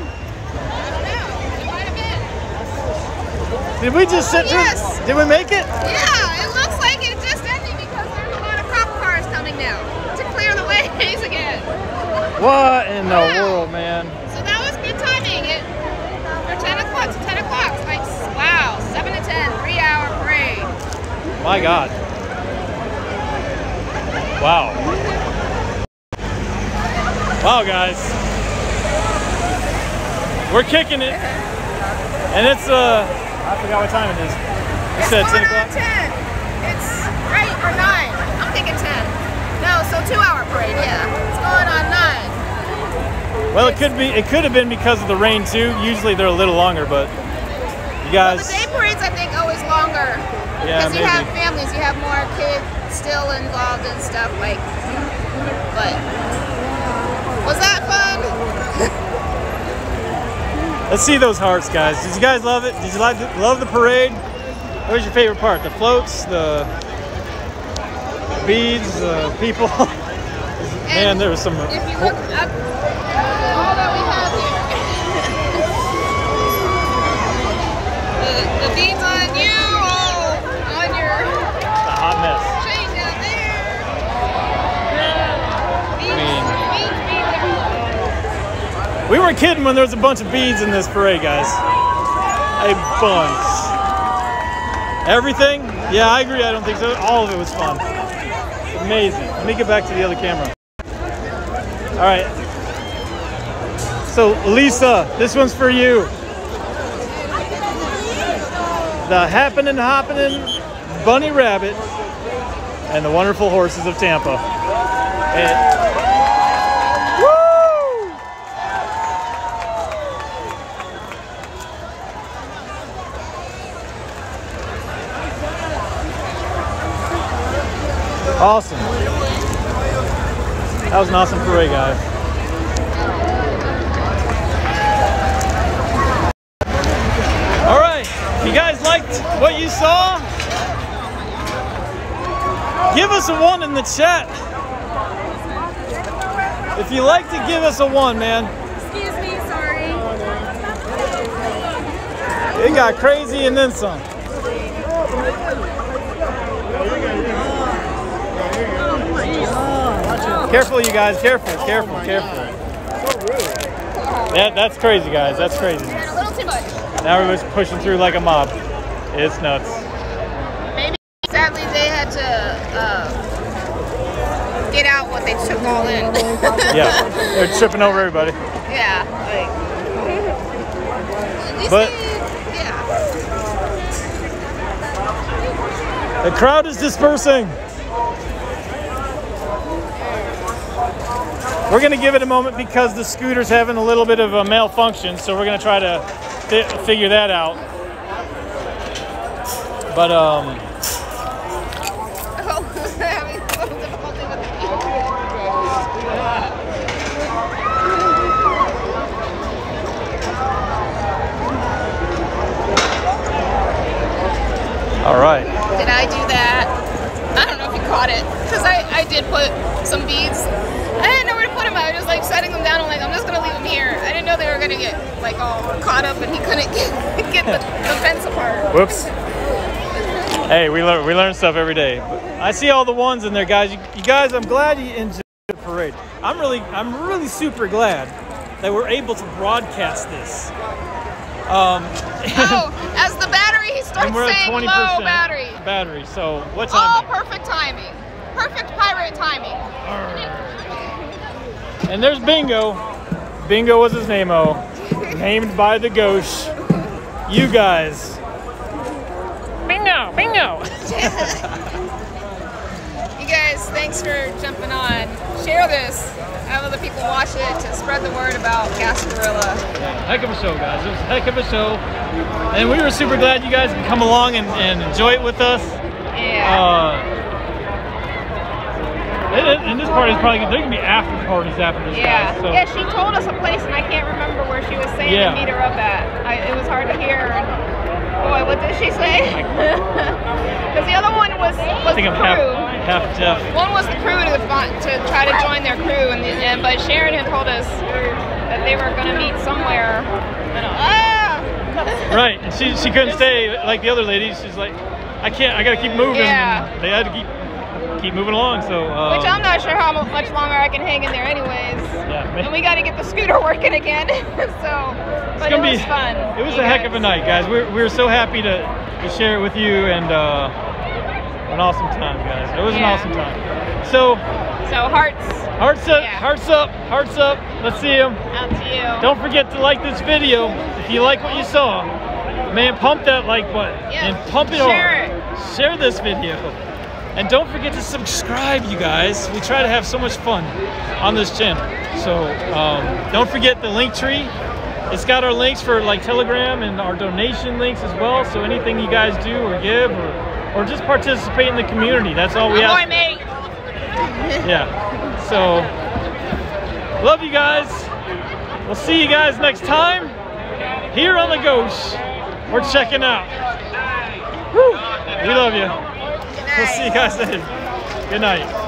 Did we just sit through? Yes. Did we make it? Yeah, it looks like it just ended because there's a lot of cop cars coming now to clear the ways again. What in the world, man? So that was good timing. For 10 o'clock, it's 10 o'clock. It's like, wow, 7 to 10, 3-hour parade. My God. Wow. Wow, guys. We're kicking it. And it's, I forgot what time it is. You said 10 o'clock? 10. It's right, or 9. I'm thinking 10. No, so 2-hour parade, yeah. It's going on 9. Well, it could have been because of the rain too. Usually they're a little longer, but you guys. Well, the day parades I think always longer. Yeah, because you have families, you have more kids still involved and stuff like. But was that fun? Let's see those hearts, guys. Did you guys love it? Did you love the parade? What was your favorite part? The floats, the beads, the people. Man, there was some. If you look up. All that we have here. the beads on you, on your a hot mess. chain down there. Beads, We weren't kidding when there was a bunch of beads in this parade, guys. A bunch. Everything? Yeah, I agree. I don't think so. All of it was fun. Amazing. Let me get back to the other camera. All right. So, Lisa, this one's for you. The Happening Bunny Rabbit and the Wonderful Horses of Tampa. Woo! Awesome. That was an awesome parade, guys. All right, if you guys liked what you saw, give us a 1 in the chat. If you like to give us a 1, man. Excuse me, sorry. It got crazy and then some. Careful, you guys. Careful. That's crazy, guys. That's crazy. And a little too much. Now we're just pushing through like a mob. It's nuts. Maybe, sadly, they had to get out what they took all in. Yeah, they're tripping over everybody. Yeah, like. But Yeah. the crowd is dispersing. We're going to give it a moment because the scooter's having a little bit of a malfunction, so we're going to try to figure that out. But all right. Did I do that? I don't know if you caught it, because I did put some beads. I didn't know where to put them. I was just like setting them down. I'm like, I'm just gonna leave them here. I didn't know they were gonna get like all caught up and he couldn't get the fence apart. Whoops. Hey, we learn stuff every day. I see all the ones in there, guys. You guys, I'm glad you enjoyed the parade. I'm really super glad that we're able to broadcast this. As the battery starts and we're at saying 20% low battery. Battery. So what All time? perfect timing. Perfect pirate timing. And there's Bingo. Bingo was his name-o. Named by the ghost. You guys. Bingo, bingo. You guys, thanks for jumping on. Share this. Have other people watch it to spread the word about Gasparilla. Heck of a show, guys. It was a heck of a show. And we were super glad you guys could come along and enjoy it with us. Yeah. And this party is probably there can be after parties after this. Yeah. Guys, so. Yeah, she told us a place and I can't remember where she was saying to meet her up at. It was hard to hear. Boy, what did she say? Because the other one was I think the I'm crew. half deaf. One was the crew to try to join their crew, and but Sharon had told us that they were going to meet somewhere. Right, and she couldn't stay like the other ladies. She's like, I got to keep moving. Yeah. And they had to keep moving along. So which I'm not sure how much longer I can hang in there, anyways. Yeah. And we got to get the scooter working again. But it was fun. It was a heck of a night, guys. We're so happy to share it with you and an awesome time, guys. It was an awesome time. So hearts up. Let's see them. Out to you. Don't forget to like this video if you like what you saw. Man, pump that like button and pump it hard. Share this video. And don't forget to subscribe, you guys. We try to have so much fun on this channel. So don't forget the link tree. It's got our links for like Telegram and our donation links as well. So anything you guys do or give or just participate in the community. That's all we ask. Boy, mate. Yeah. So love you guys. We'll see you guys next time here on the Ghost. We're checking out. Woo. We love you. We'll see you guys later. Good night.